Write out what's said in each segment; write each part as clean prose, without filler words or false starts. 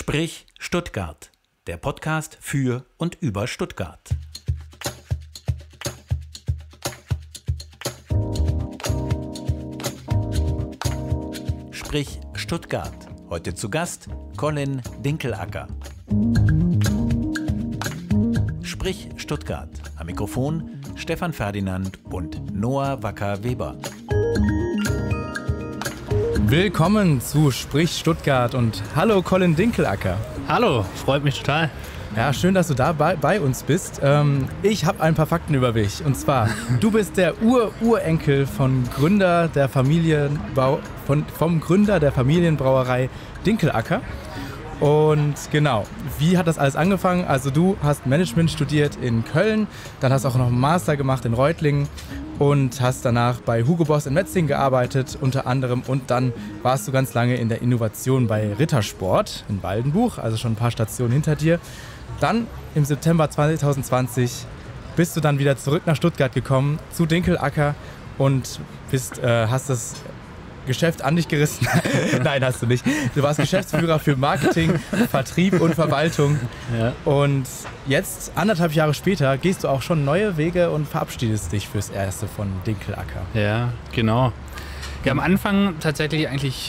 Sprich Stuttgart, der Podcast für und über Stuttgart. Sprich Stuttgart. Heute zu Gast Colin Dinkelacker. Sprich Stuttgart. Am Mikrofon Stefan Ferdinand und Noah Wacker-Weber. Willkommen zu Sprich Stuttgart und hallo Colin Dinkelacker. Hallo, freut mich total. Ja, schön, dass du da bei uns bist. Ich habe ein paar Fakten über dich. Und zwar, du bist der Urenkel vom Gründer der Familienbrauerei Dinkelacker. Und genau, wie hat das alles angefangen? Also du hast Management studiert in Köln, dann hast auch noch einen Master gemacht in Reutlingen und hast danach bei Hugo Boss in Metzingen gearbeitet, unter anderem. Und dann warst du ganz lange in der Innovation bei Rittersport in Waldenbuch, also schon ein paar Stationen hinter dir. Dann im September 2020 bist du dann wieder zurück nach Stuttgart gekommen, zu Dinkelacker und hast das Geschäft an dich gerissen. Nein, hast du nicht. Du warst Geschäftsführer für Marketing, Vertrieb und Verwaltung. Ja. Und jetzt, 1,5 Jahre später, gehst du auch schon neue Wege und verabschiedest dich fürs Erste von Dinkelacker. Ja, genau. Ja, am Anfang tatsächlich eigentlich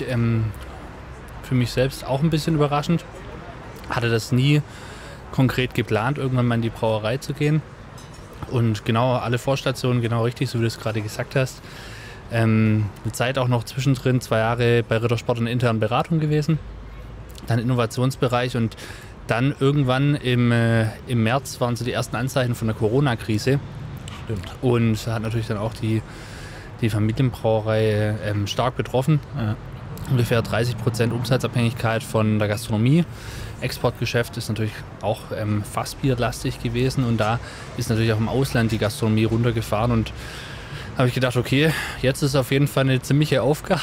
für mich selbst auch ein bisschen überraschend. Hatte das nie konkret geplant, irgendwann mal in die Brauerei zu gehen. Und genau alle Vorstationen, genau richtig, so wie du es gerade gesagt hast. Eine Zeit auch noch zwischendrin, 2 Jahre bei Rittersport in der internen Beratung gewesen, dann Innovationsbereich und dann irgendwann im März waren so die ersten Anzeichen von der Corona-Krise. Stimmt. Und hat natürlich dann auch die Familienbrauerei stark betroffen. Ja. Ungefähr 30% Umsatzabhängigkeit von der Gastronomie. Exportgeschäft ist natürlich auch fassbierlastig gewesen und da ist natürlich auch im Ausland die Gastronomie runtergefahren und habe ich gedacht, okay, jetzt ist auf jeden Fall eine ziemliche Aufgabe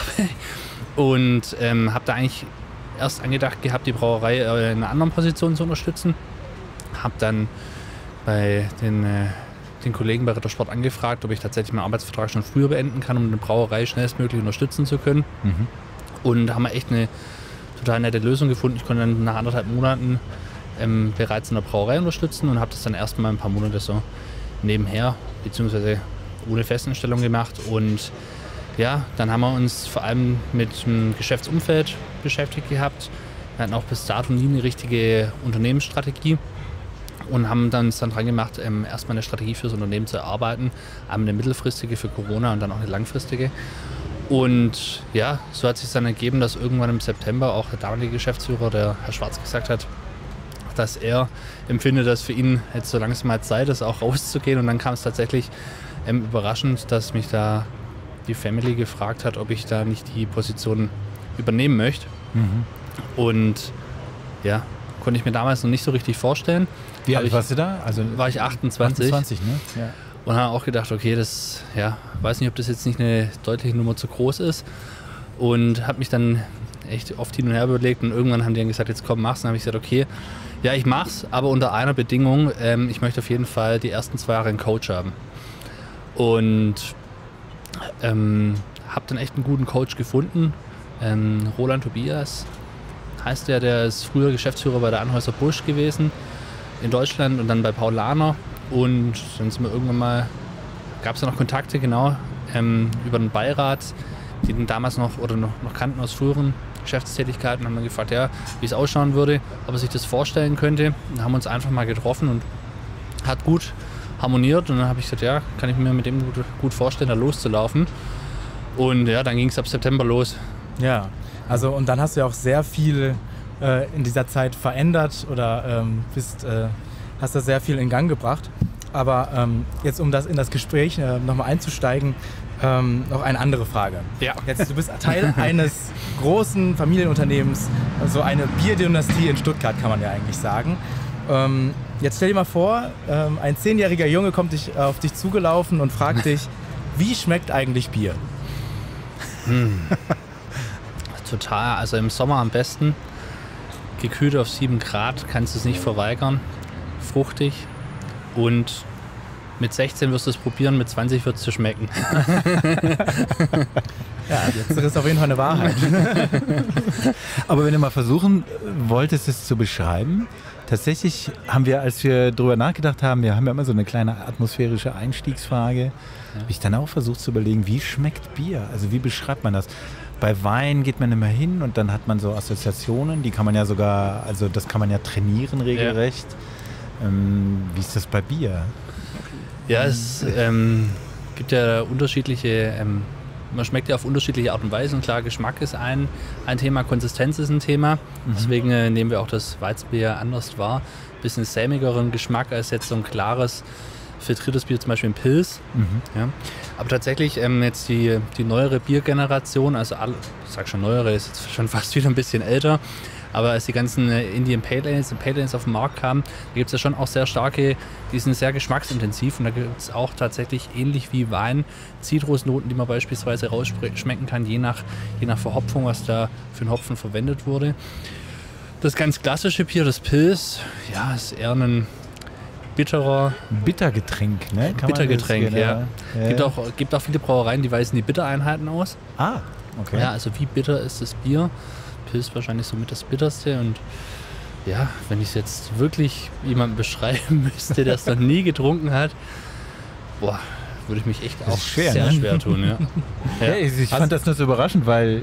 und habe da eigentlich erst angedacht gehabt, die Brauerei in einer anderen Position zu unterstützen. Habe dann bei den Kollegen bei Rittersport angefragt, ob ich tatsächlich meinen Arbeitsvertrag schon früher beenden kann, um eine Brauerei schnellstmöglich unterstützen zu können. Mhm. Und haben wir echt eine total nette Lösung gefunden. Ich konnte dann nach 1,5 Monaten bereits in der Brauerei unterstützen und habe das dann erstmal ein paar Monate so nebenher, beziehungsweise ohne Festanstellung gemacht und ja, dann haben wir uns vor allem mit dem Geschäftsumfeld beschäftigt gehabt. Wir hatten auch bis dato nie eine richtige Unternehmensstrategie und haben uns dann dran gemacht, erstmal eine Strategie für das Unternehmen zu erarbeiten, einmal eine mittelfristige für Corona und dann auch eine langfristige. Und ja, so hat sich dann ergeben, dass irgendwann im September auch der damalige Geschäftsführer, der Herr Schwarz, gesagt hat, dass er empfindet, dass für ihn jetzt so langsam mal Zeit ist, auch rauszugehen. Und dann kam es tatsächlich überraschend, dass mich da die Family gefragt hat, ob ich da nicht die Position übernehmen möchte. Mhm. Und ja, konnte ich mir damals noch nicht so richtig vorstellen. Wie alt warst du da? Also war ich 28. 28, ne? Ja. Und habe auch gedacht, okay, weiß nicht, ob das jetzt nicht eine deutliche Nummer zu groß ist. Und habe mich dann echt oft hin und her überlegt und irgendwann haben die dann gesagt, jetzt komm, mach's. Und dann habe ich gesagt, okay, ja, ich mach's, aber unter einer Bedingung, ich möchte auf jeden Fall die ersten 2 Jahre einen Coach haben. Und habe dann echt einen guten Coach gefunden. Roland Tobias heißt der ist früher Geschäftsführer bei der Anheuser-Busch gewesen in Deutschland und dann bei Paul Lahner. Und dann sind wir irgendwann mal, gab es ja noch Kontakte, genau, über den Beirat, die den damals noch kannten aus früheren Geschäftstätigkeiten, haben dann gefragt, ja, wie es ausschauen würde, ob er sich das vorstellen könnte. Dann haben wir uns einfach mal getroffen und hat gut harmoniert und dann habe ich gesagt, ja, kann ich mir mit dem gut vorstellen, da loszulaufen. Und ja, dann ging es ab September los. Ja, also und dann hast du ja auch sehr viel in dieser Zeit verändert oder hast da sehr viel in Gang gebracht. Aber jetzt, um in das Gespräch nochmal einzusteigen, noch eine andere Frage. Ja. Jetzt, du bist Teil eines großen Familienunternehmens, also eine Bierdynastie in Stuttgart, kann man ja eigentlich sagen. Jetzt stell dir mal vor, ein 10-jähriger Junge kommt auf dich zugelaufen und fragt dich, wie schmeckt eigentlich Bier? Total, also im Sommer am besten. Gekühlt auf 7 Grad, kannst du es nicht verweigern. Fruchtig und mit 16 wirst du es probieren, mit 20 wird es dir schmecken. Ja, das ist auf jeden Fall eine Wahrheit. Aber wenn du mal versuchen wolltest, es zu beschreiben, tatsächlich haben wir, als wir drüber nachgedacht haben, wir haben ja immer so eine kleine atmosphärische Einstiegsfrage, habe ich dann auch versucht zu überlegen, wie schmeckt Bier? Also wie beschreibt man das? Bei Wein geht man immer hin und dann hat man so Assoziationen, die kann man ja sogar, also das kann man ja trainieren regelrecht. Ja. Wie ist das bei Bier? Ja, es gibt ja unterschiedliche, man schmeckt ja auf unterschiedliche Art und Weise und klar, Geschmack ist ein Thema, Konsistenz ist ein Thema. Deswegen nehmen wir auch das Weizenbier anders wahr. Ein bisschen sämigeren Geschmack als jetzt so ein klares, filtriertes Bier, zum Beispiel ein Pils. Ja. Aber tatsächlich jetzt die neuere Biergeneration, also ich sag schon neuere, ist jetzt schon fast wieder ein bisschen älter, aber als die ganzen Indian Pale Ales und Pale Ales auf den Markt kamen, da gibt es ja schon auch sehr starke, die sind sehr geschmacksintensiv und da gibt es auch tatsächlich ähnlich wie Wein Zitrusnoten, die man beispielsweise rausschmecken kann, je nach Verhopfung, was da für einen Hopfen verwendet wurde. Das ganz klassische Bier, das Pils, ja, ist eher ein Bittergetränk, ne? Bittergetränk, ja. Gibt auch viele Brauereien, die weisen die Bittereinheiten aus. Ah, okay. Ja, also wie bitter ist das Bier? Pils wahrscheinlich somit das bitterste und ja, wenn ich es jetzt wirklich jemandem beschreiben müsste, der es noch nie getrunken hat, würde ich mich echt auch sehr schwer tun, ja. Ja, ich fand das nur so überraschend, weil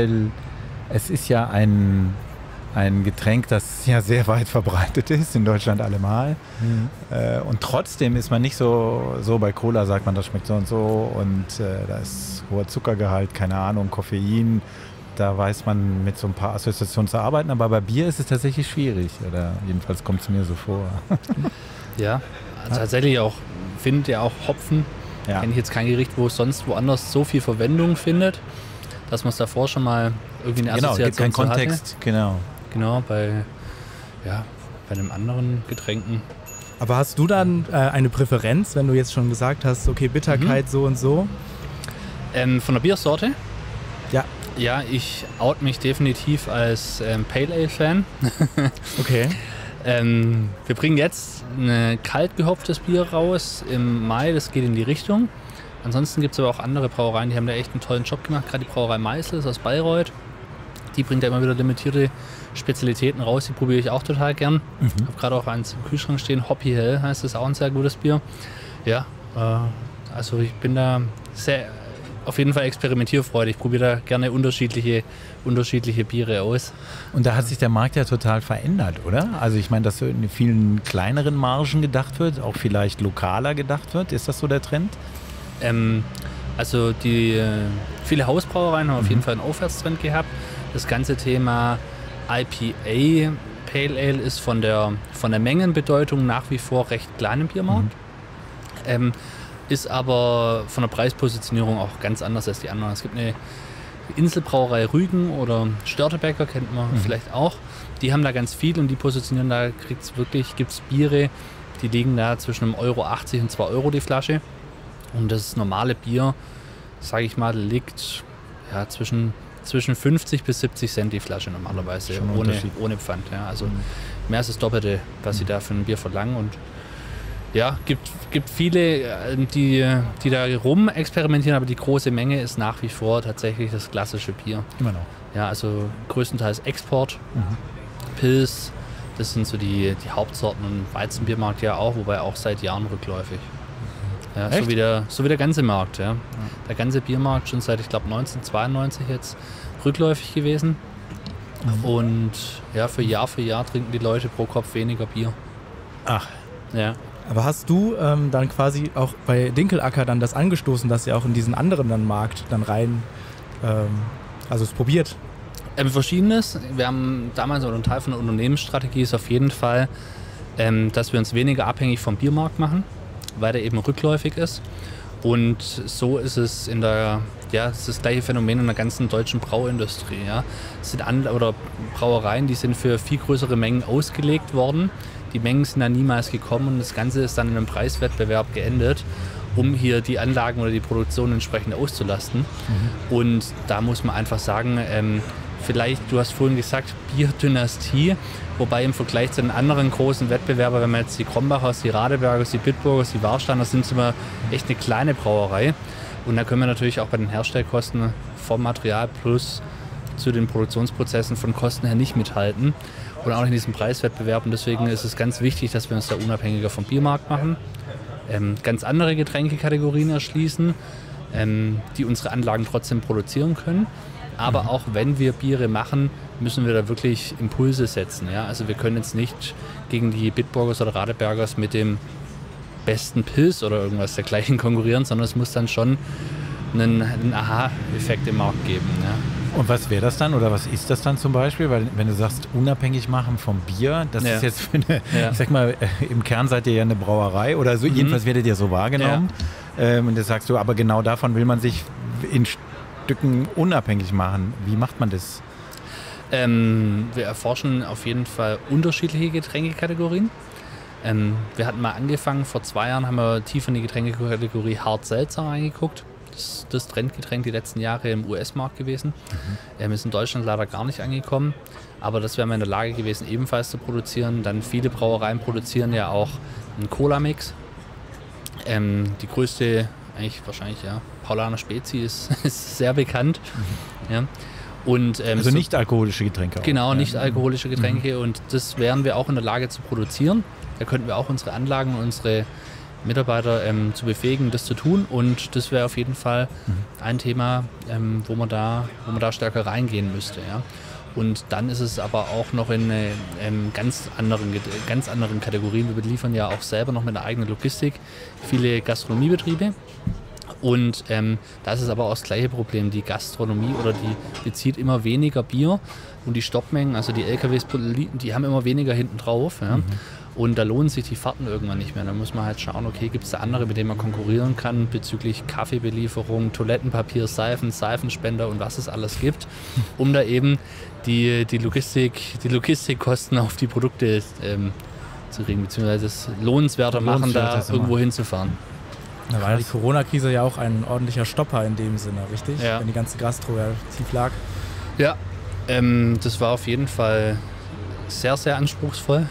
es ist ja ein Getränk, das ja sehr weit verbreitet ist, in Deutschland allemal. Und trotzdem ist man nicht so bei Cola sagt man, das schmeckt so und so und da ist hoher Zuckergehalt, keine Ahnung, Koffein. Da weiß man mit so ein paar Assoziationen zu arbeiten, aber bei Bier ist es tatsächlich schwierig. Oder jedenfalls kommt es mir so vor. Ja, tatsächlich auch, findet ja auch Hopfen. Ja. Kenne ich jetzt kein Gericht, wo es sonst woanders so viel Verwendung findet, dass man es davor schon mal irgendwie eine Assoziation gibt keinen Kontext, hatte. Genau, bei einem anderen Getränken. Aber hast du dann eine Präferenz, wenn du jetzt schon gesagt hast, okay, Bitterkeit so und so? Von der Biersorte? Ja. Ja, ich out mich definitiv als Pale Ale Fan. Okay. Wir bringen jetzt ein kalt gehopftes Bier raus im Mai, das geht in die Richtung. Ansonsten gibt es aber auch andere Brauereien, die haben da echt einen tollen Job gemacht. Gerade die Brauerei Meißel ist aus Bayreuth. Die bringt da immer wieder limitierte Spezialitäten raus, die probiere ich auch total gern. Ich habe gerade auch eins im Kühlschrank stehen, Hoppy Hell heißt das, auch ein sehr gutes Bier. Ja, also ich bin da auf jeden Fall experimentierfreudig. Ich probiere da gerne unterschiedliche Biere aus. Und da hat sich der Markt ja total verändert, oder? Also ich meine, dass so in vielen kleineren Margen gedacht wird, auch vielleicht lokaler gedacht wird. Ist das so der Trend? Also viele Hausbrauereien haben auf jeden Fall einen Aufwärtstrend gehabt. Das ganze Thema IPA Pale Ale ist von der Mengenbedeutung nach wie vor recht klein im Biermarkt. Ist aber von der Preispositionierung auch ganz anders als die anderen. Es gibt eine Inselbrauerei Rügen oder Störtebecker, kennt man vielleicht auch. Die haben da ganz viel und die positionieren da, gibt es Biere, die liegen da zwischen 1,80 Euro und 2 Euro die Flasche. Und das normale Bier, sage ich mal, liegt ja, zwischen 50 bis 70 Cent die Flasche normalerweise, ohne Pfand. Ja. Also mehr als das Doppelte, was sie da für ein Bier verlangen. Und ja, gibt viele, die da rum experimentieren, aber die große Menge ist nach wie vor tatsächlich das klassische Bier. Immer noch. Ja, also größtenteils Export, Pils, das sind so die Hauptsorten und Weizenbiermarkt ja auch, wobei auch seit Jahren rückläufig. Ja, so wie der ganze Markt. Ja. Der ganze Biermarkt schon seit, ich glaube, 1992 jetzt rückläufig gewesen. Und ja, für Jahr trinken die Leute pro Kopf weniger Bier. Ach. Ja. Aber hast du dann quasi auch bei Dinkelacker dann das angestoßen, dass ihr auch in diesen anderen dann Markt dann rein, also es probiert? Verschiedenes. Wir haben damals, oder ein Teil von der Unternehmensstrategie ist auf jeden Fall, dass wir uns weniger abhängig vom Biermarkt machen, weil der eben rückläufig ist. Und so ist es es ist das gleiche Phänomen in der ganzen deutschen Brauindustrie. Ja. Es sind Brauereien, die sind für viel größere Mengen ausgelegt worden. Die Mengen sind dann niemals gekommen und das Ganze ist dann in einem Preiswettbewerb geendet, um hier die Anlagen oder die Produktion entsprechend auszulasten. Und da muss man einfach sagen, vielleicht, du hast vorhin gesagt, Bierdynastie, wobei im Vergleich zu den anderen großen Wettbewerbern, wenn man jetzt die Krombachers, die Radebergers, die Bitburgers, die Warsteiner, sind immer echt eine kleine Brauerei. Und da können wir natürlich auch bei den Herstellkosten vom Material plus zu den Produktionsprozessen von Kosten her nicht mithalten und auch nicht in diesem Preiswettbewerb. Und deswegen ist es ganz wichtig, dass wir uns da unabhängiger vom Biermarkt machen, ganz andere Getränkekategorien erschließen, die unsere Anlagen trotzdem produzieren können. Aber auch wenn wir Biere machen, müssen wir da wirklich Impulse setzen. Ja? Also wir können jetzt nicht gegen die Bitburgers oder Radebergers mit dem besten Pils oder irgendwas dergleichen konkurrieren, sondern es muss dann schon einen Aha-Effekt im Markt geben. Ja? Und was wäre das dann oder was ist das dann zum Beispiel? Weil wenn du sagst, unabhängig machen vom Bier, das ist jetzt für eine, ich sag mal, im Kern seid ihr ja eine Brauerei oder so, jedenfalls werdet ihr so wahrgenommen. Und das sagst du, aber genau davon will man sich in Stücken unabhängig machen. Wie macht man das? Wir erforschen auf jeden Fall unterschiedliche Getränkekategorien. Wir hatten mal angefangen, vor 2 Jahren haben wir tief in die Getränkekategorie Hart-Seltzer reingeguckt. Das ist das Trendgetränk die letzten Jahre im US-Markt gewesen. Ist in Deutschland leider gar nicht angekommen, aber das wären wir in der Lage gewesen, ebenfalls zu produzieren. Dann viele Brauereien produzieren ja auch einen Cola-Mix. Die größte, eigentlich wahrscheinlich, Paulaner Spezi ist sehr bekannt. Ja. Und, also nicht alkoholische Getränke auch. Genau, nicht alkoholische Getränke und das wären wir auch in der Lage zu produzieren. Da könnten wir auch unsere Anlagen, unsere Mitarbeiter zu befähigen, das zu tun und das wäre auf jeden Fall ein Thema, wo man da stärker reingehen müsste. Ja. Und dann ist es aber auch noch in ganz anderen Kategorien. Wir beliefern ja auch selber noch mit einer eigenen Logistik viele Gastronomiebetriebe. Und das ist aber auch das gleiche Problem. Die Gastronomie die bezieht immer weniger Bier und die Stoppmengen, also die LKWs, die haben immer weniger hinten drauf. Ja? Und da lohnen sich die Fahrten irgendwann nicht mehr. Da muss man halt schauen, okay, gibt es da andere, mit denen man konkurrieren kann bezüglich Kaffeebelieferung, Toilettenpapier, Seifenspender und was es alles gibt, um da eben die Logistikkosten auf die Produkte zu kriegen, beziehungsweise es lohnenswerter machen, da irgendwo hinzufahren. Da war die Corona-Krise ja auch ein ordentlicher Stopper in dem Sinne, richtig? Ja. Wenn die ganze Gastro ja tief lag. Ja, das war auf jeden Fall sehr, sehr anspruchsvoll.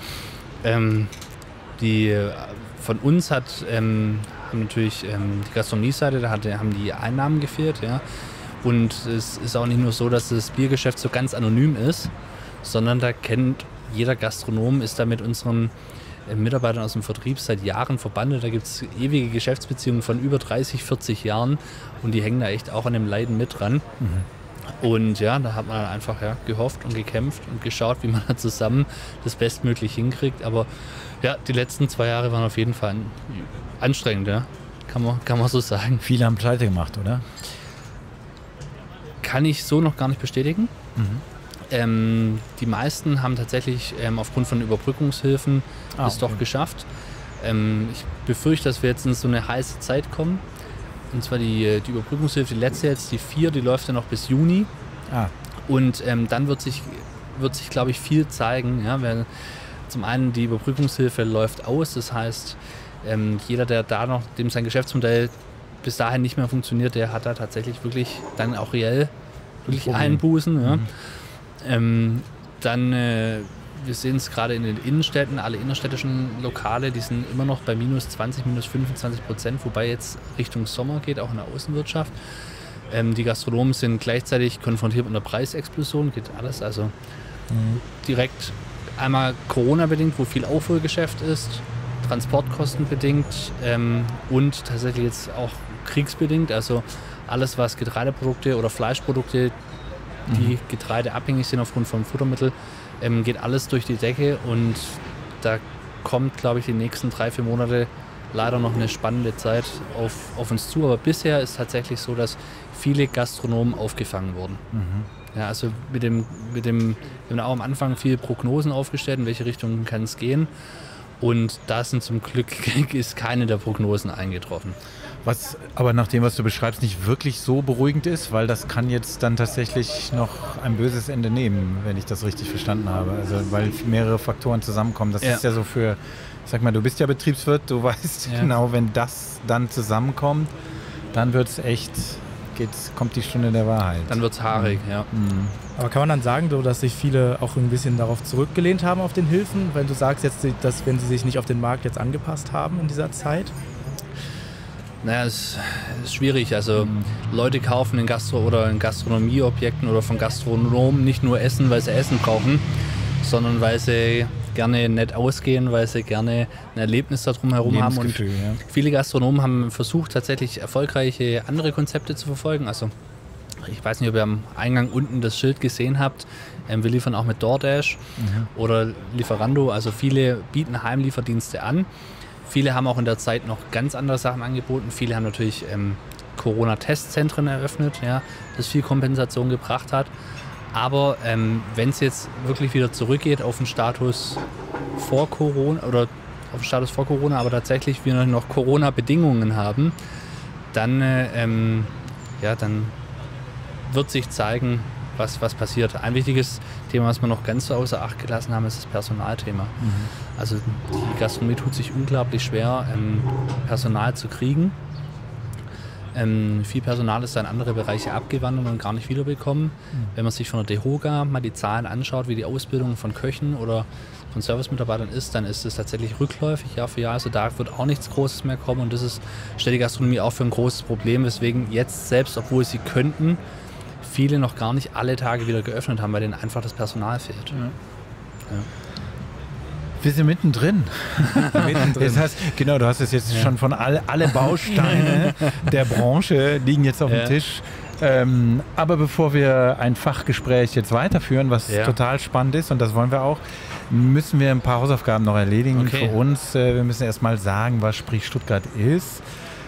Von uns haben natürlich die Gastronomie-Seite, haben die Einnahmen gefehlt. Ja. Und es ist auch nicht nur so, dass das Biergeschäft so ganz anonym ist, sondern da kennt jeder Gastronom, ist da mit unseren Mitarbeitern aus dem Vertrieb seit Jahren verbandelt. Da gibt es ewige Geschäftsbeziehungen von über 30, 40 Jahren und die hängen da echt auch an dem Leiden mit dran. Und ja, da hat man einfach gehofft und gekämpft und geschaut, wie man da zusammen das bestmöglich hinkriegt. Aber ja, die letzten 2 Jahre waren auf jeden Fall anstrengend, ja. Kann man so sagen. Viele haben Pleite gemacht, oder? Kann ich so noch gar nicht bestätigen. Die meisten haben tatsächlich aufgrund von Überbrückungshilfen es doch geschafft. Ich befürchte, dass wir jetzt in so eine heiße Zeit kommen. Und zwar die Überbrückungshilfe, die letzte jetzt, die 4, die läuft ja noch bis Juni. Und dann wird sich glaube ich, viel zeigen. Ja, weil zum einen die Überbrückungshilfe läuft aus. Das heißt, jeder, der da noch, dem sein Geschäftsmodell bis dahin nicht mehr funktioniert, der hat da tatsächlich wirklich dann auch reell wirklich Einbußen. Ja. Wir sehen es gerade in den Innenstädten, alle innerstädtischen Lokale, die sind immer noch bei minus 20, minus 25%, wobei jetzt Richtung Sommer geht, auch in der Außenwirtschaft. Die Gastronomen sind gleichzeitig konfrontiert mit einer Preisexplosion, geht alles also direkt einmal Corona-bedingt, wo viel Aufholgeschäft ist, transportkostenbedingt und tatsächlich jetzt auch kriegsbedingt, also alles, was Getreideprodukte oder Fleischprodukte, die getreideabhängig sind aufgrund von Futtermitteln, geht alles durch die Decke und da kommt, glaube ich, die nächsten 3-4 Monate leider noch eine spannende Zeit auf uns zu. Aber bisher ist tatsächlich so, dass viele Gastronomen aufgefangen wurden. Ja, also wir haben auch am Anfang viele Prognosen aufgestellt, in welche Richtung kann es gehen. Und da sind zum Glück ist keine der Prognosen eingetroffen. Was aber nach dem, was du beschreibst, nicht wirklich so beruhigend ist, weil das kann jetzt dann tatsächlich noch ein böses Ende nehmen, wenn ich das richtig verstanden habe. Also weil mehrere Faktoren zusammenkommen. Das ist ja so für, ich sag mal, du bist ja Betriebswirt, du weißt genau, wenn das dann zusammenkommt, dann wird es echt, kommt die Stunde der Wahrheit. Dann wird es haarig, ja. Aber kann man dann sagen, dass sich viele auch ein bisschen darauf zurückgelehnt haben auf den Hilfen, wenn du sagst jetzt, dass wenn sie sich nicht auf den Markt jetzt angepasst haben in dieser Zeit? Naja, es ist schwierig. Also Leute kaufen in Gastronomieobjekten oder von Gastronomen nicht nur Essen, weil sie Essen brauchen, sondern weil sie gerne nett ausgehen, weil sie gerne ein Erlebnis darum herum haben. Und viele Gastronomen haben versucht, tatsächlich erfolgreiche andere Konzepte zu verfolgen. Also ich weiß nicht, ob ihr am Eingang unten das Schild gesehen habt. Wir liefern auch mit DoorDash oder Lieferando. Also viele bieten Heimlieferdienste an. Viele haben auch in der Zeit noch ganz andere Sachen angeboten. Viele haben natürlich Corona-Testzentren eröffnet, ja, das viel Kompensation gebracht hat. Aber wenn es jetzt wirklich wieder zurückgeht auf den Status vor Corona aber tatsächlich wir noch Corona-Bedingungen haben, dann wird sich zeigen, was passiert. Ein wichtiges Thema, was wir noch ganz so außer Acht gelassen haben, ist das Personalthema. Also die Gastronomie tut sich unglaublich schwer, Personal zu kriegen. Viel Personal ist in andere Bereiche abgewandert und gar nicht wiederbekommen. Wenn man sich von der DEHOGA mal die Zahlen anschaut, wie die Ausbildung von Köchen oder von Servicemitarbeitern ist, dann ist es tatsächlich rückläufig Jahr für Jahr. Also da wird auch nichts Großes mehr kommen und das stellt die Gastronomie auch für ein großes Problem, weswegen jetzt selbst, obwohl sie könnten, viele noch gar nicht alle Tage wieder geöffnet haben, weil denen einfach das Personal fehlt. Ja. Wir sind mittendrin. Das heißt, genau, du hast es jetzt schon von alle Bausteine der Branche liegen jetzt auf dem Tisch. Aber bevor wir ein Fachgespräch jetzt weiterführen, was total spannend ist, und das wollen wir auch, müssen wir ein paar Hausaufgaben noch erledigen für uns. Wir müssen erstmal sagen, was Sprich Stuttgart ist.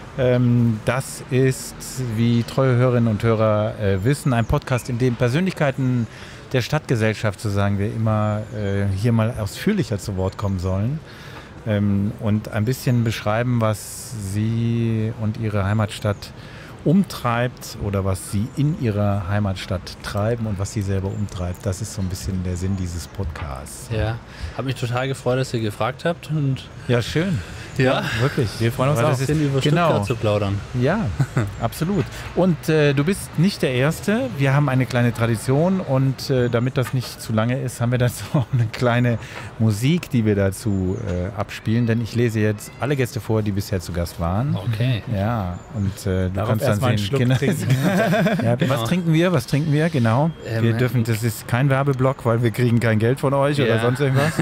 Das ist, wie treue Hörerinnen und Hörer wissen, ein Podcast, in dem Persönlichkeiten der Stadtgesellschaft, so sagen wir immer, hier mal ausführlicher zu Wort kommen sollen und ein bisschen beschreiben, was sie und ihre Heimatstadt umtreibt oder was sie in ihrer Heimatstadt treiben und was sie selber umtreibt. Das ist so ein bisschen der Sinn dieses Podcasts. Ja, habe mich total gefreut, dass ihr gefragt habt. Und ja, schön. Ja, wirklich. Wir freuen uns auch, ein bisschen über Stuttgart zu plaudern. Ja, absolut. Und du bist nicht der Erste. Wir haben eine kleine Tradition und damit das nicht zu lange ist, haben wir dazu auch eine kleine Musik, die wir dazu abspielen. Denn ich lese jetzt alle Gäste vor, die bisher zu Gast waren. Okay. Ja, und du kannst dann sehen. Genau. Ja, genau. Was trinken wir? Genau. Wir dürfen, das ist kein Werbeblock, weil wir kriegen kein Geld von euch oder sonst irgendwas.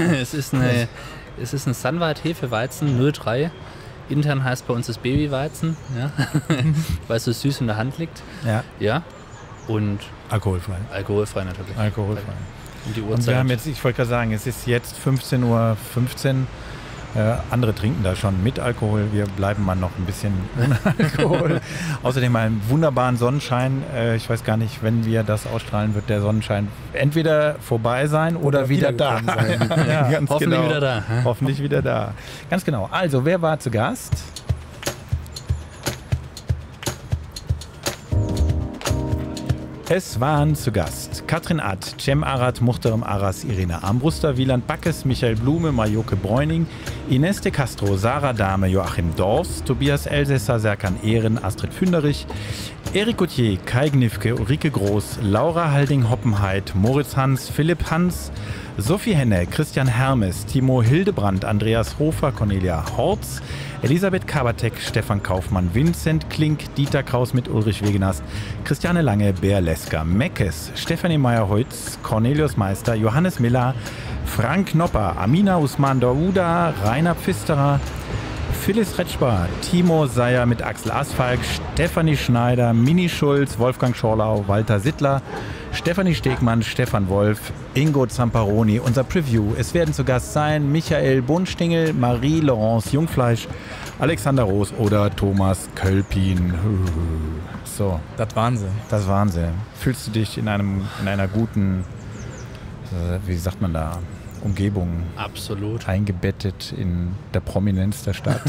Es ist ein Sannwald Hefeweizen 03. Intern heißt bei uns das Babyweizen, weil es so süß in der Hand liegt. Ja. Und alkoholfrei. Alkoholfrei natürlich. Alkoholfrei. Und die Uhrzeit. Und wir haben jetzt, ich wollte gerade sagen, es ist jetzt 15:15 Uhr. Andere trinken da schon mit Alkohol. Wir bleiben mal noch ein bisschen ohne Alkohol. Außerdem einen wunderbaren Sonnenschein. Ich weiß gar nicht, wenn wir das ausstrahlen, wird der Sonnenschein entweder vorbei sein oder wieder da. Ja, ganz hoffentlich genau. Wieder da. Hoffentlich wieder da. Ganz genau. Also, wer war zu Gast? Es waren zu Gast Katrin Ad, Cem Arat, Muhterem Aras, Irina Armbruster, Wieland Backes, Michael Blume, Majoke Bräuning, Ines de Castro, Sarah Dahme, Joachim Dorfs, Tobias Elsässer, Serkan Ehren, Astrid Fünderich, Erik Gauthier, Kai Gnifke, Ulrike Groß, Laura Halding-Hoppenheit, Moritz Hans, Philipp Hans, Sophie Henne, Christian Hermes, Timo Hildebrand, Andreas Hofer, Cornelia Horz, Elisabeth Kabatek, Stefan Kaufmann, Vincent Klink, Dieter Kraus mit Ulrich Wegenast, Christiane Lange, Bär Lesker, Meckes, Stefanie Meyer-Heutz, Cornelius Meister, Johannes Miller, Frank Nopper, Amina Usman Dauda, Rainer Pfisterer, Phyllis Retschbar, Timo Seyer mit Axel Asfalk, Stefanie Schneider, Mini Schulz, Wolfgang Schorlau, Walter Sittler, Stefanie Stegmann, Stefan Wolf, Ingo Zamparoni, unser Preview. Es werden zu Gast sein Michael Buntstingel, Marie-Laurence Jungfleisch, Alexander Roos oder Thomas Kölpin. So. Das waren sie. Das waren sie. Fühlst du dich in einer guten, wie sagt man da, Umgebung? Absolut. Eingebettet in der Prominenz der Stadt?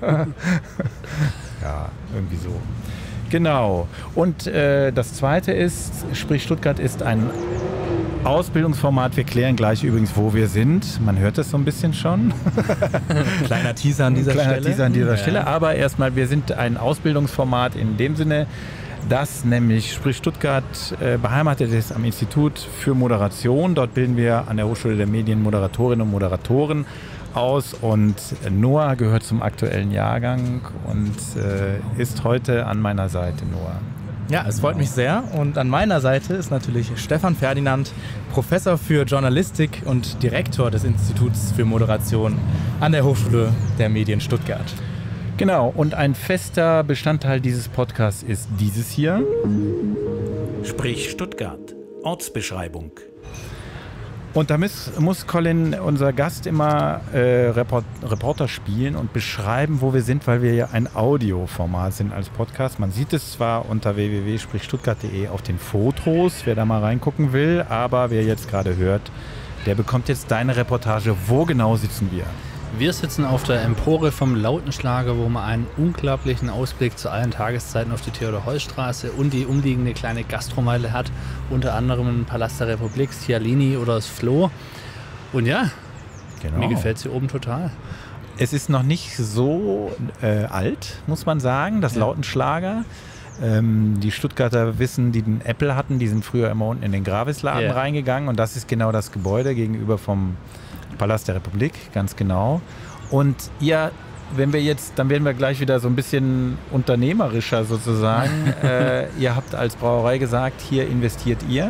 Ja, irgendwie so. Genau. Und das Zweite ist, Sprich Stuttgart ist ein Ausbildungsformat. Wir klären gleich übrigens, wo wir sind. Man hört es so ein bisschen schon. Kleiner Teaser an dieser Stelle. Aber erstmal, wir sind ein Ausbildungsformat in dem Sinne, das nämlich Sprich Stuttgart beheimatet ist am Institut für Moderation. Dort bilden wir an der Hochschule der Medien Moderatorinnen und Moderatoren aus und Noah gehört zum aktuellen Jahrgang und ist heute an meiner Seite, Noah. Ja, es freut mich sehr und an meiner Seite ist natürlich Stefan Ferdinand, Professor für Journalistik und Direktor des Instituts für Moderation an der Hochschule der Medien Stuttgart. Genau, und ein fester Bestandteil dieses Podcasts ist dieses hier. Sprich Stuttgart. Ortsbeschreibung. Und da muss Colin, unser Gast, immer Reporter spielen und beschreiben, wo wir sind, weil wir ja ein Audioformat sind als Podcast. Man sieht es zwar unter www.sprichstuttgart.de auf den Fotos, wer da mal reingucken will, aber wer jetzt gerade hört, der bekommt jetzt deine Reportage. Wo genau sitzen wir? Wir sitzen auf der Empore vom Lautenschlager, wo man einen unglaublichen Ausblick zu allen Tageszeiten auf die Theodor-Heuss-Straße und die umliegende kleine Gastromeile hat. Unter anderem im Palast der Republik, Cialini oder das Flo. Und ja, Genau. mir gefällt es hier oben total. Es ist noch nicht so alt, muss man sagen, das Lautenschlager. Die Stuttgarter wissen, die den Apple hatten, die sind früher immer unten in den Gravisladen reingegangen und das ist genau das Gebäude gegenüber vom Palast der Republik, ganz genau. Und ihr, dann werden wir gleich wieder so ein bisschen unternehmerischer sozusagen. Ihr habt als Brauerei gesagt, hier investiert ihr.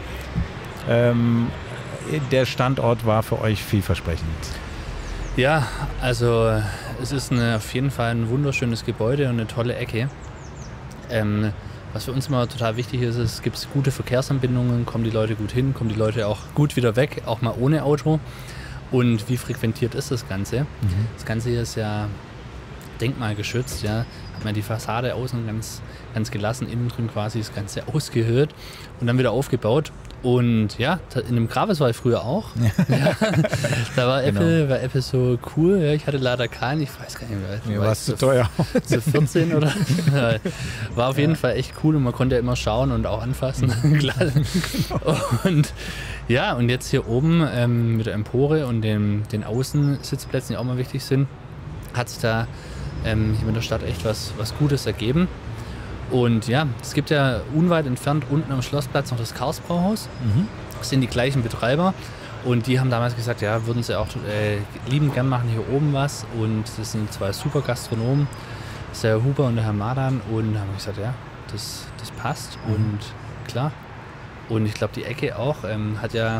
Der Standort war für euch vielversprechend. Ja, also es ist auf jeden Fall ein wunderschönes Gebäude und eine tolle Ecke. Was für uns immer total wichtig ist, es gibt gute Verkehrsanbindungen, kommen die Leute gut hin, kommen die Leute auch gut wieder weg, auch mal ohne Auto. Und wie frequentiert ist das Ganze? Das Ganze hier ist ja denkmalgeschützt, ja. Hat man die Fassade außen ganz gelassen, innen drin quasi das Ganze ausgehöhlt und dann wieder aufgebaut. Und ja, in dem Gravis war ich früher auch. Ja. Da war Apple so cool. Ja, ich hatte leider keinen, ich weiß gar nicht mehr. Mir war es zu teuer. Zu 14 oder? War auf jeden Fall echt cool und man konnte ja immer schauen und auch anfassen. Und ja, und jetzt hier oben mit der Empore und den Außensitzplätzen, die auch mal wichtig sind, hat sich da hier mit der Stadt echt was Gutes ergeben. Und ja, es gibt ja unweit entfernt unten am Schlossplatz noch das Karlsbrauhaus. Das sind die gleichen Betreiber. Und die haben damals gesagt, ja, würden sie auch liebend gern machen hier oben was. Und das sind zwei super Gastronomen, das ist der Herr Huber und der Herr Madan. Und da haben wir gesagt, ja, das passt. Und klar. Und ich glaube, die Ecke auch hat ja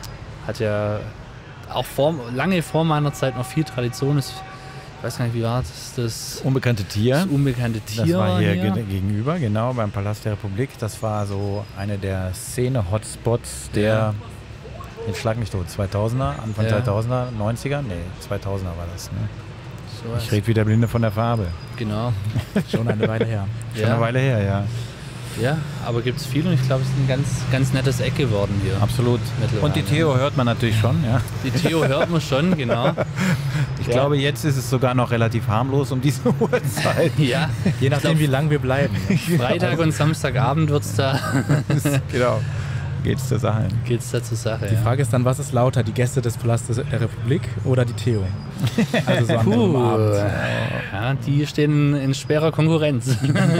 auch lange vor meiner Zeit noch viel Tradition. Ich weiß gar nicht, wie war das Unbekannte Tier. Das unbekannte Tier. Das war hier gegenüber, genau, beim Palast der Republik. Das war so eine der Szene-Hotspots der, jetzt schlag mich tot, 2000er, Anfang 2000er, 90er? Nee, 2000er war das. Ne? So ich rede wie der Blinde von der Farbe. Genau. Schon eine Weile her. Schon eine Weile her, ja. Ja, aber gibt es viel und ich glaube, es ist ein ganz nettes Eck geworden hier. Absolut. Und die Theo hört man natürlich schon, ja. Die Theo hört man schon, genau. Ich glaube, jetzt ist es sogar noch relativ harmlos um diese Uhrzeit. Ja. Je nachdem, wie lang wir bleiben. Freitag und Samstagabend wird es da. Genau. Geht's zur Sache. Die Frage ist dann, was ist lauter, die Gäste des Palastes der Republik oder die Theo? Also so an einem Abend. Ja, die stehen in schwerer Konkurrenz.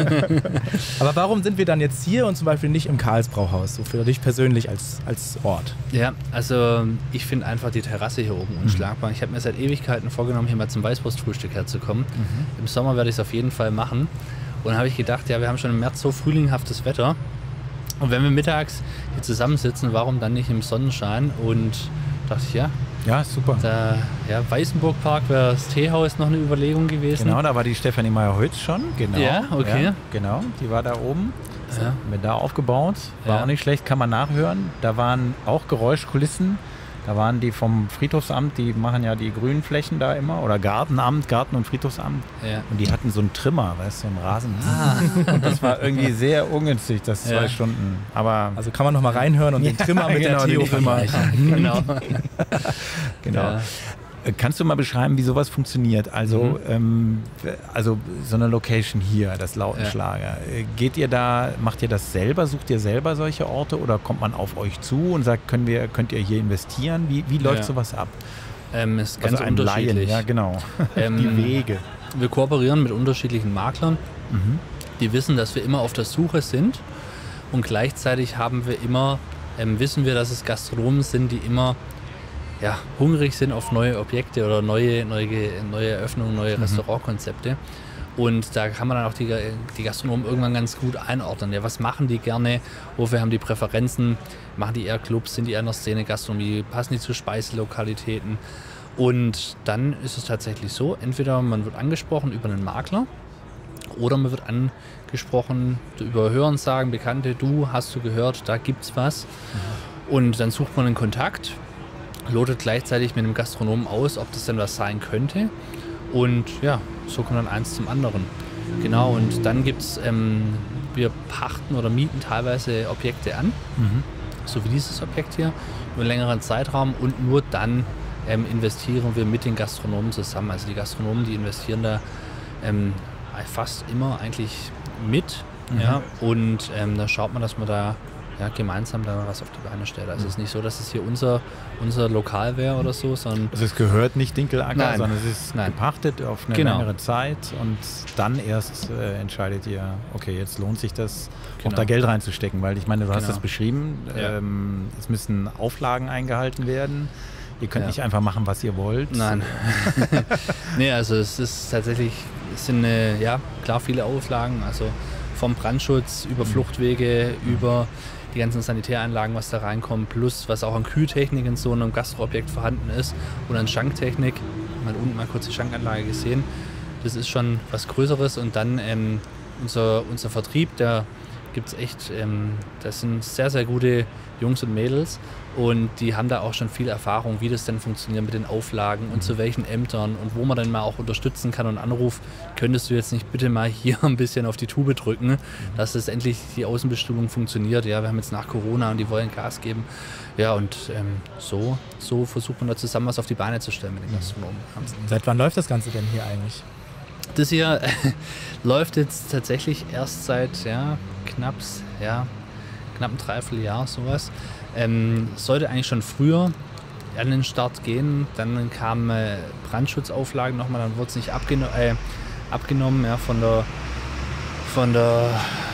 Aber warum sind wir dann jetzt hier und zum Beispiel nicht im Karlsbrauhaus, so für dich persönlich als Ort? Ja, also ich finde einfach die Terrasse hier oben unschlagbar. Ich habe mir seit Ewigkeiten vorgenommen, hier mal zum Weißwurstfrühstück herzukommen. Im Sommer werde ich es auf jeden Fall machen. Und dann habe ich gedacht, ja, wir haben schon im März so frühlinghaftes Wetter. Und wenn wir mittags hier zusammensitzen, warum dann nicht im Sonnenschein? Und dachte ich, ja, super. Weißenburg-Park wäre das Teehaus noch eine Überlegung gewesen. Genau, da war die Stefanie Meyer-Holz schon. Genau. Ja, okay. Ja, genau, die war da oben. Ja. Mit da aufgebaut. War auch nicht schlecht, kann man nachhören. Da waren auch Geräuschkulissen. Da waren die vom Friedhofsamt, die machen ja die grünen Flächen da immer. Oder Garten- und Friedhofsamt. Ja. Und die hatten so einen Trimmer, weißt du, so einen Rasen. Und das war irgendwie sehr ungünstig, das 2 Stunden. Aber also kann man noch mal reinhören und den Trimmer mit der Theo vergleichen. Genau. Genau. Ja. Kannst du mal beschreiben, wie sowas funktioniert? Also, also so eine Location hier, das Lautenschlager. Geht ihr da, macht ihr das selber? Sucht ihr selber solche Orte oder kommt man auf euch zu und sagt, könnt ihr hier investieren? Wie läuft sowas ab? Ist ganz unterschiedlich. Laien, ja, genau. Die Wege. Wir kooperieren mit unterschiedlichen Maklern. die wissen, dass wir immer auf der Suche sind und gleichzeitig haben wir immer, wissen wir, dass es Gastronomen sind, die immer hungrig sind auf neue Objekte oder neue Eröffnungen, neue Restaurantkonzepte. Und da kann man dann auch die Gastronomen irgendwann ganz gut einordnen. Ja, was machen die gerne? Wofür haben die Präferenzen? Machen die eher Clubs? Sind die eher in der Szene Gastronomie? Passen die zu Speiselokalitäten? Und dann ist es tatsächlich so, entweder man wird angesprochen über einen Makler oder man wird angesprochen über Hörensagen, Bekannte, hast du gehört, da gibt's was. Und dann sucht man einen Kontakt, lotet gleichzeitig mit einem Gastronomen aus, ob das denn was sein könnte. Und ja, so kommt dann eins zum anderen. Genau, und dann gibt es, wir pachten oder mieten teilweise Objekte an, so wie dieses Objekt hier, über einen längeren Zeitraum und nur dann investieren wir mit den Gastronomen zusammen. Also die Gastronomen, die investieren da fast immer eigentlich mit. Ja, und da schaut man, dass man da gemeinsam da was auf die Beine stellt. Also es ist nicht so, dass es hier unser Lokal wäre oder so, sondern... Also es gehört nicht Dinkelacker, Nein. sondern es ist gepachtet auf eine längere Zeit und dann erst entscheidet ihr, okay, jetzt lohnt sich das, auch da Geld reinzustecken, weil ich meine, du hast das beschrieben, es müssen Auflagen eingehalten werden. Ihr könnt nicht einfach machen, was ihr wollt. Nein. Nee, also es ist tatsächlich, es sind klar viele Auflagen, also vom Brandschutz über Fluchtwege, über die ganzen Sanitäranlagen, was da reinkommt, plus was auch an Kühltechnik in so einem Gastroobjekt vorhanden ist oder an Schanktechnik. Mal unten mal kurz die Schankanlage gesehen. Das ist schon was Größeres und dann unser Vertrieb, da gibt es echt, das sind sehr, sehr gute Jungs und Mädels und die haben da auch schon viel Erfahrung, wie das denn funktioniert mit den Auflagen und zu welchen Ämtern und wo man dann mal auch unterstützen kann und anruft, könntest du jetzt nicht bitte mal hier ein bisschen auf die Tube drücken, dass das endlich die Außenbestuhlung funktioniert. Ja, wir haben jetzt nach Corona und die wollen Gas geben. Ja, und so versucht man da zusammen was auf die Beine zu stellen mit den Gastronomen. Seit wann läuft das Ganze denn hier eigentlich? Das hier läuft jetzt tatsächlich erst seit knapp ein Dreivierteljahr sowas. Sollte eigentlich schon früher an den Start gehen. Dann kamen Brandschutzauflagen nochmal, dann wurde es nicht abgenommen von der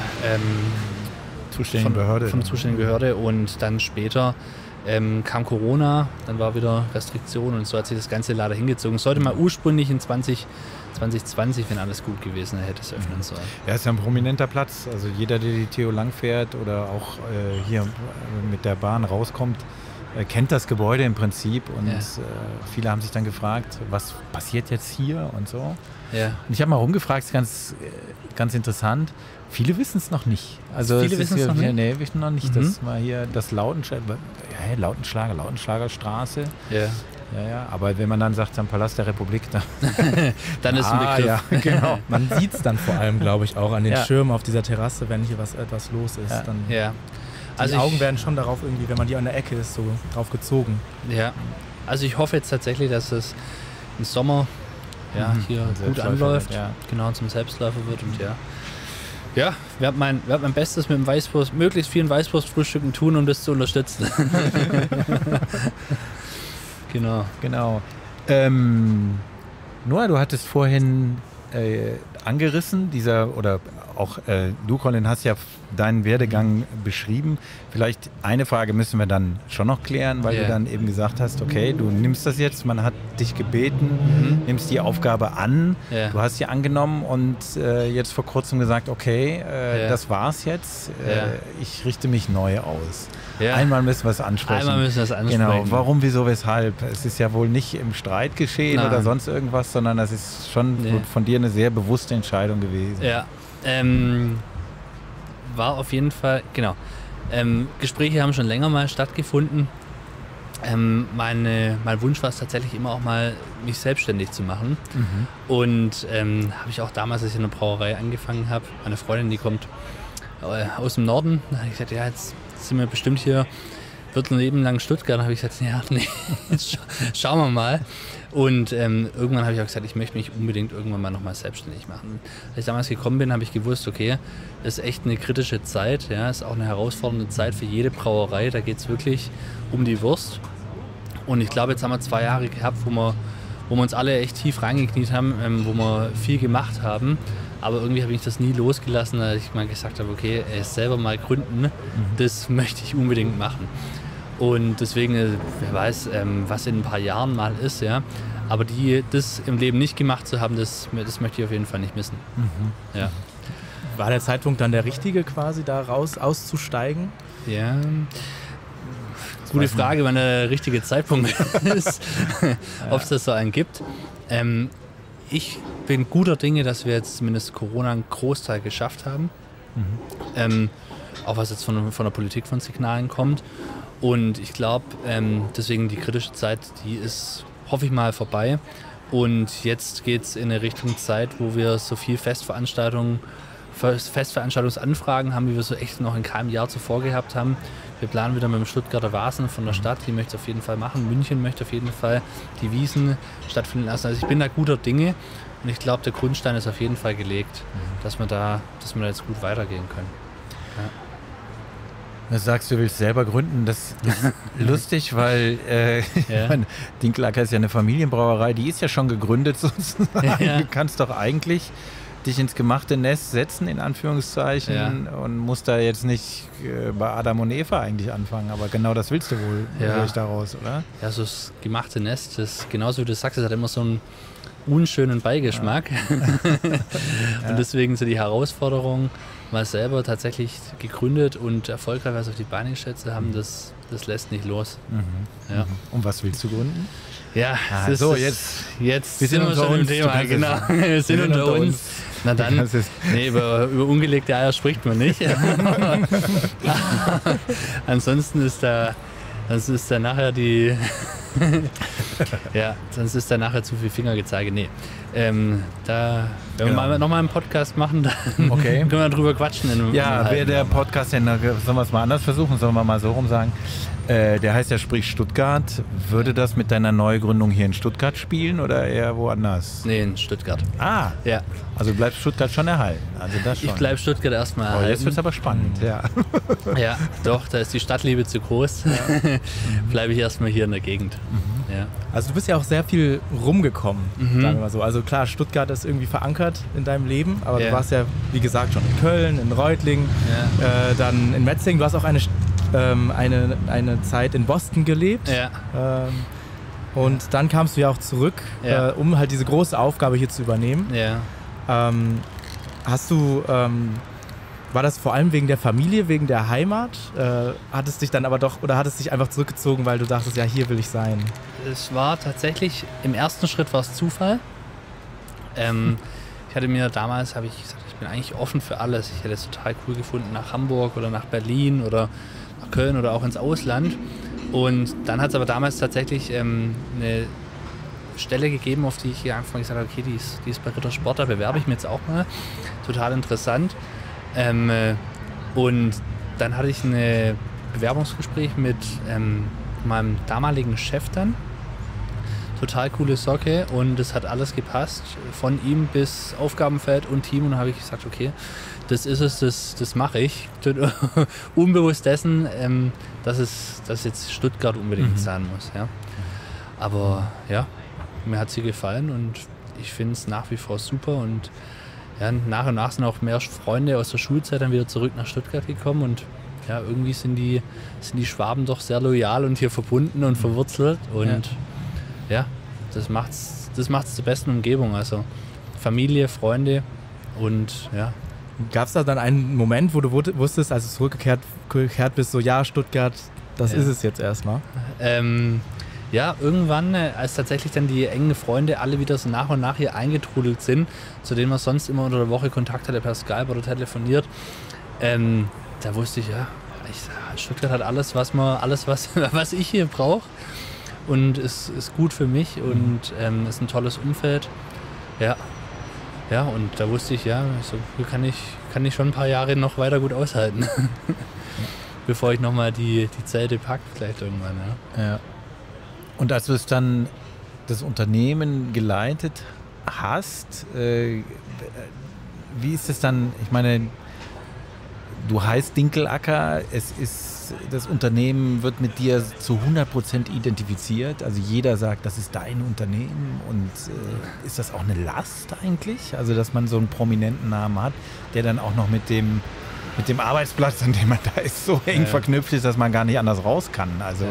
zuständigen Behörde. Von der zuständigen Behörde und dann später kam Corona, dann war wieder Restriktion und so hat sich das Ganze leider hingezogen. Sollte mal ursprünglich in 2020, wenn alles gut gewesen wäre, hätte es öffnen sollen. Ja, ist ja ein prominenter Platz. Also jeder, der die Theo lang fährt oder auch hier mit der Bahn rauskommt, kennt das Gebäude im Prinzip und viele haben sich dann gefragt, was passiert jetzt hier und so. Ja. Und ich habe mal rumgefragt, ist ganz interessant. Viele wissen es noch nicht. Also viele wissen es noch nicht? Nee, wissen noch nicht, dass mal hier das Lautenschlagerstraße. Ja. Ja, aber wenn man dann sagt, am Palast der Republik, dann dann ist ein Begriff. Ja, genau. Man sieht es dann vor allem, glaube ich, auch an den Schirmen auf dieser Terrasse, wenn hier etwas los ist. Dann die Augen werden schon darauf irgendwie, wenn man die an der Ecke ist, so drauf gezogen. Ja, also ich hoffe jetzt tatsächlich, dass es im Sommer hier gut anläuft, genau, zum Selbstläufer wird und werde mein Bestes mit dem möglichst vielen Weißwurstfrühstücken tun, um das zu unterstützen. Genau. Noah, du hattest vorhin angerissen, du, Colin, hast ja deinen Werdegang beschrieben. Vielleicht eine Frage müssen wir dann schon noch klären, weil du dann eben gesagt hast, okay, du nimmst das jetzt, man hat dich gebeten, nimmst die Aufgabe an, du hast sie angenommen und jetzt vor kurzem gesagt, okay, das war's jetzt, ich richte mich neu aus. Ja. Einmal müssen wir es ansprechen. Genau, warum, wieso, weshalb? Es ist ja wohl nicht im Streit geschehen oder sonst irgendwas, sondern das ist schon von dir eine sehr bewusste Entscheidung gewesen. Ja, war auf jeden Fall, genau. Gespräche haben schon länger mal stattgefunden. Mein Wunsch war es tatsächlich immer auch mal, mich selbstständig zu machen. Und habe ich auch damals, als ich in der Brauerei angefangen habe, meine Freundin, die kommt aus dem Norden, da habe ich gesagt, jetzt sind wir bestimmt hier Viertelleben lang Stuttgart. Da habe ich gesagt, schauen wir mal. Und irgendwann habe ich auch gesagt, ich möchte mich unbedingt irgendwann mal nochmal selbstständig machen. Als ich damals gekommen bin, habe ich gewusst, okay, das ist echt eine kritische Zeit. Ja, ist auch eine herausfordernde Zeit für jede Brauerei. Da geht es wirklich um die Wurst. Und ich glaube, jetzt haben wir 2 Jahre gehabt, wo wir uns alle echt tief reingekniet haben, wo wir viel gemacht haben. Aber irgendwie habe ich das nie losgelassen, als ich mal gesagt habe, okay, selber mal gründen, das möchte ich unbedingt machen. Und deswegen, wer weiß, was in ein paar Jahren mal ist, ja. Aber das im Leben nicht gemacht zu haben, das möchte ich auf jeden Fall nicht missen. Ja. War der Zeitpunkt dann der richtige, quasi da raus auszusteigen? Ja. Gute Frage, wann der richtige Zeitpunkt ist, ob es das so einen gibt. Ich bin guter Dinge, dass wir jetzt zumindest Corona einen Großteil geschafft haben. Auch was jetzt von der Politik von Signalen kommt. Und ich glaube, deswegen die kritische Zeit, die ist, hoffe ich mal, vorbei. Und jetzt geht es in eine Richtung Zeit, wo wir so viel Festveranstaltungsanfragen haben, wie wir so echt noch in keinem Jahr zuvor gehabt haben. Wir planen wieder mit dem Stuttgarter Vasen von der Stadt, die möchte es auf jeden Fall machen. München möchte auf jeden Fall die Wiesen stattfinden lassen. Also ich bin da guter Dinge und ich glaube, der Grundstein ist auf jeden Fall gelegt, dass wir da jetzt gut weitergehen können. Ja. Du sagst, du willst selber gründen, das ist lustig, weil Dinkelacker ist ja eine Familienbrauerei, die ist ja schon gegründet sozusagen. Ja. Du kannst doch eigentlich dich ins gemachte Nest setzen, in Anführungszeichen, und musst da jetzt nicht bei Adam und Eva eigentlich anfangen, aber genau das willst du wohl daraus, oder? Ja, so das gemachte Nest, das, genauso wie du sagst, das hat immer so einen unschönen Beigeschmack. Und deswegen so die Herausforderung, mal selber tatsächlich gegründet und erfolgreich was auf die Beine gestellt haben, das lässt nicht los. Ja. Und was willst du gründen? Ja, jetzt wir sind wir schon im Thema, genau. Wir sind unter uns. Na dann, über ungelegte Eier spricht man nicht. Ansonsten ist da nachher sonst ist da nachher zu viel Fingergezeige. Nee. Wenn wir nochmal einen Podcast machen, dann können wir drüber quatschen. Wäre der Podcast denn, sollen wir es mal anders versuchen, sollen wir mal so rum sagen, der heißt ja Sprich Stuttgart. Würde das mit deiner Neugründung hier in Stuttgart spielen oder eher woanders? Nee, in Stuttgart. Ah, ja. Also du bleibst Stuttgart schon erhalten. Also das schon. Ich bleibe Stuttgart erstmal erhalten. Jetzt wird es aber spannend, ja. Ja, doch, da ist die Stadtliebe zu groß. Ja. Bleibe ich erstmal hier in der Gegend. Ja. Also du bist ja auch sehr viel rumgekommen, sagen wir mal so. Also klar, Stuttgart ist irgendwie verankert in deinem Leben, aber du warst ja, wie gesagt, schon in Köln, in Reutlingen, dann in Metzingen. Du hast auch eine Zeit in Boston gelebt. Ja. Und dann kamst du ja auch zurück, um halt diese große Aufgabe hier zu übernehmen. Ja. War das vor allem wegen der Familie, wegen der Heimat? Hattest dich dann aber doch, oder hattest dich einfach zurückgezogen, weil du dachtest, ja, hier will ich sein? Es war tatsächlich, im ersten Schritt war es Zufall. Ich hatte mir damals, habe ich gesagt, ich bin eigentlich offen für alles. Ich hätte es total cool gefunden, nach Hamburg oder nach Berlin oder nach Köln oder auch ins Ausland. Und dann hat es aber damals tatsächlich eine Stelle gegeben, auf die ich hier einfach gesagt habe, okay, die ist bei Rittersport, da bewerbe ich mich jetzt auch mal. Total interessant. Und dann hatte ich ein Bewerbungsgespräch mit meinem damaligen Chef dann. Total coole Socke und es hat alles gepasst, von ihm bis Aufgabenfeld und Team. Und dann habe ich gesagt, okay, das ist es, das mache ich. Unbewusst dessen, dass jetzt Stuttgart unbedingt sein muss. Ja. Aber ja, mir hat sie gefallen und ich finde es nach wie vor super. Und ja, nach und nach sind auch mehr Freunde aus der Schulzeit dann wieder zurück nach Stuttgart gekommen und ja, irgendwie sind die Schwaben doch sehr loyal und hier verbunden und verwurzelt und ja, das macht's zur besten Umgebung, also Familie, Freunde und ja. Gab es da dann einen Moment, wo du wusstest, als du zurückgekehrt bist, so ja, Stuttgart, das ist es jetzt erstmal? Ja, irgendwann, als tatsächlich dann die engen Freunde alle wieder so nach und nach hier eingetrudelt sind, zu denen man sonst immer unter der Woche Kontakt hatte per Skype oder telefoniert, da wusste ich, ja, Stuttgart hat alles, was ich hier brauche und ist gut für mich und ist ein tolles Umfeld. Ja, und da wusste ich, ja, so kann ich schon ein paar Jahre noch weiter gut aushalten, bevor ich nochmal die Zelte packe, vielleicht irgendwann. Ja. Und als du es dann das Unternehmen geleitet hast, wie ist es dann, ich meine, du heißt Dinkelacker, es ist das Unternehmen wird mit dir zu 100% identifiziert. Also jeder sagt, das ist dein Unternehmen. Und ist das auch eine Last eigentlich? Also dass man so einen prominenten Namen hat, der dann auch noch mit dem Arbeitsplatz, an dem man da ist, so eng verknüpft ist, dass man gar nicht anders raus kann. Also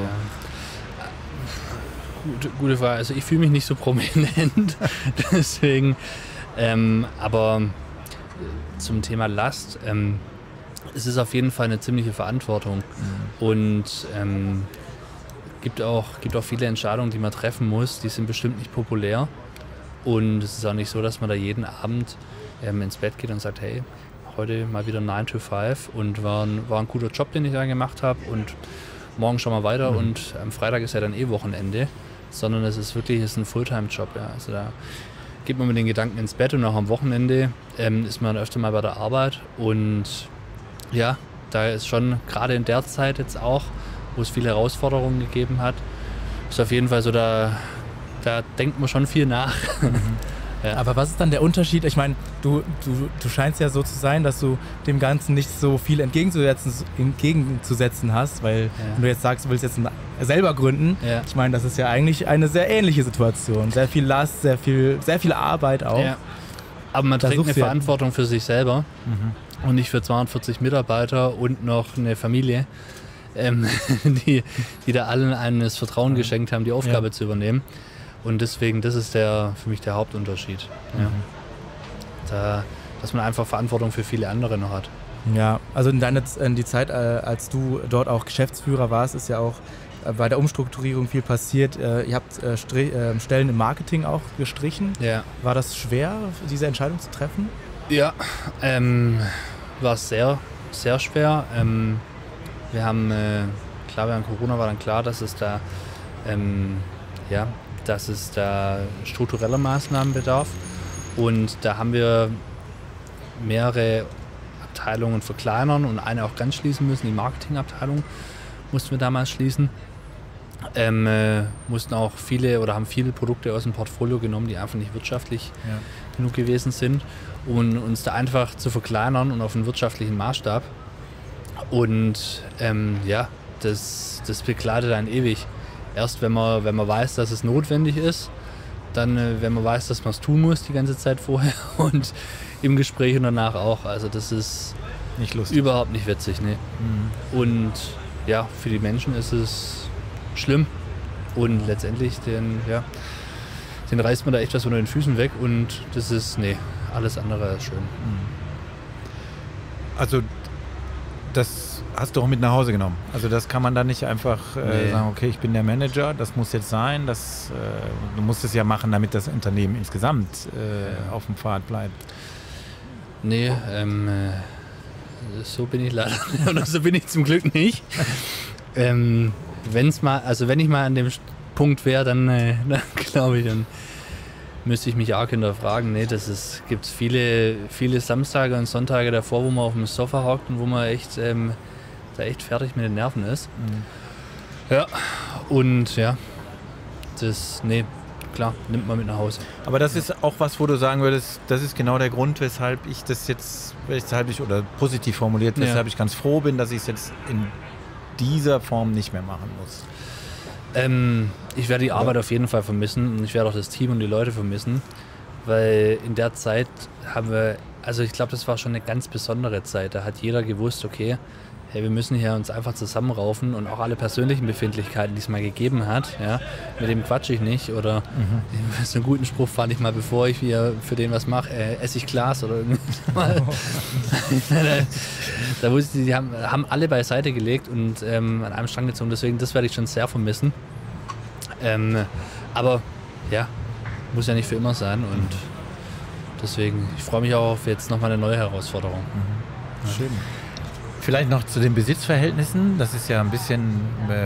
Gute Frage. Also ich fühle mich nicht so prominent, deswegen. Aber zum Thema Last, es ist auf jeden Fall eine ziemliche Verantwortung und gibt auch viele Entscheidungen, die man treffen muss, die sind bestimmt nicht populär und es ist auch nicht so, dass man da jeden Abend ins Bett geht und sagt, hey, heute mal wieder 9 to 5 und war ein guter Job, den ich da gemacht habe und morgen schauen wir weiter und am Freitag ist ja dann Wochenende, sondern es ist ein Fulltime-Job. Ja. Also da geht man mit den Gedanken ins Bett und auch am Wochenende ist man öfter mal bei der Arbeit und ja, da ist schon gerade in der Zeit jetzt auch, wo es viele Herausforderungen gegeben hat, ist auf jeden Fall so, da denkt man schon viel nach. Ja. Aber was ist dann der Unterschied? Ich meine, du scheinst ja so zu sein, dass du dem Ganzen nicht so viel entgegenzusetzen hast, weil wenn du jetzt sagst, du willst jetzt selber gründen, ich meine, das ist ja eigentlich eine sehr ähnliche Situation. Sehr viel Last, sehr viel Arbeit auch. Ja. Aber man trägt eine Verantwortung für sich selber und nicht für 42 Mitarbeiter und noch eine Familie, die da allen eines Vertrauen geschenkt haben, die Aufgabe zu übernehmen. Und deswegen, das ist für mich der Hauptunterschied. Ja. Dass man einfach Verantwortung für viele andere noch hat. Ja, also in die Zeit, als du dort auch Geschäftsführer warst, ist ja auch bei der Umstrukturierung viel passiert. Ihr habt Stellen im Marketing auch gestrichen. Ja. War das schwer, diese Entscheidung zu treffen? Ja, war sehr, sehr schwer. Wir haben während Corona war dann klar, dass es da struktureller Maßnahmen bedarf. Und da haben wir mehrere Abteilungen verkleinern und eine auch ganz schließen müssen. Die Marketingabteilung mussten wir damals schließen. Mussten auch haben viele Produkte aus dem Portfolio genommen, die einfach nicht wirtschaftlich genug gewesen sind. Und uns da einfach zu verkleinern und auf einen wirtschaftlichen Maßstab. Und das begleitet einen ewig. Erst wenn man weiß, dass es notwendig ist, dann wenn man weiß, dass man es tun muss die ganze Zeit vorher und im Gespräch und danach auch. Also das ist nicht lustig. Überhaupt nicht witzig. Nee. Und ja, für die Menschen ist es schlimm und letztendlich den reißt man da echt was unter den Füßen weg und das ist, alles andere als schön. Also das hast du auch mit nach Hause genommen. Also das kann man dann nicht einfach sagen, okay, ich bin der Manager, das muss jetzt sein. Du musst es ja machen, damit das Unternehmen insgesamt auf dem Pfad bleibt. Nee, so bin ich leider oder so bin ich zum Glück nicht. Wenn ich mal an dem Punkt wäre, dann glaube ich, dann müsste ich mich arg hinterfragen. Nee, gibt viele Samstage und Sonntage davor, wo man auf dem Sofa hockt und wo man echt fertig mit den Nerven ist. Ja, und klar, nimmt man mit nach Hause. Aber das ist auch was, wo du sagen würdest, das ist genau der Grund, weshalb ich positiv formuliert, weshalb ich ganz froh bin, dass ich es jetzt in dieser Form nicht mehr machen muss. Ich werde die Arbeit auf jeden Fall vermissen und ich werde auch das Team und die Leute vermissen, weil in der Zeit ich glaube, das war schon eine ganz besondere Zeit. Da hat jeder gewusst, okay, wir müssen hier uns einfach zusammenraufen und auch alle persönlichen Befindlichkeiten, die es mal gegeben hat, mit dem quatsch ich nicht oder so einen guten Spruch fand ich mal, bevor ich für den was mache, esse ich Glas oder irgendwie mal. Da wusste ich, die haben alle beiseite gelegt und an einem Strang gezogen, deswegen, das werde ich schon sehr vermissen. Aber muss ja nicht für immer sein und deswegen, ich freue mich auch auf jetzt nochmal eine neue Herausforderung. Schön. Vielleicht noch zu den Besitzverhältnissen. Das ist ja ein bisschen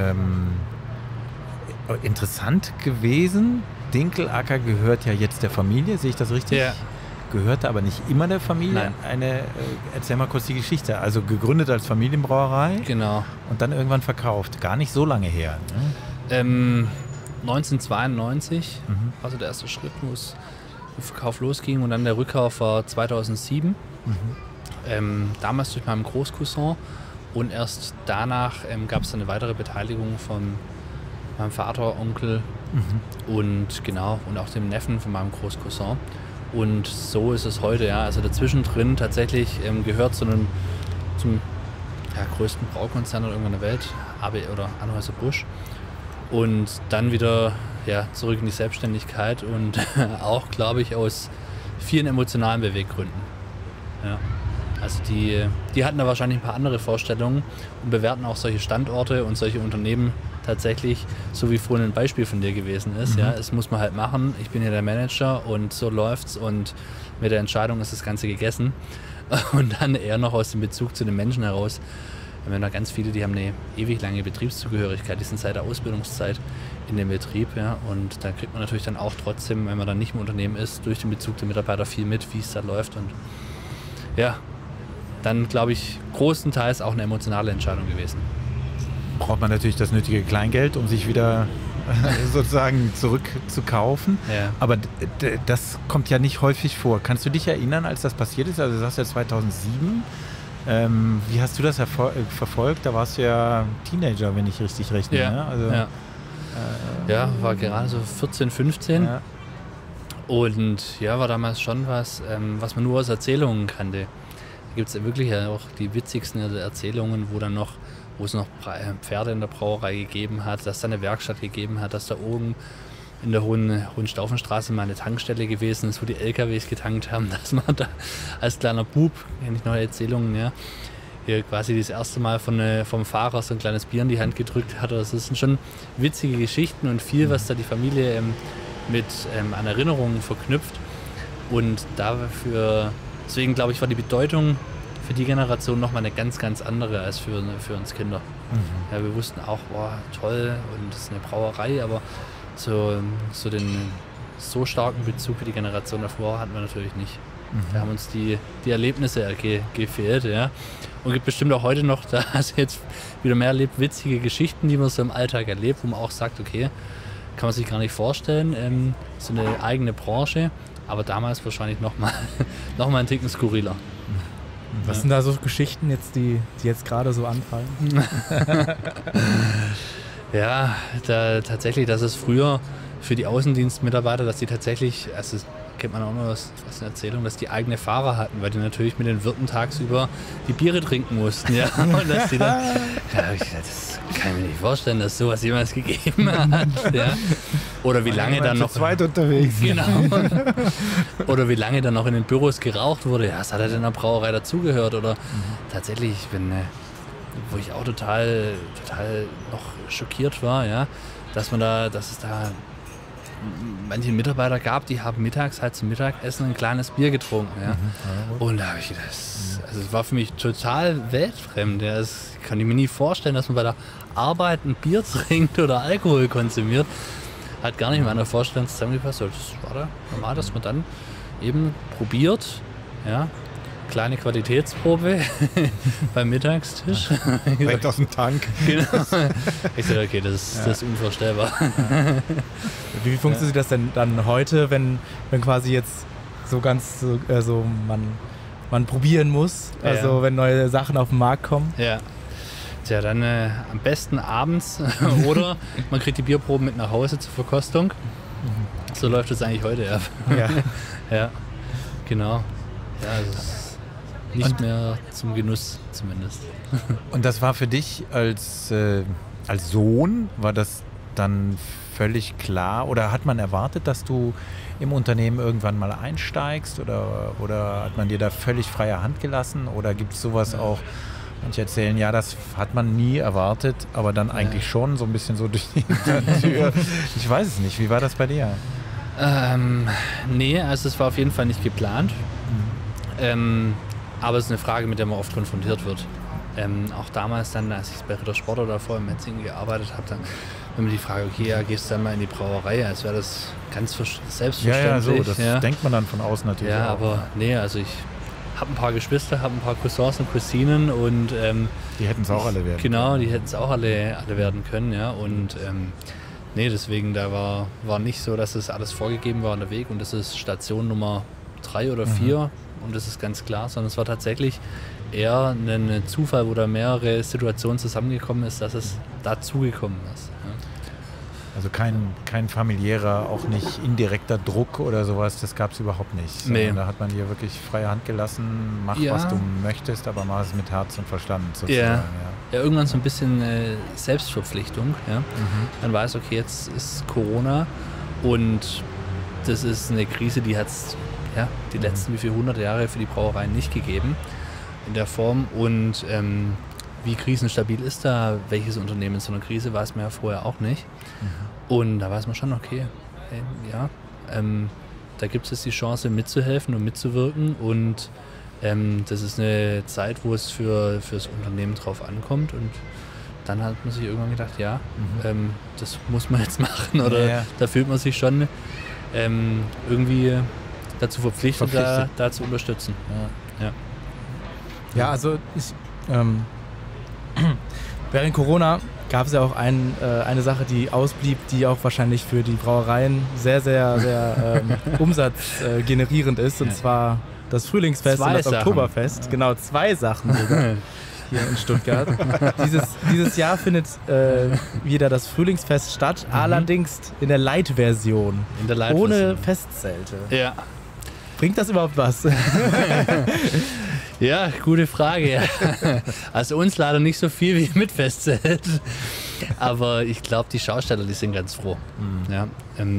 interessant gewesen. Dinkelacker gehört ja jetzt der Familie, sehe ich das richtig? Ja. Gehörte aber nicht immer der Familie. Erzähl mal kurz die Geschichte. Also gegründet als Familienbrauerei. Genau. Und dann irgendwann verkauft. Gar nicht so lange her. Ne? 1992, also der erste Schritt, wo es der Verkauf losging und dann der Rückkauf war 2007. Damals durch meinen Großcousin Und erst danach gab es dann eine weitere Beteiligung von meinem Vater, Onkel und auch dem Neffen von meinem Großcousin. Und so ist es heute, ja. Also dazwischen drin tatsächlich gehört zum größten Braukonzern irgendwann der Welt, AB oder Anheuser-Busch. Und dann wieder zurück in die Selbstständigkeit und auch, glaube ich, aus vielen emotionalen Beweggründen. Ja. Also die hatten da wahrscheinlich ein paar andere Vorstellungen und bewerten auch solche Standorte und solche Unternehmen tatsächlich, so wie vorhin ein Beispiel von dir gewesen ist. Ja, es muss man halt machen. Ich bin hier der Manager und so läuft's und mit der Entscheidung ist das Ganze gegessen. Und dann eher noch aus dem Bezug zu den Menschen heraus. Wir haben da ganz viele, die haben eine ewig lange Betriebszugehörigkeit, die sind seit der Ausbildungszeit in dem Betrieb. Ja, und da kriegt man natürlich dann auch trotzdem, wenn man dann nicht im Unternehmen ist, durch den Bezug der Mitarbeiter viel mit, wie es da läuft. Und ja, dann glaube ich, großenteils auch eine emotionale Entscheidung gewesen. Braucht man natürlich das nötige Kleingeld, um sich wieder sozusagen zurückzukaufen. Ja. Aber das kommt ja nicht häufig vor. Kannst du dich erinnern, als das passiert ist? Also du sagst ja 2007. Wie hast du das verfolgt? Da warst du ja Teenager, wenn ich richtig rechne. Ja, ne? Also, war gerade so 14, 15. Ja. Und war damals schon was man nur aus Erzählungen kannte. Da gibt es ja wirklich auch die witzigsten Erzählungen, wo es noch Pferde in der Brauerei gegeben hat, dass da eine Werkstatt gegeben hat, dass da oben in der Hohenstaufenstraße mal eine Tankstelle gewesen ist, wo die LKWs getankt haben, dass man da als kleiner Bub, kenne ich noch Erzählungen, hier quasi das erste Mal vom Fahrer so ein kleines Bier in die Hand gedrückt hat. Das sind schon witzige Geschichten und viel, was da die Familie an Erinnerungen verknüpft. Und deswegen glaube ich, war die Bedeutung für die Generation nochmal eine ganz, ganz andere als für uns Kinder. Ja, wir wussten auch, toll, und das ist eine Brauerei, aber den so starken Bezug für die Generation davor hatten wir natürlich nicht. Da haben uns die Erlebnisse gefehlt. Ja. Und gibt bestimmt auch heute noch, da hast du jetzt wieder mehr erlebt, witzige Geschichten, die man so im Alltag erlebt, wo man auch sagt, okay, kann man sich gar nicht vorstellen, so eine eigene Branche, aber damals wahrscheinlich noch mal einen Ticken skurriler. Was sind da so Geschichten jetzt, die jetzt gerade so anfallen? Ja, tatsächlich, dass es früher für die Außendienstmitarbeiter, dass die tatsächlich, also kennt man auch noch was eine Erzählung, dass die eigene Fahrer hatten, weil die natürlich mit den Wirten tagsüber die Biere trinken mussten. Ja, und dass die dann, das kann ich mir nicht vorstellen, dass sowas jemals gegeben hat. Ja. Oder wie lange dann noch. Zu zweit unterwegs. Genau. Oder wie lange dann noch in den Büros geraucht wurde. Ja, das hat halt in der Brauerei dazugehört. Oder tatsächlich, wo ich auch total noch schockiert war, ja, dass es da manche Mitarbeiter gab, die haben mittags halt zum Mittagessen ein kleines Bier getrunken. Ja. Und da habe ich gedacht, es war für mich total weltfremd. Ja. Das kann ich mir nie vorstellen, dass man bei der Arbeit ein Bier trinkt oder Alkohol konsumiert. Hat gar nicht in meiner Vorstellung zusammengepasst. Das war da normal, dass man dann eben probiert, ja, kleine Qualitätsprobe beim Mittagstisch. Direkt aus dem Tank. Genau. Ich sage, okay, das ist unvorstellbar. Wie funktioniert das denn dann heute, wenn quasi jetzt so ganz so man probieren muss, also wenn neue Sachen auf den Markt kommen? Ja. Tja, dann am besten abends oder man kriegt die Bierproben mit nach Hause zur Verkostung. So läuft es eigentlich heute ab. Ja. Ja, genau. Ja, also nicht mehr zum Genuss zumindest. Und das war für dich als Sohn, war das dann völlig klar? Oder hat man erwartet, dass du im Unternehmen irgendwann mal einsteigst? Oder hat man dir da völlig freie Hand gelassen? Oder gibt es sowas auch, manche erzählen, ja, das hat man nie erwartet, aber dann eigentlich schon so ein bisschen so durch die Tür. Ich weiß es nicht. Wie war das bei dir? Nee, also es war auf jeden Fall nicht geplant. Aber es ist eine Frage, mit der man oft konfrontiert wird. Auch damals dann, als ich bei Ritter Sport oder vorher im Metzingen gearbeitet habe, dann immer die Frage, okay, gehst du dann mal in die Brauerei, als wäre das ganz selbstverständlich. Das denkt man dann von außen natürlich auch. Ja, auch. aber nee, also ich habe ein paar Geschwister, habe ein paar Cousins und Cousinen und die hätten es auch alle werden können. Genau, die hätten es auch alle werden können, ja. Und nee, deswegen da war nicht so, dass es alles vorgegeben war an der Weg und das ist Station Nummer 3 oder 4 und das ist ganz klar, sondern es war tatsächlich eher ein Zufall, wo da mehrere Situationen zusammengekommen ist, dass es dazugekommen ist. Ja. Also kein familiärer, auch nicht indirekter Druck oder sowas, das gab es überhaupt nicht. Nee. Da hat man dir wirklich freie Hand gelassen, mach was du möchtest, aber mach es mit Herz und Verstand sozusagen. Ja, irgendwann so ein bisschen Selbstverpflichtung. Ja. Man weiß, okay, jetzt ist Corona und das ist eine Krise, die hat es die letzten wie viele 100 Jahre für die Brauereien nicht gegeben in der Form. Und wie krisenstabil ist da welches Unternehmen in so einer Krise, weiß man ja vorher auch nicht. Und da weiß man schon, okay, da gibt es jetzt die Chance mitzuhelfen und mitzuwirken und das ist eine Zeit, wo es für das Unternehmen drauf ankommt und dann hat man sich irgendwann gedacht, das muss man jetzt machen oder da fühlt man sich schon irgendwie dazu verpflichtet. Da zu unterstützen. Ja, also während Corona gab es ja auch eine Sache, die ausblieb, die auch wahrscheinlich für die Brauereien sehr, sehr, sehr umsatzgenerierend ist, und zwar das Frühlingsfest und das Oktoberfest. Ja. Genau, 2 Sachen sogar hier in Stuttgart. Dieses Jahr findet wieder das Frühlingsfest statt, allerdings in der Light-Version. Ohne Festzelte. Ja. Bringt das überhaupt was? Ja, gute Frage. Also uns leider nicht so viel wie mit Festzelt. Aber ich glaube, die Schausteller, die sind ganz froh. Ja,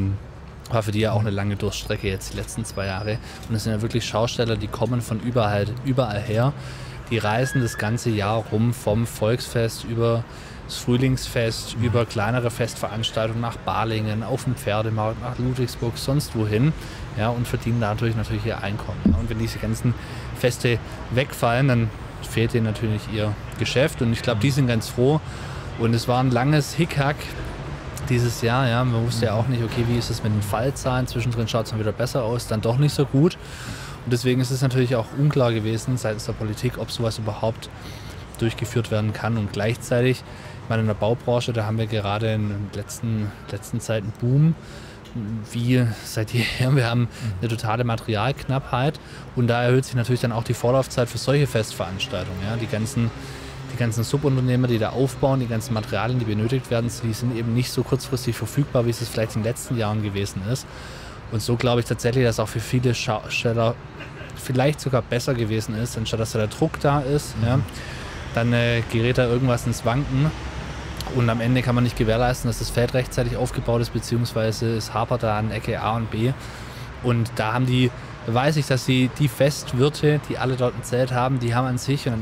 war für die ja auch eine lange Durststrecke jetzt die letzten 2 Jahre. Und es sind ja wirklich Schausteller, die kommen von überall her. Die reisen das ganze Jahr rum, vom Volksfest über das Frühlingsfest, über kleinere Festveranstaltungen nach Balingen, auf dem Pferdemarkt, nach Ludwigsburg, sonst wohin. Ja, und verdienen dadurch natürlich ihr Einkommen. Ja. Und wenn diese ganzen Feste wegfallen, dann fehlt ihnen natürlich ihr Geschäft. Und ich glaube, die sind ganz froh. Und es war ein langes Hickhack dieses Jahr. Ja. Man wusste ja auch nicht, okay, wie ist es mit den Fallzahlen? Zwischendrin schaut es dann wieder besser aus, dann doch nicht so gut. Und deswegen ist es natürlich auch unklar gewesen seitens der Politik, ob sowas überhaupt durchgeführt werden kann. Und gleichzeitig, ich meine, in der Baubranche, da haben wir gerade in der letzten Zeit einen Boom, wie seit jeher. Wir haben eine totale Materialknappheit und da erhöht sich natürlich dann auch die Vorlaufzeit für solche Festveranstaltungen. Ja. Die ganzen Subunternehmer, die da aufbauen, die ganzen Materialien, die benötigt werden, die sind eben nicht so kurzfristig verfügbar, wie es vielleicht in den letzten Jahren gewesen ist. Und so glaube ich tatsächlich, dass auch für viele Schausteller vielleicht sogar besser gewesen ist, anstatt dass da der Druck da ist. Ja. Dann gerät da irgendwas ins Wanken. Und am Ende kann man nicht gewährleisten, dass das Feld rechtzeitig aufgebaut ist, beziehungsweise es hapert da an Ecke A und B. Und da weiß ich, dass die Festwirte, die alle dort ein Zelt haben, die haben an sich und an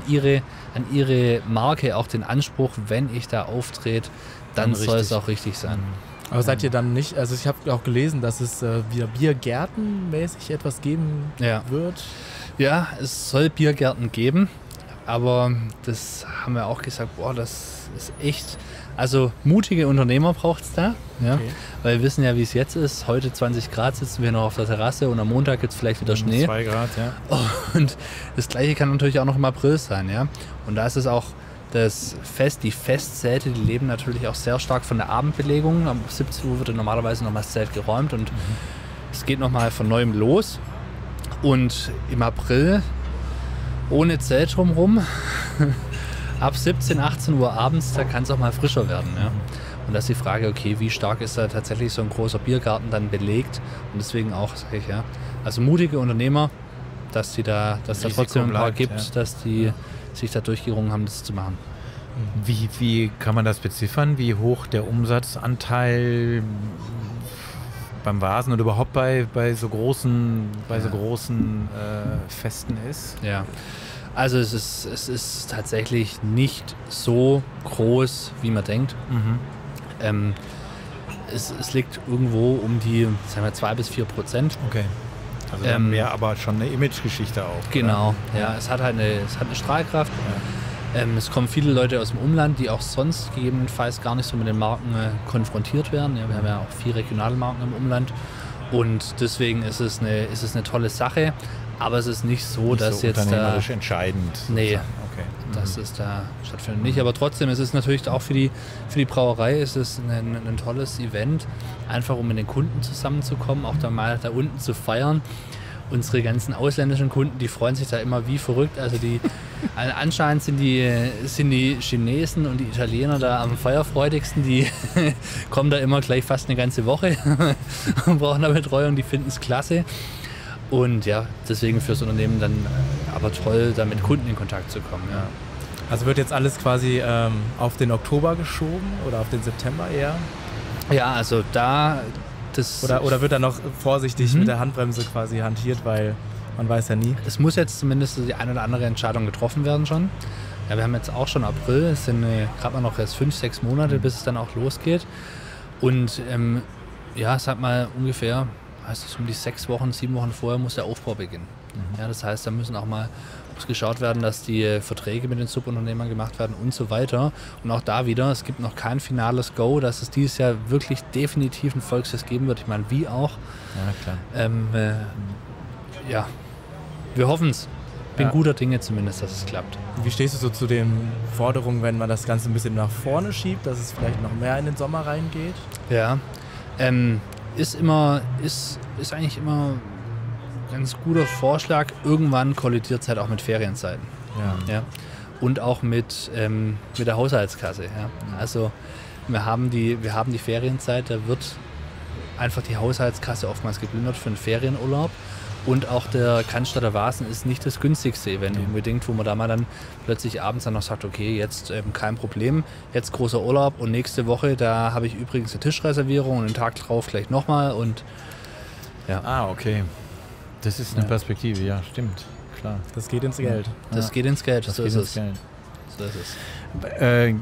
ihre Marke auch den Anspruch, wenn ich da auftrete, dann soll es auch richtig sein. Aber seid ihr dann nicht, also ich habe auch gelesen, dass es wieder Biergärtenmäßig etwas geben wird? Ja, es soll Biergärten geben, aber das haben wir auch gesagt, das ist echt, also mutige Unternehmer braucht es da, ja? Okay. Weil wir wissen ja, wie es jetzt ist. Heute 20 Grad sitzen wir noch auf der Terrasse und am Montag gibt es vielleicht wieder Schnee. 2 Grad, ja. Und das Gleiche kann natürlich auch noch im April sein, ja. Und da ist es auch die Festzelte, die leben natürlich auch sehr stark von der Abendbelegung. Um 17 Uhr wird normalerweise nochmal das Zelt geräumt und es geht nochmal von neuem los. Und im April ohne Zelt drumherum, ab 17, 18 Uhr abends, da kann es auch mal frischer werden. Ja. Und da ist die Frage, okay, wie stark ist da tatsächlich so ein großer Biergarten dann belegt? Und deswegen auch, sage ich, also mutige Unternehmer, dass da trotzdem ein paar gibt, dass die sich da durchgerungen haben, das zu machen. Wie kann man das beziffern? Wie hoch der Umsatzanteil beim Vasen und überhaupt bei so großen Festen ist? Ja, also es ist tatsächlich nicht so groß, wie man denkt. Es liegt irgendwo um die 2-4%. Okay. Also mehr, aber schon eine Imagegeschichte auch. Genau, oder? Ja, es hat eine Strahlkraft. Ja. Es kommen viele Leute aus dem Umland, die auch sonst gegebenenfalls gar nicht so mit den Marken konfrontiert werden. Ja, wir haben ja auch 4 regionale Marken im Umland und deswegen ist es eine tolle Sache, aber es ist nicht so, dass so jetzt unternehmerisch entscheidend. Nee, okay. Das ist da stattfindet nicht, aber trotzdem ist es natürlich auch für die Brauerei ist es ein tolles Event, einfach um mit den Kunden zusammenzukommen, auch da mal da unten zu feiern. unsere ganzen ausländischen Kunden, die freuen sich da immer wie verrückt. Also anscheinend sind die Chinesen und die Italiener da am feuerfreudigsten. Die kommen da immer gleich fast eine ganze Woche und brauchen da Betreuung. Die finden es klasse. Und ja, deswegen fürs Unternehmen dann aber toll, da mit Kunden in Kontakt zu kommen. Ja. Also wird jetzt alles quasi auf den Oktober geschoben oder auf den September eher? Ja, also da... Oder wird da noch vorsichtig mit der Handbremse quasi hantiert, weil man weiß ja nie. Es muss jetzt zumindest die eine oder andere Entscheidung getroffen werden schon. Ja, wir haben jetzt auch schon April, es sind gerade mal noch erst 5-6 Monate, bis es dann auch losgeht. Und ja, sag mal ungefähr, heißt es um die 6 Wochen, 7 Wochen vorher muss der Aufbau beginnen. Ja, das heißt, da muss geschaut werden, dass die Verträge mit den Subunternehmern gemacht werden und so weiter. Und auch da wieder, es gibt noch kein finales Go, dass es dieses Jahr wirklich definitiv ein Volksfest geben wird. Ich meine, wie auch. Ja, klar. Ja, wir hoffen es. Bin guter Dinge zumindest, dass es klappt. Wie stehst du so zu den Forderungen, wenn man das Ganze ein bisschen nach vorne schiebt, dass es vielleicht noch mehr in den Sommer reingeht? Ja, ist eigentlich immer ganz guter Vorschlag. Irgendwann kollidiert es halt auch mit Ferienzeiten. Ja. Und auch mit der Haushaltskasse. Ja. Also wir haben die Ferienzeit, da wird einfach die Haushaltskasse oftmals geplündert für einen Ferienurlaub. Und auch der Cannstatter Vasen ist nicht das günstigste Event unbedingt, wo man da mal dann plötzlich abends dann noch sagt, okay, jetzt kein Problem, jetzt großer Urlaub und nächste Woche, da habe ich übrigens eine Tischreservierung und den Tag drauf gleich nochmal und ja. Ah, okay. Das ist eine Perspektive, ja, stimmt, klar. Das geht ins Geld. Das geht ins Geld, so ist es. So ist es.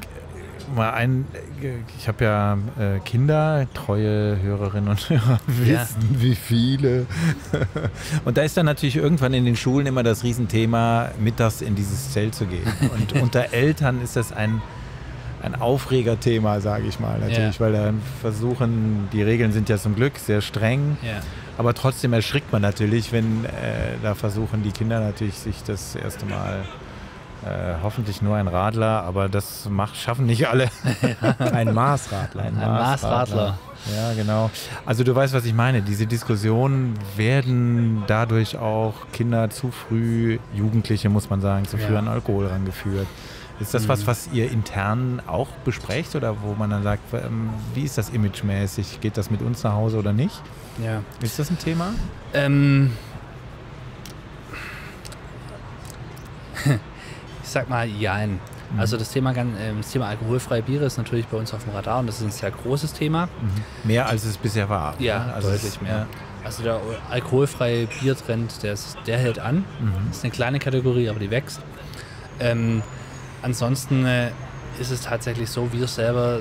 Ich habe ja Kinder, treue Hörerinnen und Hörer wissen, wie viele. Und da ist dann natürlich irgendwann in den Schulen immer das Riesenthema, mittags in dieses Zelt zu gehen. Und unter Eltern ist das ein Aufregerthema, sage ich mal, natürlich, weil dann versuchen, die Regeln sind ja zum Glück sehr streng, aber trotzdem erschrickt man natürlich, wenn da versuchen die Kinder natürlich sich das erste Mal hoffentlich nur ein Radler, aber das schaffen nicht alle. Ein Maßradler. Ein Maßradler. Ja, genau. Also du weißt, was ich meine. Diese Diskussionen werden dadurch auch Kinder zu früh, Jugendliche muss man sagen, zu früh an Alkohol rangeführt. Ist das was ihr intern auch besprecht oder wo man dann sagt, wie ist das imagemäßig? Geht das mit uns nach Hause oder nicht? Ja. Ist das ein Thema? Ich sag mal, jein. Also das Thema alkoholfreie Biere ist natürlich bei uns auf dem Radar und das ist ein sehr großes Thema. Mehr als es bisher war. Ja, also deutlich mehr. Also der alkoholfreie Biertrend, der hält an. Das ist eine kleine Kategorie, aber die wächst. Ansonsten ist es tatsächlich so, wir selber,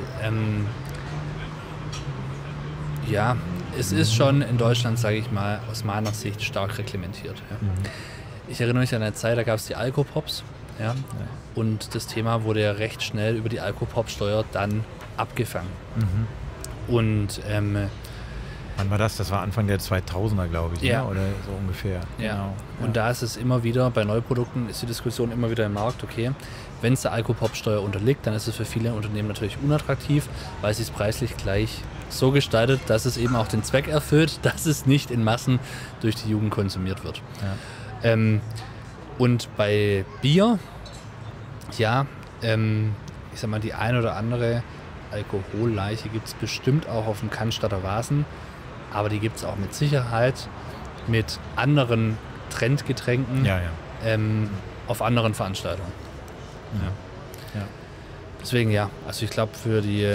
es ist schon in Deutschland, sage ich mal, aus meiner Sicht stark reglementiert. Ja. Ich erinnere mich an eine Zeit, da gab es die Alkopops. Ja? Und das Thema wurde ja recht schnell über die Alkopop-Steuer dann abgefangen. Und wann war das? Das war Anfang der 2000er, glaube ich, ne? Oder so ungefähr. Ja. Genau. Und da ist es immer wieder, bei Neuprodukten ist die Diskussion immer wieder im Markt, okay, wenn es der Alkopop-Steuer unterliegt, dann ist es für viele Unternehmen natürlich unattraktiv, weil sie es preislich gleich so gestaltet, dass es eben auch den Zweck erfüllt, dass es nicht in Massen durch die Jugend konsumiert wird. Ja. Und bei Bier, ich sag mal, die ein oder andere Alkoholleiche gibt es bestimmt auch auf dem Cannstatter Vasen, aber die gibt es auch mit Sicherheit mit anderen Trendgetränken auf anderen Veranstaltungen. Ja. Deswegen also ich glaube für die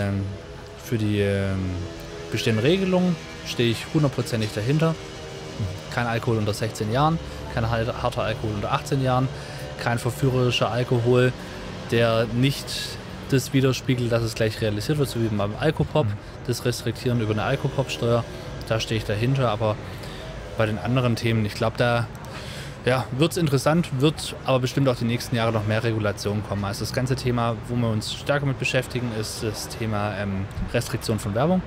bestehenden Regelungen stehe ich 100%ig dahinter. Kein Alkohol unter 16 Jahren, kein harter Alkohol unter 18 Jahren, kein verführerischer Alkohol, der nicht das widerspiegelt, dass es gleich realisiert wird, so wie beim Alkopop, das Restriktieren über eine Alkopop-Steuer, da stehe ich dahinter, aber bei den anderen Themen, ich glaube, da wird es interessant, wird aber bestimmt auch die nächsten Jahre noch mehr Regulationen kommen. Also das ganze Thema, wo wir uns stärker mit beschäftigen, ist das Thema Restriktion von Werbung.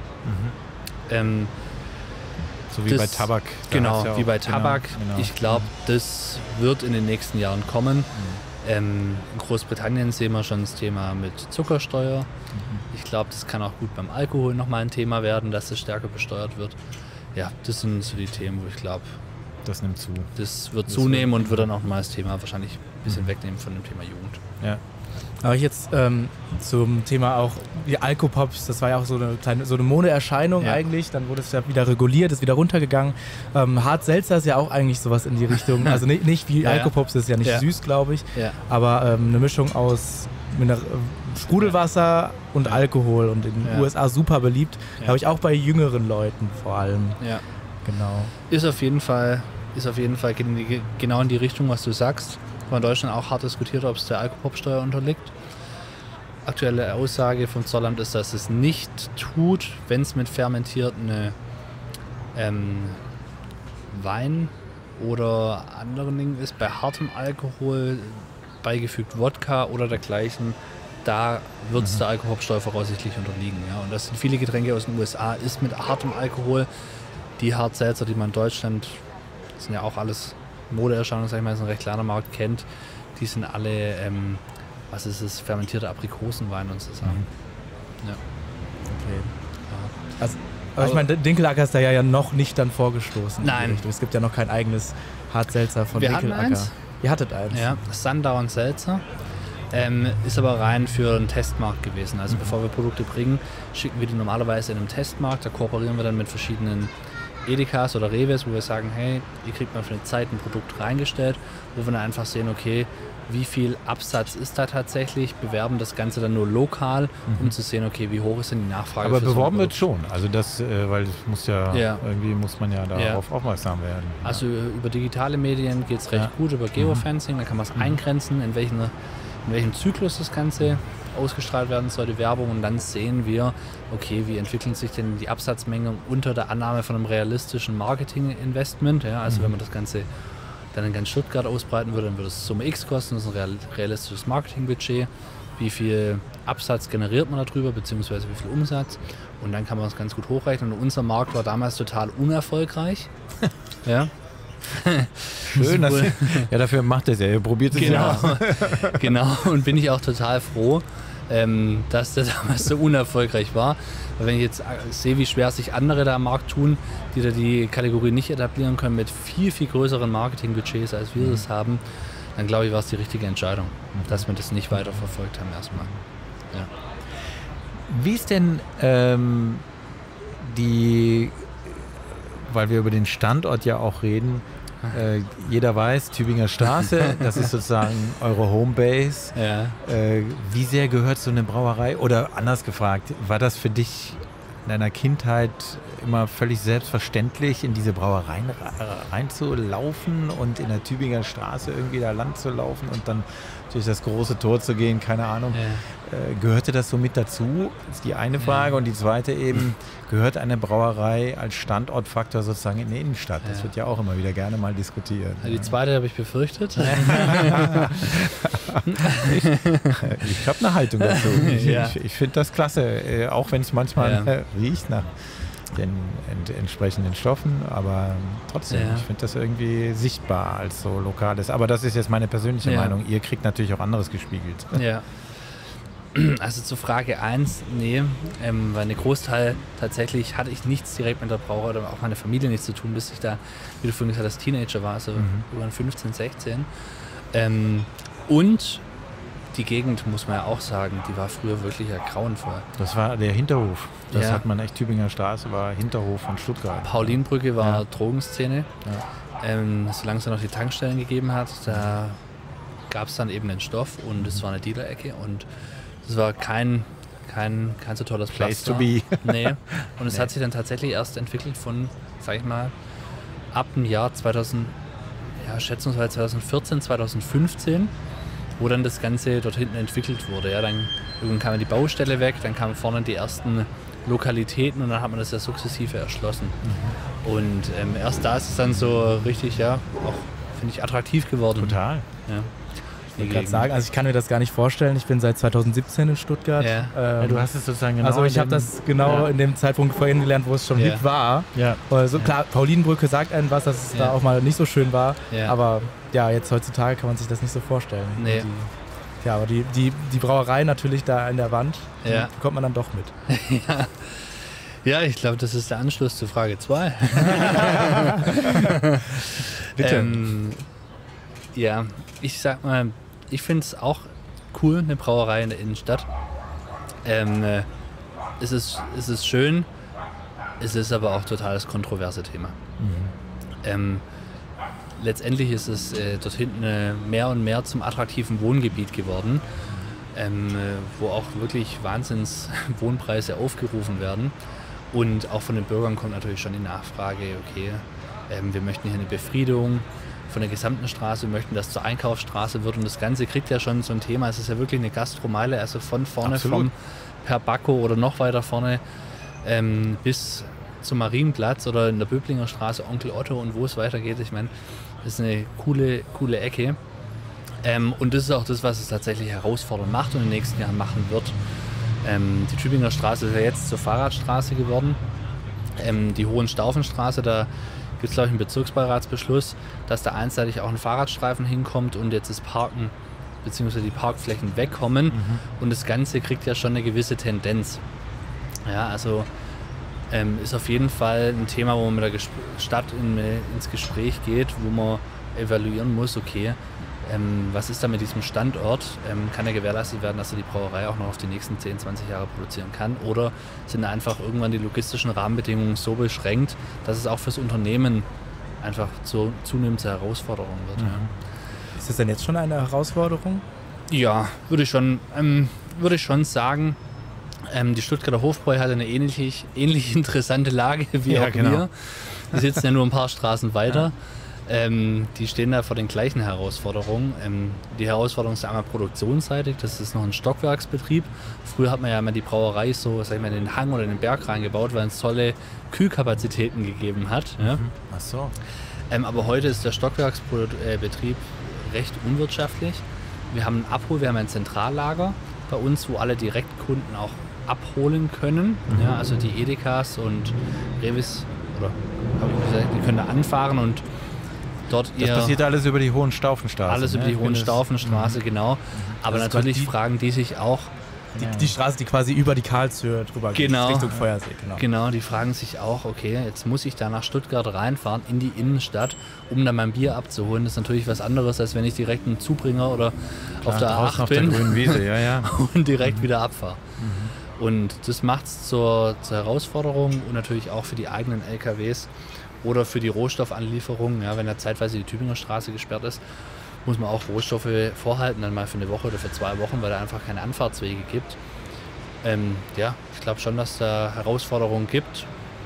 So wie bei Tabak. Genau, wie bei Tabak. Genau. Ich glaube, das wird in den nächsten Jahren kommen. In Großbritannien sehen wir schon das Thema mit Zuckersteuer. Ich glaube, das kann auch gut beim Alkohol nochmal ein Thema werden, dass es stärker besteuert wird. Ja, das sind so die Themen, wo ich glaube, Das nimmt zu. Das wird zunehmen und wird dann auch mal das Thema wahrscheinlich ein bisschen wegnehmen von dem Thema Jugend. Ja. Aber jetzt zum Thema auch wie Alkopops, das war ja auch so eine Modeerscheinung eigentlich, dann wurde es ja wieder reguliert, ist wieder runtergegangen. Hart Seltzer ist ja auch eigentlich sowas in die Richtung, also nicht wie Alkopops, das ist ja nicht süß, glaube ich, aber eine Mischung aus Sprudelwasser und Alkohol und in den USA super beliebt, glaube ich auch bei jüngeren Leuten vor allem. Ja. Genau. Ist auf jeden Fall genau in die Richtung, was du sagst. In Deutschland auch hart diskutiert, ob es der Alkopop-Steuer unterliegt. Aktuelle Aussage vom Zollamt ist, dass es nicht tut, wenn es mit fermentierten Wein oder anderen Dingen ist. Bei hartem Alkohol beigefügt Wodka oder dergleichen, da wird es der Alkopop-Steuer voraussichtlich unterliegen. Ja. Und das sind viele Getränke aus den USA, ist mit hartem Alkohol. Die Hart-Seltzer, die man in Deutschland, das sind ja auch alles Modeerscheinungen, sag ich mal, ist ein recht kleiner Markt, kennt, die sind alle, was ist es, fermentierte Aprikosenwein und so Sachen. Ja. Okay. Ja. Also, aber ich meine, Dinkelacker ist da ja noch nicht dann vorgestoßen. Nein. Es gibt ja noch kein eigenes Hart-Seltzer von Dinkelacker. Eins. Ihr hattet eins. Ja, Sundown Seltzer. Ist aber rein für einen Testmarkt gewesen. Also bevor wir Produkte bringen, schicken wir die normalerweise in einen Testmarkt. Da kooperieren wir dann mit verschiedenen Edekas oder Reves, wo wir sagen, hey, ihr kriegt mal für eine Zeit ein Produkt reingestellt, wo wir dann einfach sehen, okay, wie viel Absatz ist da tatsächlich, bewerben das Ganze dann nur lokal, um zu sehen, okay, wie hoch ist denn die Nachfrage. Aber beworben wird schon, also das, weil das muss irgendwie muss man ja darauf aufmerksam werden. Also über digitale Medien geht es recht gut, über Geofencing, da kann man es eingrenzen, in welchem Zyklus das Ganze ausgestrahlt werden soll, die Werbung, und dann sehen wir, okay, wie entwickeln sich denn die Absatzmengen unter der Annahme von einem realistischen Marketing-Investment. Ja, also wenn man das Ganze dann in ganz Stuttgart ausbreiten würde, dann würde es Summe X kosten, das ist ein realistisches Marketingbudget. Wie viel Absatz generiert man darüber, beziehungsweise wie viel Umsatz, und dann kann man das ganz gut hochrechnen. Und unser Markt war damals total unerfolgreich. Ja. Schön, dafür macht er es ja, er probiert es ja aus. Genau, und bin ich auch total froh, dass der damals so unerfolgreich war. Weil wenn ich jetzt sehe, wie schwer sich andere da am Markt tun, die da die Kategorie nicht etablieren können mit viel, viel größeren Marketingbudgets, als wir das haben, dann glaube ich, war es die richtige Entscheidung, dass wir das nicht weiter verfolgt haben erstmal. Ja. Wie ist denn weil wir über den Standort ja auch reden, jeder weiß, Tübinger Straße, das ist sozusagen eure Homebase. Ja. Wie sehr gehört so eine Brauerei? Oder anders gefragt, war das für dich in deiner Kindheit immer völlig selbstverständlich, in diese Brauereien reinzulaufen und in der Tübinger Straße irgendwie da lang zu laufen und dann durch das große Tor zu gehen, keine Ahnung. Gehörte das so mit dazu? Das ist die eine Frage. Und die zweite eben, gehört eine Brauerei als Standortfaktor sozusagen in die Innenstadt? Das wird ja auch immer wieder gerne mal diskutiert. Ja, die zweite habe ich befürchtet. Ich habe eine Haltung dazu. Ich finde das klasse, auch wenn es manchmal riecht nach den entsprechenden Stoffen, aber trotzdem, ich finde das irgendwie sichtbar als so lokales. Aber das ist jetzt meine persönliche Meinung. Ihr kriegt natürlich auch anderes gespiegelt. Ja. Also zu Frage 1, nee, weil eine Großteil tatsächlich hatte ich nichts direkt mit der Brauerei oder auch meine Familie nichts zu tun, bis ich da, wie du vorhin gesagt hast, Teenager war, also über 15, 16. Und die Gegend, muss man ja auch sagen, die war früher wirklich ja grauenvoll. Das war der Hinterhof. Das hat man echt, Tübinger Straße war Hinterhof von Stuttgart. Paulinbrücke war Drogenszene. Ja. Solange es dann noch die Tankstellen gegeben hat, da gab es dann eben den Stoff und es war eine Dealer-Ecke und es war kein so tolles Place Platz to be. Nee. Und es hat sich dann tatsächlich erst entwickelt von, sag ich mal, ab dem Jahr 2000, schätzungsweise 2014, 2015, wo dann das Ganze dort hinten entwickelt wurde. Ja, dann irgendwann kam die Baustelle weg, dann kamen vorne die ersten Lokalitäten und dann hat man das ja sukzessive erschlossen. Und erst da ist es dann so richtig, auch, finde ich, attraktiv geworden. Total. Ja. Ich wollte gerade sagen, also ich kann mir das gar nicht vorstellen. Ich bin seit 2017 in Stuttgart. Ja. Du hast es sozusagen genau. Also ich habe das genau in dem Zeitpunkt vorhin gelernt, wo es schon hip war. Ja. Also klar, Paulinbrücke sagt einem was, dass es da auch mal nicht so schön war. Ja. Aber jetzt heutzutage kann man sich das nicht so vorstellen. Nee. Aber die Brauerei natürlich da in der Wand, die bekommt man dann doch mit. Ja, ich glaube, das ist der Anschluss zu Frage 2. Bitte. Ja, ich sag mal, ich finde es auch cool, eine Brauerei in der Innenstadt. Es ist schön, es ist aber auch total das kontroverse Thema. Letztendlich ist es dort hinten mehr und mehr zum attraktiven Wohngebiet geworden, wo auch wirklich Wahnsinns-Wohnpreise aufgerufen werden. Und auch von den Bürgern kommt natürlich schon die Nachfrage, okay, wir möchten hier eine Befriedung von der gesamten Straße, wir möchten, dass es zur Einkaufsstraße wird und das Ganze kriegt ja schon so ein Thema, es ist ja wirklich eine Gastromeile, also von vorne vom Perbacco oder noch weiter vorne bis zum Marienplatz oder in der Böblinger Straße, Onkel Otto und wo es weitergeht. Ich meine, das ist eine coole Ecke. Und das ist auch das, was es tatsächlich herausfordernd macht und in den nächsten Jahren machen wird. Die Tübinger Straße ist ja jetzt zur Fahrradstraße geworden. Die Hohenstaufenstraße, da gibt es, glaube ich, einen Bezirksbeiratsbeschluss, dass da einseitig auch ein Fahrradstreifen hinkommt und jetzt das Parken bzw. die Parkflächen wegkommen. Und das Ganze kriegt ja schon eine gewisse Tendenz. Ja, also ist auf jeden Fall ein Thema, wo man mit der Stadt ins Gespräch geht, wo man evaluieren muss, okay, was ist da mit diesem Standort? Kann ja gewährleistet werden, dass er die Brauerei auch noch auf die nächsten 10, 20 Jahre produzieren kann? Oder sind einfach irgendwann die logistischen Rahmenbedingungen so beschränkt, dass es auch fürs Unternehmen einfach zunehmend zur Herausforderung wird? Ja. Ist das denn jetzt schon eine Herausforderung? Ja, würde ich schon sagen. Die Stuttgarter Hofbräu hat eine ähnlich interessante Lage wie auch wir. Die sitzen ja nur ein paar Straßen weiter. Die stehen da vor den gleichen Herausforderungen. Die Herausforderung ist einmal produktionsseitig, das ist noch ein Stockwerksbetrieb. Früher hat man ja immer die Brauerei so, sag ich mal, in den Hang oder in den Berg reingebaut, weil es tolle Kühlkapazitäten gegeben hat. Ja. Ach so. Aber heute ist der Stockwerksbetrieb recht unwirtschaftlich. Wir haben ein Zentrallager bei uns, wo alle Direktkunden auch abholen können. Ja, also die Edekas und Revis, oder habe ich gesagt, die können da anfahren und dort Das passiert alles über die Hohenstaufenstraße. Alles über die Hohenstaufenstraße, genau. Aber Das ist natürlich fragen die sich auch, Die Straße, die quasi über die Karlshöhe drüber geht, Genau. Richtung Feuersee. Genau, die fragen sich auch, okay, jetzt muss ich da nach Stuttgart reinfahren, in die Innenstadt, um dann mein Bier abzuholen. Das ist natürlich was anderes, als wenn ich direkt einen Zubringer oder auf der A8 auf der bin grünen Wiese, ja. und direkt wieder abfahre. Und das macht es zur Herausforderung und natürlich auch für die eigenen LKWs oder für die Rohstoffanlieferung. Ja, wenn ja zeitweise die Tübinger Straße gesperrt ist, muss man auch Rohstoffe vorhalten, dann mal für eine Woche oder für 2 Wochen, weil da einfach keine Anfahrtswege gibt. Ja, ich glaube schon, dass da Herausforderungen gibt,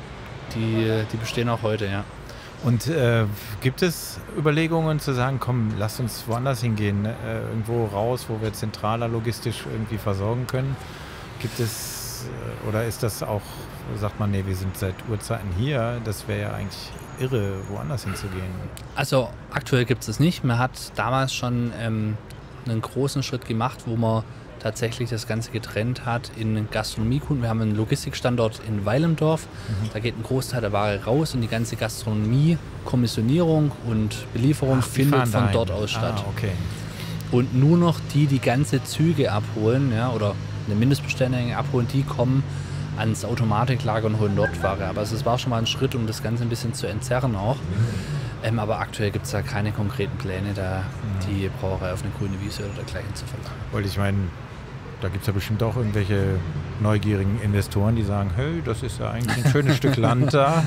die bestehen auch heute, ja. Und gibt es Überlegungen zu sagen, komm, lass uns woanders hingehen, irgendwo raus, wo wir zentraler logistisch irgendwie versorgen können? Gibt es, oder ist das auch, sagt man, nee, wir sind seit Urzeiten hier, das wäre ja eigentlich irre, woanders hinzugehen? Also aktuell gibt es es nicht. Man hat damals schon einen großen Schritt gemacht, wo man tatsächlich das Ganze getrennt hat in Gastronomiekunden. Wir haben einen Logistikstandort in Weilendorf. Da geht ein Großteil der Ware raus und die ganze Gastronomie, Kommissionierung und Belieferung findet von dort aus statt. Okay. Und nur noch die ganze Züge abholen, ja, oder eine Mindestbestellmenge abholen, die kommen ans Automatiklager und holen dort Ware. Aber es war schon mal ein Schritt, um das Ganze ein bisschen zu entzerren auch. Aber aktuell gibt es da keine konkreten Pläne, da die Brauerei auf eine grüne Wiese oder dergleichen zu verlagern. Weil ich meine, da gibt es ja bestimmt auch irgendwelche neugierigen Investoren, die sagen, hey, das ist ja eigentlich ein schönes Stück Land da.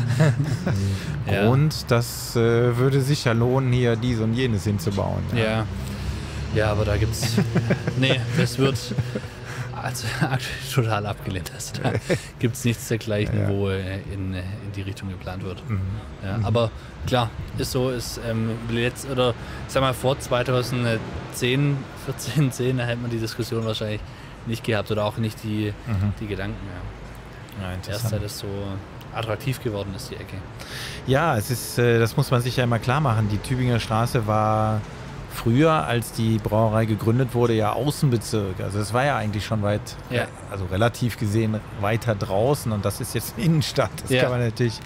Ja. Und das würde sich ja lohnen, hier dies und jenes hinzubauen. Ja, aber da gibt's. Nee, das wird also aktuell total abgelehnt. Also da gibt es nichts dergleichen, wo in die Richtung geplant wird. Ja, aber klar, ist so, oder ich sag mal vor 2010, 14, 10, da hätte man die Diskussion wahrscheinlich nicht gehabt oder auch nicht die Gedanken. Ja. Erst seit es so attraktiv geworden ist, die Ecke. Ja, es ist, das muss man sich ja immer klar machen. Die Tübinger Straße war früher, als die Brauerei gegründet wurde, ja Außenbezirk. Also es war ja eigentlich schon weit, also relativ gesehen weiter draußen und das ist jetzt Innenstadt. Das kann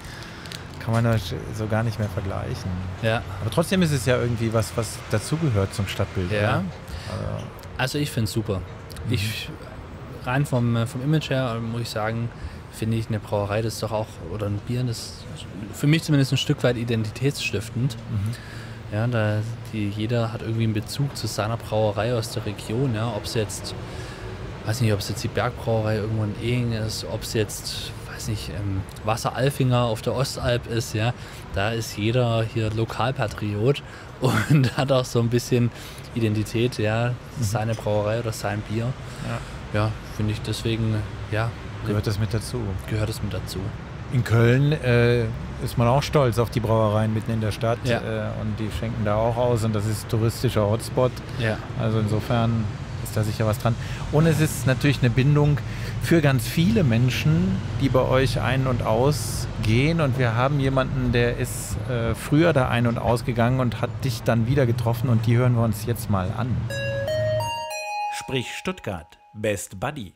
man so gar nicht mehr vergleichen. Ja. Aber trotzdem ist es ja irgendwie was dazugehört zum Stadtbild. Ja. Oder? Also ich finde es super. Rein vom Image her muss ich sagen, finde ich, eine Brauerei, das ist doch auch, oder ein Bier, das ist für mich zumindest ein Stück weit identitätsstiftend. Ja, jeder hat irgendwie einen Bezug zu seiner Brauerei aus der Region, ja, ob es jetzt, weiß nicht, ob es jetzt die Bergbrauerei irgendwo in Ehing ist, ob es jetzt, weiß nicht, Wasser Alfinger auf der Ostalb ist, ja, da ist jeder hier Lokalpatriot und hat auch so ein bisschen Identität, ja, seine Brauerei oder sein Bier. Ja, finde ich deswegen, ja. Gehört das mit dazu? Gehört es mit dazu. In Köln ist man auch stolz auf die Brauereien mitten in der Stadt und die schenken da auch aus und das ist touristischer Hotspot. Ja. Also insofern ist da sicher was dran. Und es ist natürlich eine Bindung für ganz viele Menschen, die bei euch ein- und ausgehen. Und wir haben jemanden, der ist früher da ein- und ausgegangen und hat dich dann wieder getroffen und die hören wir uns jetzt mal an. Sprich Stuttgart. Best Buddy.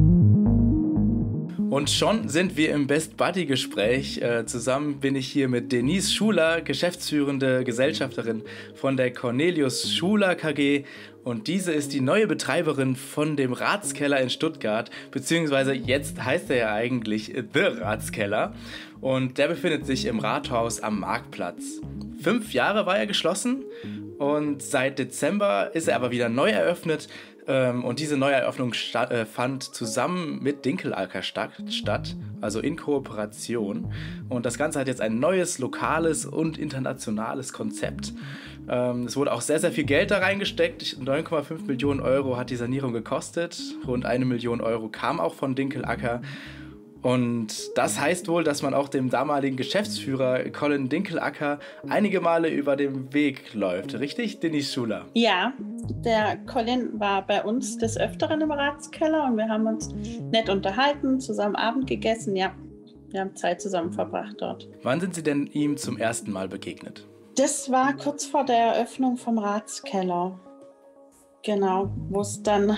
Und schon sind wir im Best Buddy Gespräch. Zusammen bin ich hier mit Denise Schuler, geschäftsführende Gesellschafterin von der Cornelius Schuler KG. Und diese ist die neue Betreiberin von dem Ratskeller in Stuttgart. Beziehungsweise jetzt heißt er ja eigentlich The Ratskeller. Und der befindet sich im Rathaus am Marktplatz. 5 Jahre war er geschlossen und seit Dezember ist er aber wieder neu eröffnet. Und diese Neueröffnung fand zusammen mit Dinkelacker statt, also in Kooperation. Und das Ganze hat jetzt ein neues, lokales und internationales Konzept. Es wurde auch sehr, sehr viel Geld da reingesteckt. 9,5 Millionen Euro hat die Sanierung gekostet. Rund 1 Million Euro kam auch von Dinkelacker. Und das heißt wohl, dass man auch dem damaligen Geschäftsführer Colin Dinkelacker einige Male über den Weg läuft. Richtig, Denise Schuler? Ja, der Colin war bei uns des Öfteren im Ratskeller und wir haben uns nett unterhalten, zusammen Abend gegessen. Ja, wir haben Zeit zusammen verbracht dort. Wann sind Sie denn ihm zum ersten Mal begegnet? Das war kurz vor der Eröffnung vom Ratskeller. Genau, wo es dann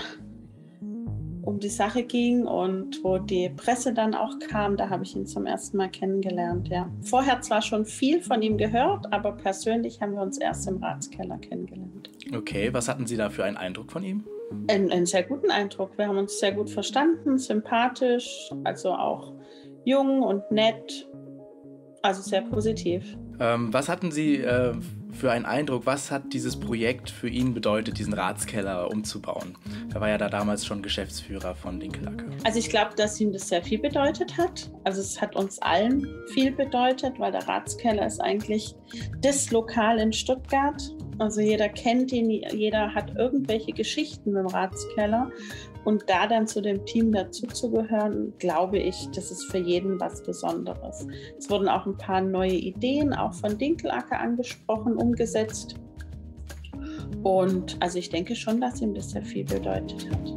um die Sache ging und wo die Presse dann auch kam, da habe ich ihn zum ersten Mal kennengelernt, ja. Vorher zwar schon viel von ihm gehört, aber persönlich haben wir uns erst im Ratskeller kennengelernt. Okay, was hatten Sie da für einen Eindruck von ihm? Einen sehr guten Eindruck. Wir haben uns sehr gut verstanden, sympathisch, also auch jung und nett, also sehr positiv. Was hatten Sie für einen Eindruck, was hat dieses Projekt für ihn bedeutet, diesen Ratskeller umzubauen? Er war ja da damals schon Geschäftsführer von Dinkelacker. Also ich glaube, dass ihm das sehr viel bedeutet hat. Also es hat uns allen viel bedeutet, weil der Ratskeller ist eigentlich das Lokal in Stuttgart. Also jeder kennt ihn, jeder hat irgendwelche Geschichten mit dem Ratskeller. Und da dann zu dem Team dazuzugehören, glaube ich, das ist für jeden was Besonderes. Es wurden auch ein paar neue Ideen, auch von Dinkelacker angesprochen, umgesetzt. Und also ich denke schon, dass ihm das sehr viel bedeutet hat.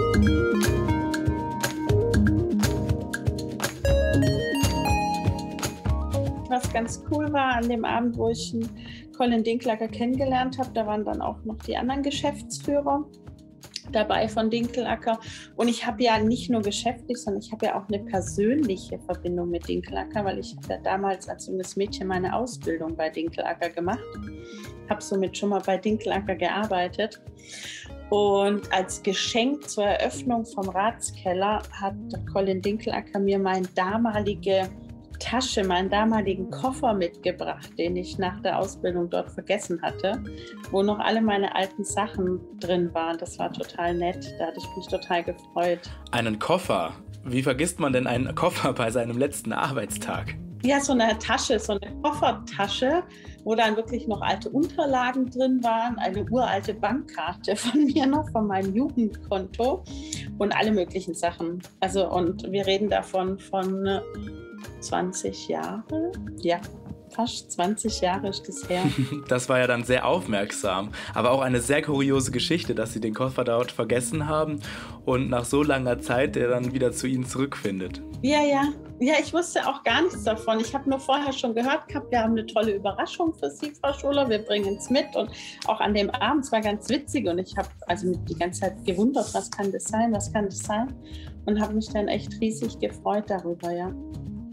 Was ganz cool war an dem Abend, wo ich Colin Dinkelacker kennengelernt habe, da waren dann auch noch die anderen Geschäftsführer dabei von Dinkelacker. Und ich habe ja nicht nur geschäftlich, sondern ich habe ja auch eine persönliche Verbindung mit Dinkelacker, weil ich habe ja damals als junges Mädchen meine Ausbildung bei Dinkelacker gemacht. Habe somit schon mal bei Dinkelacker gearbeitet. Und als Geschenk zur Eröffnung vom Ratskeller hat Colin Dinkelacker mir meine damalige Tasche, meinen damaligen Koffer mitgebracht, den ich nach der Ausbildung dort vergessen hatte, wo noch alle meine alten Sachen drin waren. Das war total nett, da hatte ich mich total gefreut. Einen Koffer? Wie vergisst man denn einen Koffer bei seinem letzten Arbeitstag? Ja, so eine Tasche, so eine Koffertasche, wo dann wirklich noch alte Unterlagen drin waren, eine uralte Bankkarte von mir noch, von meinem Jugendkonto und alle möglichen Sachen. Also, und wir reden davon von 20 Jahre? Ja, fast 20 Jahre ist das her. Das war ja dann sehr aufmerksam, aber auch eine sehr kuriose Geschichte, dass Sie den Koffer dort vergessen haben und nach so langer Zeit der dann wieder zu Ihnen zurückfindet. Ja, ich wusste auch gar nichts davon. Ich habe nur vorher schon gehört gehabt, wir haben eine tolle Überraschung für Sie, Frau Schuler, wir bringen es mit. Und auch an dem Abend, es war ganz witzig und ich habe also die ganze Zeit gewundert, was kann das sein. Und habe mich dann echt riesig gefreut darüber, ja.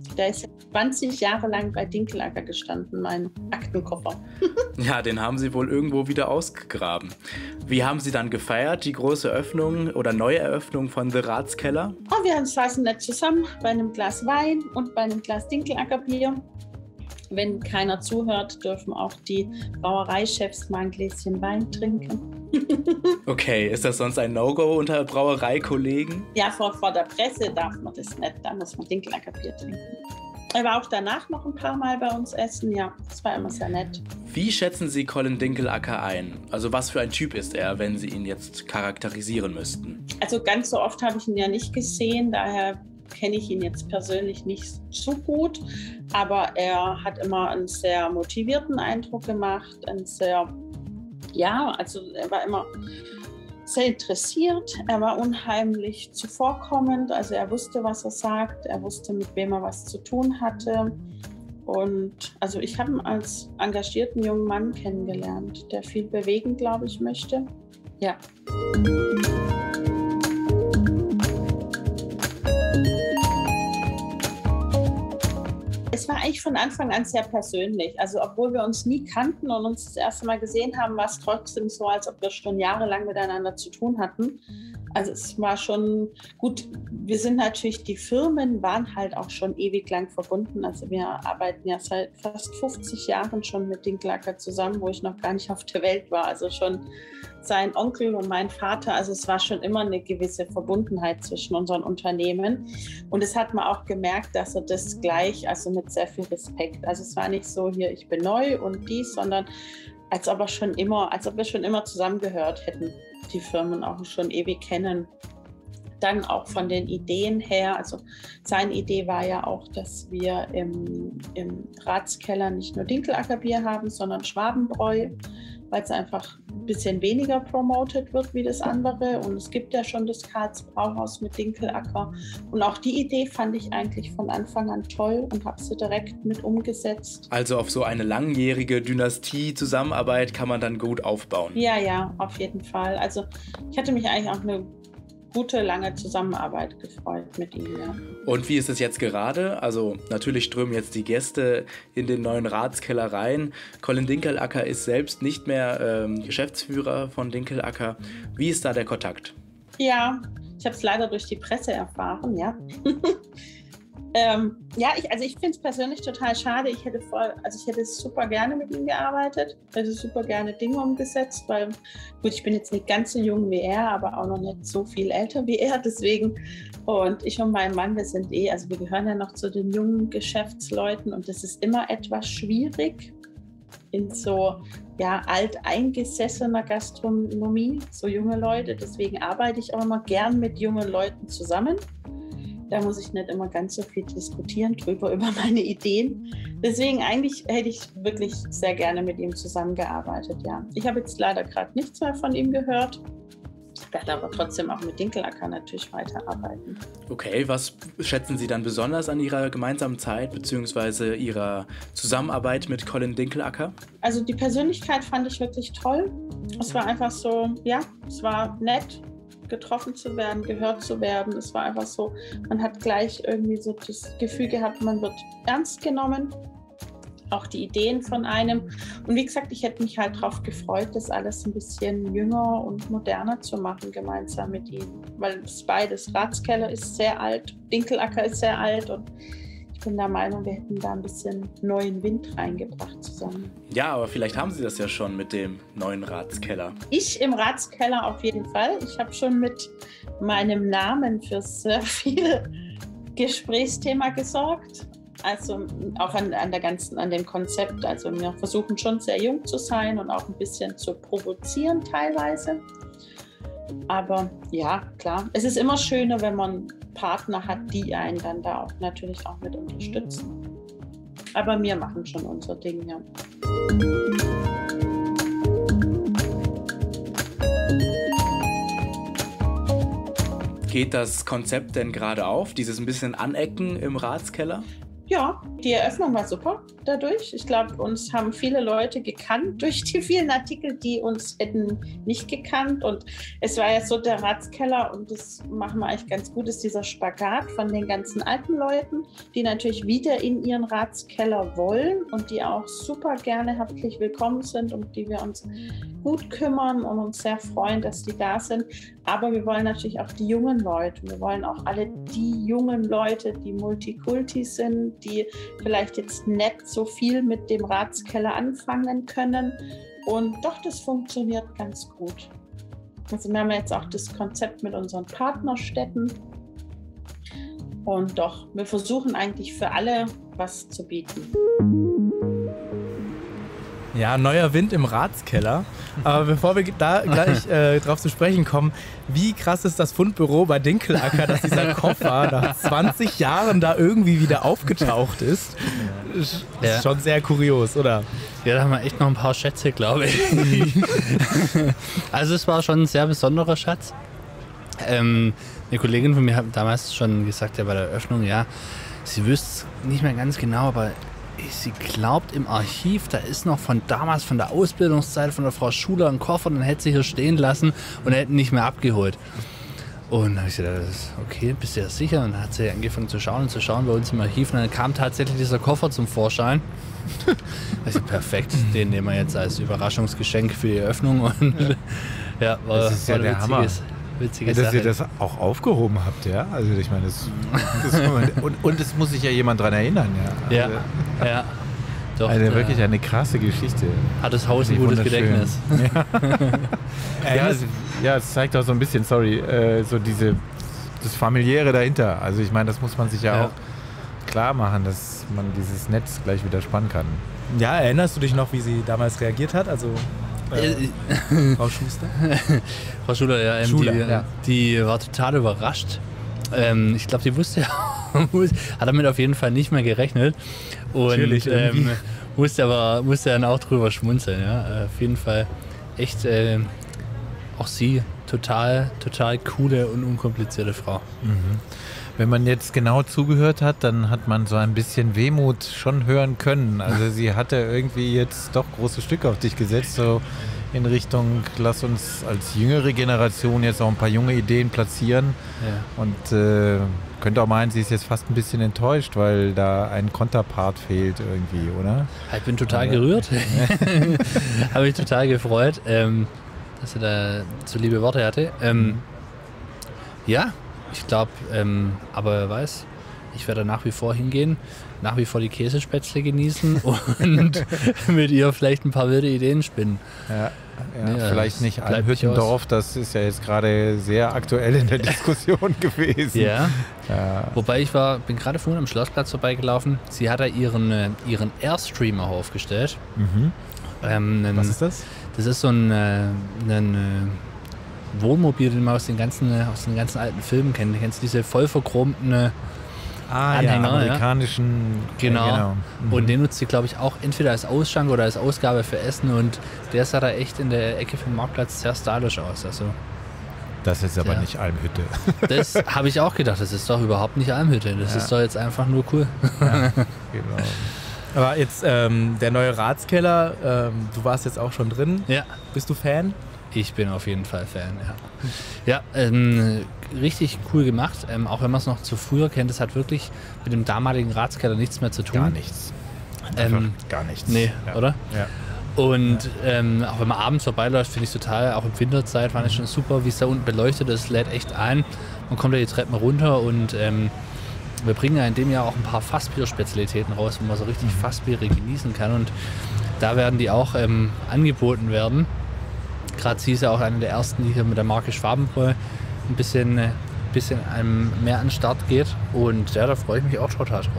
Der ist 20 Jahre lang bei Dinkelacker gestanden, mein Aktenkoffer. Ja, den haben Sie wohl irgendwo wieder ausgegraben. Wie haben Sie dann gefeiert, die große Öffnung oder Neueröffnung von The Ratskeller? Oh, wir saßen nett zusammen bei einem Glas Wein und bei einem Glas Dinkelackerbier. Wenn keiner zuhört, dürfen auch die Brauereichefs mal ein Gläschen Wein trinken. Okay, ist das sonst ein No-Go unter Brauereikollegen? Ja, vor der Presse darf man das nicht, da muss man Dinkelackerbier trinken. Er war auch danach noch ein paar Mal bei uns essen, ja, das war immer sehr nett. Wie schätzen Sie Colin Dinkelacker ein? Also was für ein Typ ist er, wenn Sie ihn jetzt charakterisieren müssten? Also ganz so oft habe ich ihn ja nicht gesehen, daher kenne ich ihn jetzt persönlich nicht so gut, aber er hat immer einen sehr motivierten Eindruck gemacht, also er war immer sehr interessiert, er war unheimlich zuvorkommend, also er wusste, was er sagt, er wusste, mit wem er was zu tun hatte und also ich habe ihn als engagierten jungen Mann kennengelernt, der viel bewegen, glaube ich, möchte. Ja. Es war eigentlich von Anfang an sehr persönlich. Also obwohl wir uns nie kannten und uns das erste Mal gesehen haben, war es trotzdem so, als ob wir schon jahrelang miteinander zu tun hatten. Also es war schon gut. Wir sind natürlich, die Firmen waren halt auch schon ewig lang verbunden. Also wir arbeiten ja seit fast 50 Jahren schon mit Dinkelacker zusammen, wo ich noch gar nicht auf der Welt war. Also schon sein Onkel und mein Vater. Also es war schon immer eine gewisse Verbundenheit zwischen unseren Unternehmen. Und das hat man auch gemerkt, dass er das gleich, also mit sehr viel Respekt. Also es war nicht so, hier, ich bin neu und dies, sondern als ob wir schon immer zusammengehört hätten, die Firmen auch schon ewig kennen. Dann auch von den Ideen her, also seine Idee war ja auch, dass wir im Ratskeller nicht nur Dinkelackerbier haben, sondern Schwabenbräu, weil es einfach ein bisschen weniger promoted wird wie das andere. Und es gibt ja schon das Karls Brauhaus mit Dinkelacker. Und auch die Idee fand ich eigentlich von Anfang an toll und habe sie direkt mit umgesetzt. Also auf so eine langjährige Dynastie-Zusammenarbeit kann man dann gut aufbauen. Ja, auf jeden Fall. Also ich hatte mich eigentlich auch eine gute, lange Zusammenarbeit gefreut mit ihm, ja. Und wie ist es jetzt gerade? Also natürlich strömen jetzt die Gäste in den neuen Ratskeller rein. Colin Dinkelacker ist selbst nicht mehr Geschäftsführer von Dinkelacker. Wie ist da der Kontakt? Ja, ich habe es leider durch die Presse erfahren, ja. Ich finde es persönlich total schade. Ich hätte super gerne mit ihm gearbeitet, hätte super gerne Dinge umgesetzt, weil, gut, ich bin jetzt nicht ganz so jung wie er, aber auch noch nicht so viel älter wie er, deswegen. Und ich und mein Mann, wir gehören ja noch zu den jungen Geschäftsleuten und das ist immer etwas schwierig in so, ja, alteingesessener Gastronomie, so junge Leute. Deswegen arbeite ich auch immer gern mit jungen Leuten zusammen. Da muss ich nicht immer ganz so viel diskutieren über meine Ideen. Deswegen eigentlich hätte ich wirklich sehr gerne mit ihm zusammengearbeitet, ja. Ich habe jetzt leider gerade nichts mehr von ihm gehört. Ich werde aber trotzdem auch mit Dinkelacker natürlich weiterarbeiten. Okay, was schätzen Sie dann besonders an Ihrer gemeinsamen Zeit bzw. Ihrer Zusammenarbeit mit Colin Dinkelacker? Also die Persönlichkeit fand ich wirklich toll. Es war einfach so, ja, es war nett, getroffen zu werden, gehört zu werden. Es war einfach so, man hat gleich irgendwie so das Gefühl gehabt, man wird ernst genommen. Auch die Ideen von einem. Und wie gesagt, ich hätte mich halt darauf gefreut, das alles ein bisschen jünger und moderner zu machen, gemeinsam mit ihm. Weil es beides, Ratskeller ist sehr alt, Dinkelacker ist sehr alt und ich bin der Meinung, wir hätten da ein bisschen neuen Wind reingebracht zusammen. Ja, aber vielleicht haben Sie das ja schon mit dem neuen Ratskeller. Ich im Ratskeller auf jeden Fall. Ich habe schon mit meinem Namen für sehr viel Gesprächsthema gesorgt. Also auch an dem Konzept. Also wir versuchen schon sehr jung zu sein und auch ein bisschen zu provozieren teilweise. Aber ja, klar, es ist immer schöner, wenn man Partner hat, die einen dann da auch natürlich auch mit unterstützen. Aber wir machen schon unser Ding, ja. Geht das Konzept denn gerade auf, dieses ein bisschen Anecken im Ratskeller? Ja, die Eröffnung war super dadurch. Ich glaube, uns haben viele Leute gekannt durch die vielen Artikel, die uns hätten nicht gekannt. Und es war ja so der Ratskeller, und das machen wir eigentlich ganz gut, ist dieser Spagat von den ganzen alten Leuten, die natürlich wieder in ihren Ratskeller wollen und die auch super gerne herzlich willkommen sind und die wir uns gut kümmern und uns sehr freuen, dass die da sind. Aber wir wollen natürlich auch die jungen Leute. Wir wollen auch alle die jungen Leute, die Multikulti sind, die vielleicht jetzt nicht so viel mit dem Ratskeller anfangen können. Und doch, das funktioniert ganz gut. Also wir haben jetzt auch das Konzept mit unseren Partnerstädten. Und doch, wir versuchen eigentlich für alle was zu bieten. Ja, neuer Wind im Ratskeller. Aber bevor wir da gleich drauf zu sprechen kommen, wie krass ist das Fundbüro bei Dinkelacker, dass dieser Koffer nach 20 Jahren da irgendwie wieder aufgetaucht ist? Ist schon sehr kurios, oder? Ja, da haben wir echt noch ein paar Schätze, glaube ich. Also es war schon ein sehr besonderer Schatz. Eine Kollegin von mir hat damals schon gesagt, ja, bei der Eröffnung, ja, sie wüsste nicht mehr ganz genau, aber sie glaubt im Archiv, da ist noch von damals, von der Ausbildungszeit von der Frau Schuler ein Koffer, dann hätte sie hier stehen lassen und er hätte ihn nicht mehr abgeholt. Und dann habe ich gesagt, das ist okay, bist du ja sicher? Und dann hat sie angefangen zu schauen bei uns im Archiv und dann kam tatsächlich dieser Koffer zum Vorschein. Also perfekt, den nehmen wir jetzt als Überraschungsgeschenk für die Eröffnung. Und ja, das ist ja der Hammer. Witzige dass Sache. ihr das auch aufgehoben habt, ja? Also ich meine, und es muss sich ja jemand dran erinnern, ja? Ja, ja. Doch, wirklich eine krasse Geschichte. Hat das Haus ein gutes Gedächtnis. Ja, es zeigt auch so ein bisschen, so das Familiäre dahinter. Also ich meine, das muss man sich ja auch klar machen, dass man dieses Netz gleich wieder spannen kann. Ja, erinnerst du dich noch, wie sie damals reagiert hat? Also Frau Schuster? Frau Schuler, ja, die war total überrascht. Ich glaube, die wusste ja, hat damit auf jeden Fall nicht mehr gerechnet. Und musste dann auch drüber schmunzeln. Ja. Auf jeden Fall echt auch sie total coole und unkomplizierte Frau. Mhm. Wenn man jetzt genau zugehört hat, dann hat man so ein bisschen Wehmut schon hören können. Also sie hatte irgendwie jetzt doch große Stücke auf dich gesetzt, so in Richtung, lass uns als jüngere Generation jetzt auch ein paar junge Ideen platzieren. Ja. Und könnte auch meinen, sie ist jetzt fast ein bisschen enttäuscht, weil da ein Konterpart fehlt irgendwie, oder? Ich bin total gerührt. Habe mich total gefreut, dass sie da so liebe Worte hatte. Ja, ich glaube, aber wer weiß, ich werde nach wie vor hingehen, nach wie vor die Käsespätzle genießen und mit ihr vielleicht ein paar wilde Ideen spinnen. Ja, vielleicht nicht Almhüttendorf, das ist ja jetzt gerade sehr aktuell in der Diskussion gewesen. Ja. Wobei bin gerade vorhin am Schlossplatz vorbeigelaufen. Sie hat da ihren Airstreamer aufgestellt. Mhm. Was ist das? Das ist so ein Wohnmobil, den man aus den ganzen alten Filmen kennt. Du kennst diese voll verchromten Anhänger, amerikanischen. Genau. Mhm. Und den nutzt sie, glaube ich, auch entweder als Ausschank oder als Ausgabe für Essen. Und der sah da echt in der Ecke vom Marktplatz sehr stylisch aus. Also, das ist aber nicht Almhütte. Das habe ich auch gedacht. Das ist doch überhaupt nicht Almhütte. Das ist doch jetzt einfach nur cool. Ja, genau. Aber jetzt der neue Ratskeller, du warst jetzt auch schon drin. Ja. Bist du Fan? Ich bin auf jeden Fall Fan, ja. Ja, richtig cool gemacht. Auch wenn man es noch zu früher kennt, es hat wirklich mit dem damaligen Ratskeller nichts mehr zu tun. Gar nichts. Gar nichts. Nee, ja. Oder? Ja. Und auch wenn man abends vorbeiläuft, finde ich total, auch in Winterzeit fand ich schon super, wie es da unten beleuchtet ist, lädt echt ein. Man kommt da die Treppen runter und wir bringen ja in dem Jahr auch ein paar Fassbier-Spezialitäten raus, wo man so richtig Fassbiere genießen kann. Und da werden die auch angeboten werden. Gerade sie ist ja auch eine der ersten, die hier mit der Marke Schwabenbräu ein bisschen mehr an den Start geht. Und ja, da freue ich mich auch total drauf.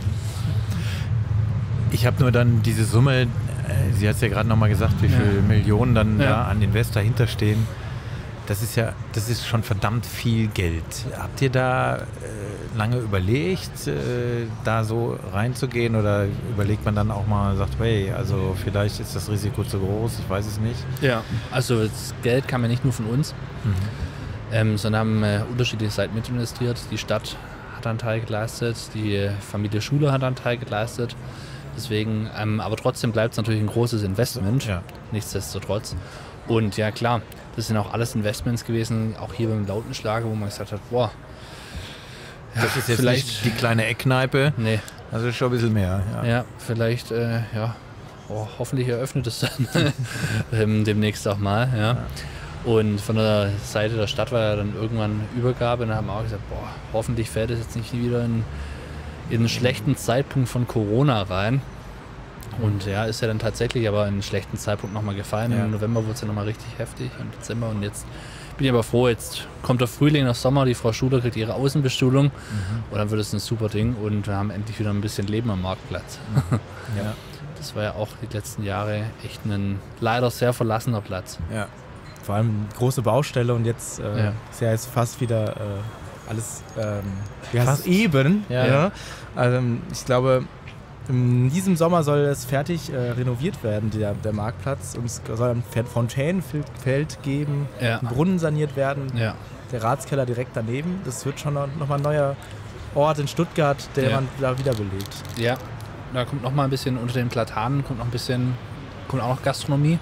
Ich habe nur dann diese Summe, sie hat es ja gerade nochmal gesagt, wie viele Millionen dann da an Invest dahinter stehen. Das ist schon verdammt viel Geld. Habt ihr da lange überlegt, da so reinzugehen, oder überlegt man dann auch mal, sagt, hey, also vielleicht ist das Risiko zu groß, ich weiß es nicht. Ja, also das Geld kam ja nicht nur von uns, sondern haben unterschiedliche Seiten mit investiert. Die Stadt hat einen Teil geleistet, die Familie Schuler hat einen Teil geleistet. Deswegen, aber trotzdem bleibt es natürlich ein großes Investment, nichtsdestotrotz. Und ja klar, das sind auch alles Investments gewesen, auch hier beim Lautenschlager, wo man gesagt hat, boah, ja, das ist jetzt vielleicht nicht die kleine Eckkneipe, nee. Also schon ein bisschen mehr. Ja, vielleicht, hoffentlich eröffnet es dann demnächst auch mal. Ja. Und von der Seite der Stadt war ja dann irgendwann Übergabe und dann haben wir auch gesagt, boah, hoffentlich fällt es jetzt nicht wieder in einen schlechten Zeitpunkt von Corona rein. Und ja, ist ja dann tatsächlich aber in einen schlechten Zeitpunkt nochmal gefallen. Im November wurde es ja nochmal richtig heftig, im Dezember. Und jetzt bin ich aber froh, jetzt kommt der Frühling, der Sommer, die Frau Schuler kriegt ihre Außenbestuhlung und dann wird es ein super Ding und wir haben endlich wieder ein bisschen Leben am Marktplatz. Ja. Das war ja auch die letzten Jahre echt ein leider sehr verlassener Platz. Ja. Vor allem große Baustelle und jetzt ist ja jetzt fast wieder alles fast eben. Ja. Also ich glaube, in diesem Sommer soll es fertig renoviert werden, der Marktplatz. Und es soll ein Fontänenfeld geben, ein Brunnen saniert werden, der Ratskeller direkt daneben. Das wird schon nochmal ein neuer Ort in Stuttgart, der man da wiederbelebt. Ja, da kommt nochmal ein bisschen unter den Platanen, kommt auch noch Gastronomie.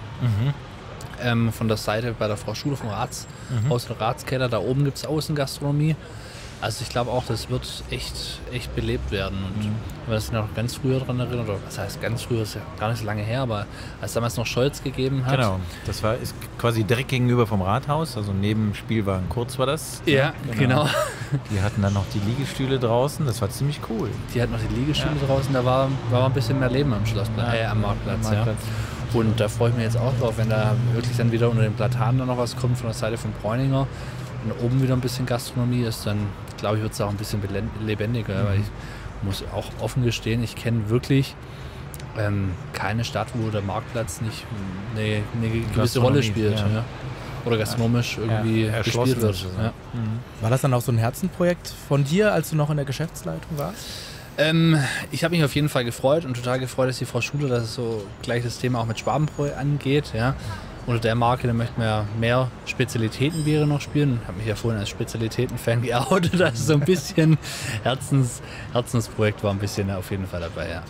Von der Seite bei der Frau Schuler vom Haus der Ratskeller, da oben gibt es Außengastronomie. Also ich glaube auch, das wird echt belebt werden. Und wenn das noch ganz früher daran erinnert, oder was heißt ganz früher, ist ja gar nicht so lange her, aber als damals noch Scholz gegeben hat. Genau, das ist quasi direkt gegenüber vom Rathaus, also neben Spielwagen Kurz war das. Ja, genau. Die hatten dann noch die Liegestühle draußen, das war ziemlich cool. Die hatten noch die Liegestühle draußen, da war ein bisschen mehr Leben am am Marktplatz. Ja. Und da freue ich mich jetzt auch drauf, wenn da wirklich dann wieder unter den Platanen dann noch was kommt von der Seite von Bräuninger und oben wieder ein bisschen Gastronomie ist, dann glaube ich, wird es auch ein bisschen lebendiger. Weil ich muss auch offen gestehen, ich kenne wirklich keine Stadt, wo der Marktplatz nicht eine gewisse Rolle spielt. Ja. Oder gastronomisch irgendwie gespielt wird. Ja. War das dann auch so ein Herzenprojekt von dir, als du noch in der Geschäftsleitung warst? Ich habe mich auf jeden Fall gefreut und total gefreut, dass die Frau Schuler, dass es so gleich das Thema auch mit Schwabenbräu angeht. Ja. Unter der Marke, da möchten wir ja mehr Spezialitätenbiere noch spielen. Ich habe mich ja vorhin als Spezialitäten-Fan geoutet, also so ein bisschen Herzensprojekt war ein bisschen auf jeden Fall dabei, ja.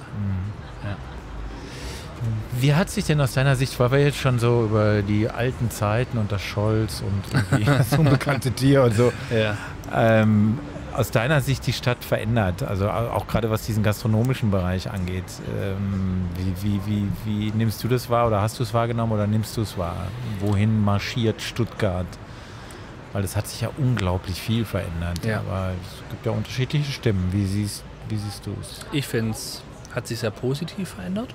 Wie hat sich denn aus deiner Sicht, weil wir jetzt schon so über die alten Zeiten und das Scholz und irgendwie das unbekannte Tier und so, aus deiner Sicht die Stadt verändert? Also auch gerade was diesen gastronomischen Bereich angeht. Wie nimmst du das wahr oder hast du es wahrgenommen oder nimmst du es wahr? Wohin marschiert Stuttgart? Weil es hat sich ja unglaublich viel verändert. Ja. Aber es gibt ja unterschiedliche Stimmen. Wie siehst du es? Ich finde, es hat sich sehr positiv verändert.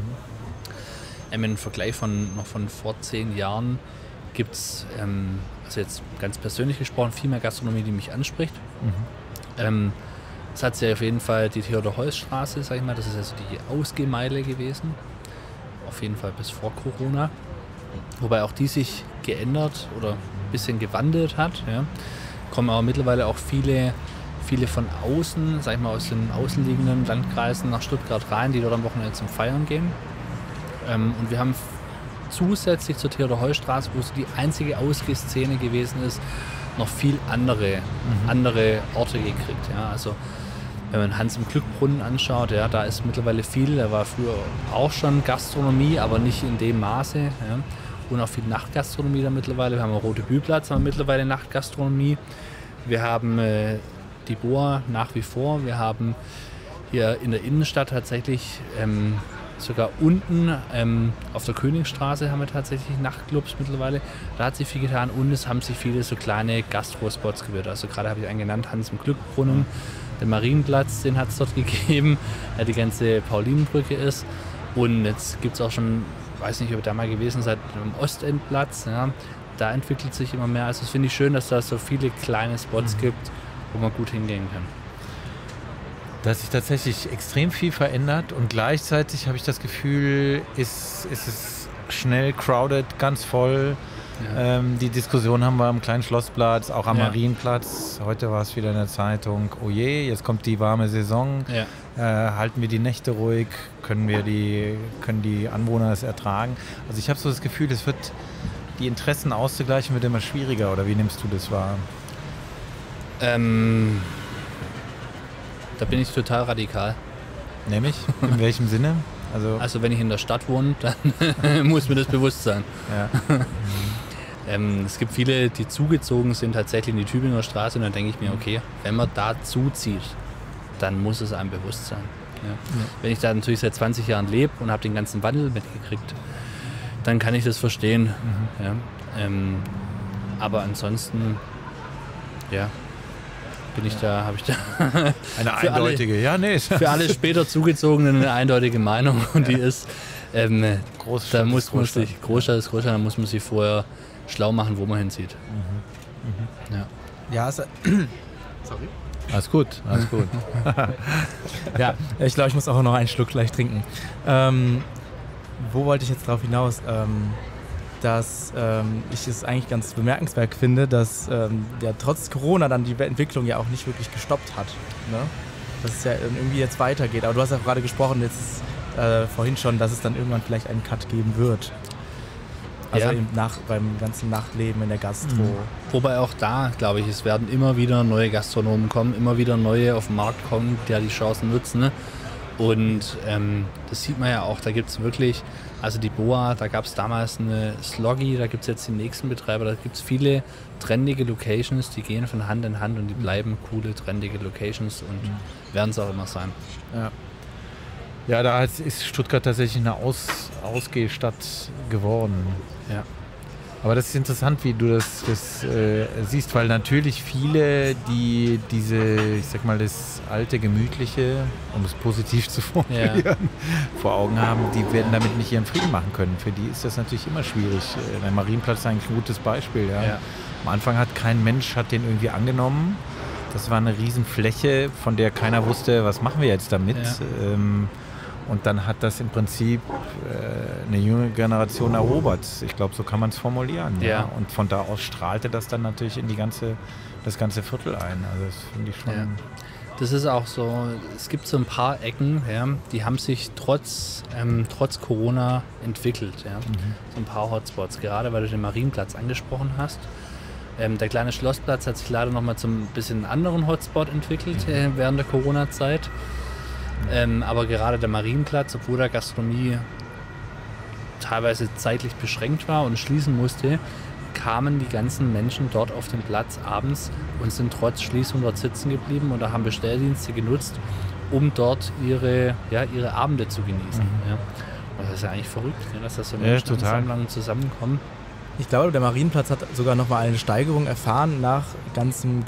Im Vergleich von vor 10 Jahren gibt es, also jetzt ganz persönlich gesprochen, viel mehr Gastronomie, die mich anspricht. Es hat ja auf jeden Fall die Theodor-Heuss-Straße, sag ich mal, das ist also die Ausgehmeile gewesen. Auf jeden Fall bis vor Corona. Wobei auch die sich geändert oder ein bisschen gewandelt hat. Ja. Kommen aber mittlerweile auch viele von außen, sag ich mal, aus den außenliegenden Landkreisen nach Stuttgart rein, die dort am Wochenende zum Feiern gehen. Und wir haben zusätzlich zur Theodor-Heuss-Straße, wo es die einzige Ausgehszene gewesen ist, noch viel andere Orte gekriegt. Ja. Also wenn man Hans im Glückbrunnen anschaut, ja, da ist mittlerweile viel, da war früher auch schon Gastronomie, aber nicht in dem Maße. Ja. Und auch viel Nachtgastronomie da mittlerweile. Wir haben am Rote Bühlplatz, haben mittlerweile Nachtgastronomie. Wir haben die Boa nach wie vor. Wir haben hier in der Innenstadt tatsächlich sogar unten auf der Königstraße haben wir tatsächlich Nachtclubs mittlerweile. Da hat sich viel getan und es haben sich viele so kleine Gastro-Spots gebildet. Also gerade habe ich einen genannt, Hans im Glückbrunnen, den Marienplatz, den hat es dort gegeben, die ganze Paulinenbrücke ist. Und jetzt gibt es auch schon, weiß nicht, ob ihr da mal gewesen seid, am Ostendplatz. Ja, da entwickelt sich immer mehr. Also das finde ich schön, dass da so viele kleine Spots gibt, wo man gut hingehen kann. Da hat sich tatsächlich extrem viel verändert und gleichzeitig habe ich das Gefühl, ist es schnell crowded, ganz voll. Ja. Die Diskussion haben wir am Kleinen Schlossplatz, auch am Marienplatz. Heute war es wieder in der Zeitung, oh je, jetzt kommt die warme Saison. Ja. Halten wir die Nächte ruhig, können die Anwohner es ertragen? Also ich habe so das Gefühl, es wird die Interessen auszugleichen wird immer schwieriger. Oder wie nimmst du das wahr? Da bin ich total radikal. Nämlich? In welchem Sinne? Also wenn ich in der Stadt wohne, dann muss mir das bewusst sein. Ja. Es gibt viele, die zugezogen sind tatsächlich in die Tübinger Straße und dann denke ich mir, okay, wenn man da zuzieht, dann muss es einem bewusst sein. Ja. Wenn ich da natürlich seit 20 Jahren lebe und habe den ganzen Wandel mitgekriegt, dann kann ich das verstehen. Ja. Aber ansonsten, ja, habe ich da eine eindeutige, für alle später Zugezogenen eine eindeutige Meinung und die ist, Großstadt da muss man sich, Großstadt ist Großstadt, da muss man sich vorher schlau machen, wo man hinzieht. Ja, sorry. Alles gut. Ja, ich glaube, ich muss auch noch einen Schluck gleich trinken. Wo wollte ich jetzt drauf hinaus? Dass ich es eigentlich ganz bemerkenswert finde, dass trotz Corona dann die Entwicklung ja auch nicht wirklich gestoppt hat. Ne? Dass es ja irgendwie jetzt weitergeht. Aber du hast ja gerade gesprochen, jetzt vorhin schon, dass es dann irgendwann vielleicht einen Cut geben wird. Also beim ganzen Nachtleben in der Gastro. Wobei auch da, glaube ich, es werden immer wieder neue Gastronomen kommen, immer wieder neue auf den Markt kommen, die ja die Chancen nutzen. Ne? Und das sieht man ja auch, da gibt es wirklich, also die Boa, da gab es damals eine Sloggy, da gibt es jetzt den nächsten Betreiber, da gibt es viele trendige Locations, die gehen von Hand in Hand und die bleiben coole, trendige Locations und werden es auch immer sein. Ja, da ist Stuttgart tatsächlich eine Ausgehstadt geworden. Ja. Aber das ist interessant, wie du das siehst, weil natürlich viele, die ich sag mal, das alte Gemütliche, um es positiv zu formulieren, vor Augen haben, die werden damit nicht ihren Frieden machen können. Für die ist das natürlich immer schwierig. Der Marienplatz ist eigentlich ein gutes Beispiel. Ja. Am Anfang hat kein Mensch den irgendwie angenommen. Das war eine Riesenfläche, von der keiner wusste, was machen wir jetzt damit. Ja. Und dann hat das im Prinzip eine junge Generation erobert. Ich glaube, so kann man es formulieren. Ja. Und von da aus strahlte das dann natürlich in das ganze Viertel ein. Also das finde ich schon... Ja. Das ist auch so, es gibt so ein paar Ecken, die haben sich trotz Corona entwickelt. Ja. So ein paar Hotspots, gerade weil du den Marienplatz angesprochen hast. Der kleine Schlossplatz hat sich leider nochmal zum bisschen anderen Hotspot entwickelt während der Corona-Zeit. Aber gerade der Marienplatz, obwohl der Gastronomie teilweise zeitlich beschränkt war und schließen musste, kamen die ganzen Menschen dort auf den Platz abends und sind trotz Schließung dort sitzen geblieben oder haben Bestelldienste genutzt, um dort ihre Abende zu genießen. Ja. Und das ist ja eigentlich verrückt, dass das so Menschen Sammlungen zusammenkommen. Ich glaube, der Marienplatz hat sogar noch mal eine Steigerung erfahren nach ganzem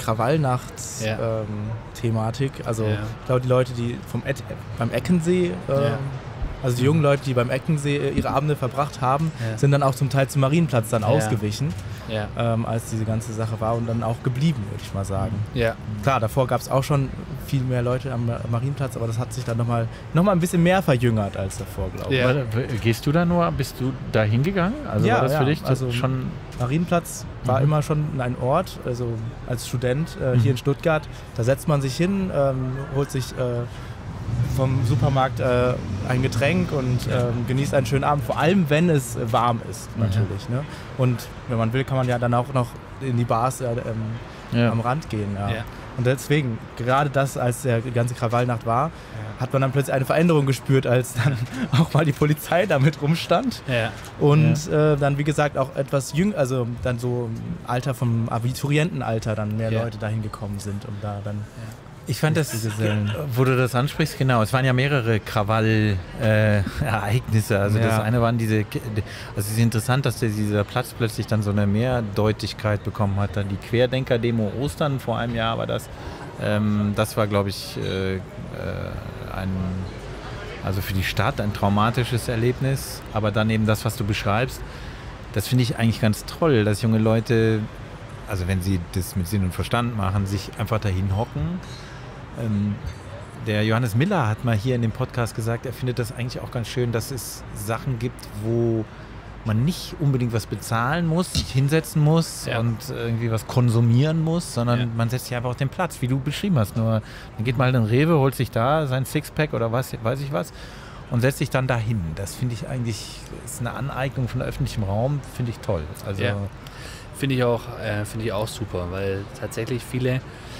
Krawallnacht-Thematik. Also ich glaube, die Leute, die beim Eckensee, also die jungen Leute, die beim Eckensee ihre Abende verbracht haben, sind dann auch zum Teil zum Marienplatz dann ausgewichen, als diese ganze Sache war und dann auch geblieben, würde ich mal sagen. Ja. Klar, davor gab es auch schon viel mehr Leute am Marienplatz, aber das hat sich dann noch mal ein bisschen mehr verjüngert als davor, glaube ich. Ja. Bist du da hingegangen? Also war das für dich schon... Marienplatz war immer schon ein Ort, also als Student hier in Stuttgart, da setzt man sich hin, holt sich vom Supermarkt ein Getränk und genießt einen schönen Abend, vor allem wenn es warm ist natürlich. Ne? Und wenn man will, kann man ja dann auch noch in die Bars am Rand gehen. Ja. Und deswegen, gerade das, als die ganze Krawallnacht war, hat man dann plötzlich eine Veränderung gespürt, als dann auch mal die Polizei damit rumstand. Ja. Und dann, wie gesagt, auch etwas jünger, also dann so im Alter vom Abiturientenalter dann mehr Leute dahin gekommen sind, um da dann... Ich fand das, wo du das ansprichst, genau, es waren ja mehrere Krawall-Ereignisse. Also das eine waren also es ist interessant, dass dieser Platz plötzlich dann so eine Mehrdeutigkeit bekommen hat. Dann die Querdenker-Demo Ostern vor einem Jahr war das. Das war, glaube ich, also für die Stadt ein traumatisches Erlebnis. Aber dann eben das, was du beschreibst, das finde ich eigentlich ganz toll, dass junge Leute, also wenn sie das mit Sinn und Verstand machen, sich einfach dahin hocken. Der Johannes Miller hat mal hier in dem Podcast gesagt, er findet das eigentlich auch ganz schön, dass es Sachen gibt, wo man nicht unbedingt was bezahlen muss, sich hinsetzen muss und irgendwie was konsumieren muss, sondern man setzt sich einfach auf den Platz, wie du beschrieben hast. Nur dann geht mal in den Rewe, holt sich da sein Sixpack oder weiß ich was und setzt sich dann dahin. Das finde ich eigentlich, ist eine Aneignung von öffentlichem Raum, finde ich toll. Also finde ich auch super, weil tatsächlich viele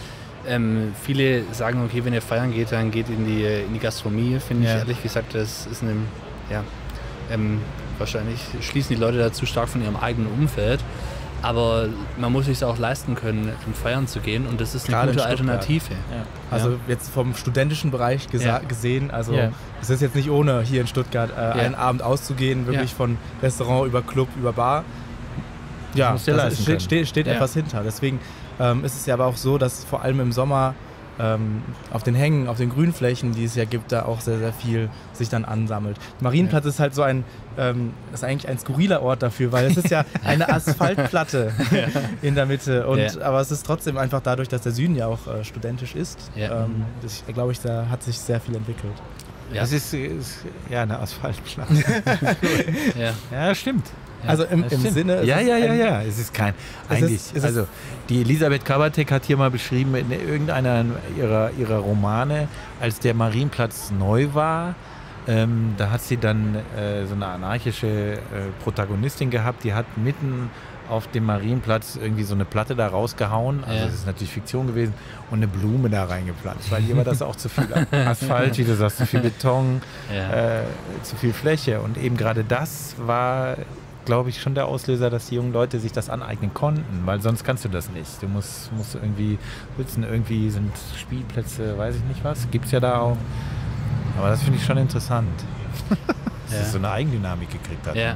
Viele sagen, okay, wenn ihr feiern geht, dann geht in die Gastronomie. Finde ich ehrlich gesagt, das ist wahrscheinlich schließen die Leute da zu stark von ihrem eigenen Umfeld. Aber man muss sich auch leisten können, feiern zu gehen, und das ist eine gute Alternative. Ja. Also jetzt vom studentischen Bereich gesehen, also es ist jetzt nicht ohne, hier in Stuttgart einen Abend auszugehen, wirklich von Restaurant über Club über Bar. Ja, da steht etwas hinter. Deswegen ist es ja aber auch so, dass vor allem im Sommer auf den Hängen, auf den Grünflächen, die es ja gibt, da auch sehr, sehr viel sich dann ansammelt. Marienplatz ist halt so ist eigentlich ein skurriler Ort dafür, weil es ist ja eine Asphaltplatte in der Mitte. Aber es ist trotzdem einfach dadurch, dass der Süden ja auch studentisch ist, glaube ich, da hat sich sehr viel entwickelt. Ja. Das ist eine Asphaltplatte. Ja, stimmt. Also im Sinne... Ja. Es ist kein... Also die Elisabeth Kabatek hat hier mal beschrieben in irgendeiner ihrer Romane, als der Marienplatz neu war, da hat sie dann so eine anarchische Protagonistin gehabt, die hat mitten auf dem Marienplatz irgendwie so eine Platte da rausgehauen, also das ist natürlich Fiktion gewesen, und eine Blume da reingepflanzt, weil hier war das auch zu viel Asphalt, wie du sagst, zu viel Beton, zu viel Fläche, und eben gerade das war, glaube ich, schon der Auslöser, dass die jungen Leute sich das aneignen konnten, weil sonst kannst du das nicht. Du musst irgendwie, irgendwie sind Spielplätze, weiß ich nicht was, gibt es ja da auch. Aber das finde ich schon interessant, dass es so eine Eigendynamik gekriegt hat.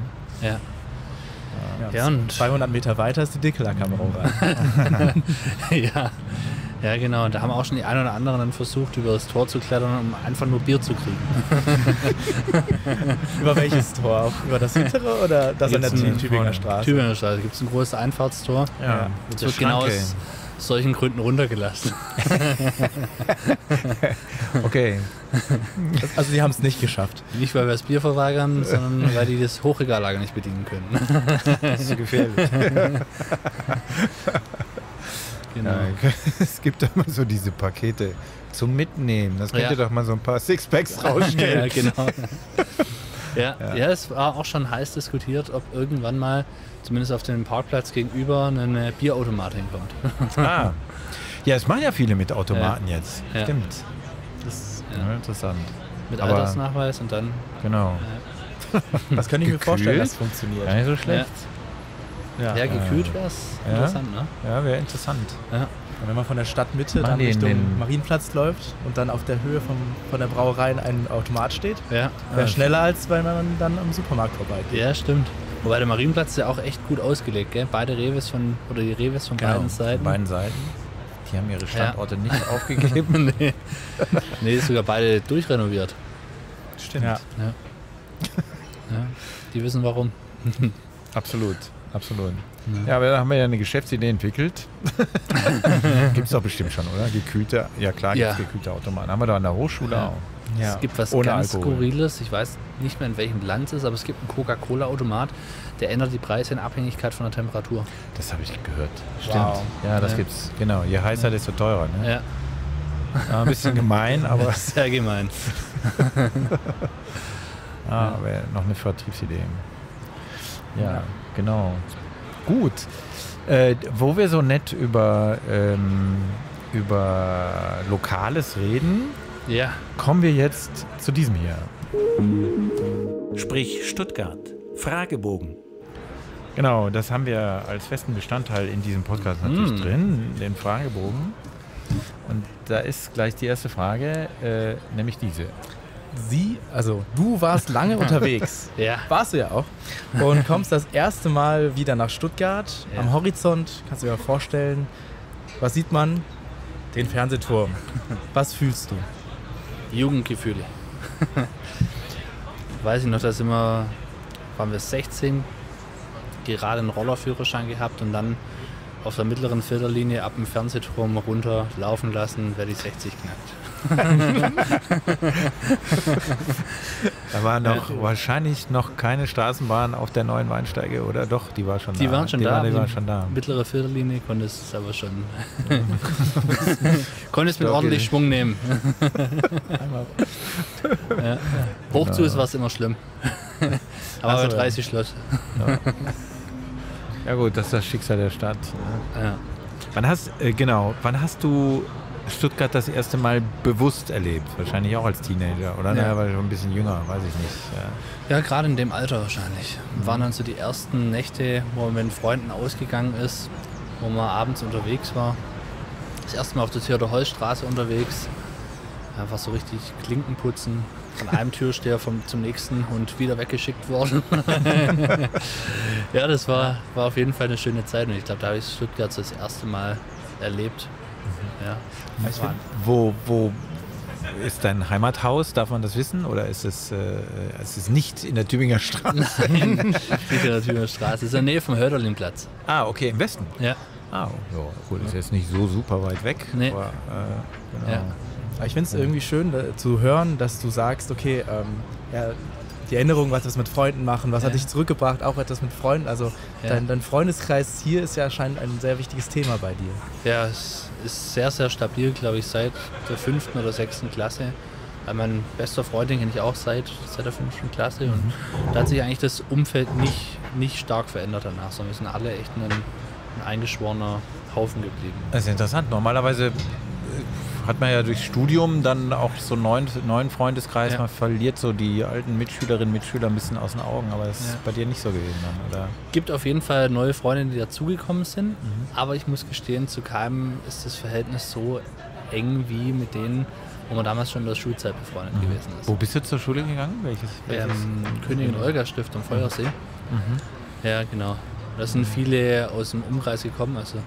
Ja, und 200 Meter weiter ist die Dinkelacker Brauerei. Ja, genau. Und da haben auch schon die einen oder anderen dann versucht, über das Tor zu klettern, um einfach nur Bier zu kriegen. Über welches Tor? Auch über das hintere oder das an der Tübinger Straße? Tübinger Straße gibt es ein großes Einfahrtstor. Das wird genau aus solchen Gründen runtergelassen. Okay. Also die haben es nicht geschafft. Nicht, weil wir das Bier verweigern, sondern weil die das Hochregallager nicht bedienen können. Das ist gefährlich. Genau. Ja, es gibt immer so diese Pakete zum Mitnehmen. Das könnt ihr doch mal so ein paar Sixpacks rausstellen. Ja, genau. Es war auch schon heiß diskutiert, ob irgendwann mal, zumindest auf dem Parkplatz gegenüber, ein Bierautomat hinkommt. Ja, es machen ja viele mit Automaten jetzt. Ja. Stimmt. Das ist interessant. Mit Altersnachweis und dann... Genau. Das könnte ich mir vorstellen, dass es funktioniert. Gar nicht so schlecht. Ja, gekühlt wäre es interessant, ne? Ja, wäre interessant. Ja. Und wenn man von der Stadtmitte dann Richtung Marienplatz läuft und dann auf der Höhe von der Brauerei ein Automat steht, wäre schneller, als wenn man dann am Supermarkt vorbeigeht. Ja, stimmt. Wobei der Marienplatz ist ja auch echt gut ausgelegt, gell? Die Reves von beiden Seiten. Von beiden Seiten. Die haben ihre Standorte nicht aufgegeben. Nee, ist sogar beide durchrenoviert. Stimmt. Ja. Die wissen warum. Absolut. Ja, aber da haben wir ja eine Geschäftsidee entwickelt. Gibt es doch bestimmt schon, oder? Gekühlte, ja klar, gibt es gekühlte Automaten. Haben wir da an der Hochschule auch. Ja. Es gibt was ohne ganz Alkohol. Skurriles, ich weiß nicht mehr in welchem Land es ist, aber es gibt einen Coca-Cola-Automat, der ändert die Preise in Abhängigkeit von der Temperatur. Das habe ich gehört. Stimmt. Wow. Ja, das gibt's. Genau. Je heißer, desto teurer. Ne? Ja. Ein bisschen gemein, aber... Sehr gemein. Aber noch eine Vertriebsidee. Ja, genau. Gut. Wo wir so nett über Lokales reden, kommen wir jetzt zu diesem hier. Sprich Stuttgart. Fragebogen. Genau, das haben wir als festen Bestandteil in diesem Podcast natürlich drin, den Fragebogen. Und da ist gleich die erste Frage, nämlich diese. Du warst lange unterwegs. Ja. Warst du ja auch. Und kommst das erste Mal wieder nach Stuttgart. Am Horizont, kannst du dir mal vorstellen, was sieht man? Den Fernsehturm. Was fühlst du? Jugendgefühle. Weiß ich noch, waren wir 16, gerade einen Rollerführerschein gehabt und dann auf der mittleren Filterlinie ab dem Fernsehturm runter laufen lassen, wer die 60 knackt. Da war wahrscheinlich noch keine Straßenbahn auf der neuen Weinsteige, oder doch? Die war schon da. Die waren schon da. Da. Mittlere Filterlinie konntest es aber schon. Konntest mit ordentlich Schwung nehmen. Hochzu war es immer schlimm. Aber bei 30 Schloss. Ja gut, das ist das Schicksal der Stadt. Ja. Wann hast du Stuttgart das erste Mal bewusst erlebt? Wahrscheinlich auch als Teenager, oder? Ja. Naja, weil schon ein bisschen jünger, weiß ich nicht. Ja, gerade in dem Alter wahrscheinlich. Waren dann so die ersten Nächte, wo man mit Freunden ausgegangen ist, wo man abends unterwegs war. Das erste Mal auf der Theodor Holzstraße unterwegs. Einfach so richtig Klinken putzen. Von einem Türsteher zum nächsten und wieder weggeschickt worden. Ja, das war auf jeden Fall eine schöne Zeit. Und ich glaube, da habe ich Stuttgart so das erste Mal erlebt. Ja. Wo ist dein Heimathaus? Darf man das wissen? Oder ist es nicht in der Tübinger Straße? Nein, nicht in der Tübinger Straße. Das ist in der Nähe vom Hörderlinplatz. Ah, okay, im Westen. Ja. Ah, ja, gut, ist jetzt nicht so super weit weg. Nee. Aber, genau. Ja. Aber ich finde es irgendwie schön zu hören, dass du sagst, okay, ja, die Erinnerung, was mit Freunden machen, was hat dich zurückgebracht, auch etwas mit Freunden. Also dein Freundeskreis hier ist ja scheint ein sehr wichtiges Thema bei dir. Ja, es ist sehr, sehr stabil, glaube ich, seit der 5. oder 6. Klasse. Mein bester Freund, den kenne ich auch seit der 5. Klasse. Und da hat sich eigentlich das Umfeld nicht stark verändert danach, sondern wir sind alle echt ein eingeschworener Haufen geblieben. Das ist interessant. Normalerweise hat man ja durch Studium dann auch so einen neuen Freundeskreis. Man verliert so die alten Mitschülerinnen und Mitschüler ein bisschen aus den Augen, aber das ist bei dir nicht so gewesen dann, oder? Gibt auf jeden Fall neue Freunde, die dazugekommen sind, aber ich muss gestehen, zu keinem ist das Verhältnis so eng wie mit denen, wo man damals schon in der Schulzeit befreundet gewesen ist. Wo bist du zur Schule gegangen? Welches? Königin Olga Stift am Feuersee. Ja, genau. Da sind viele aus dem Umkreis gekommen, also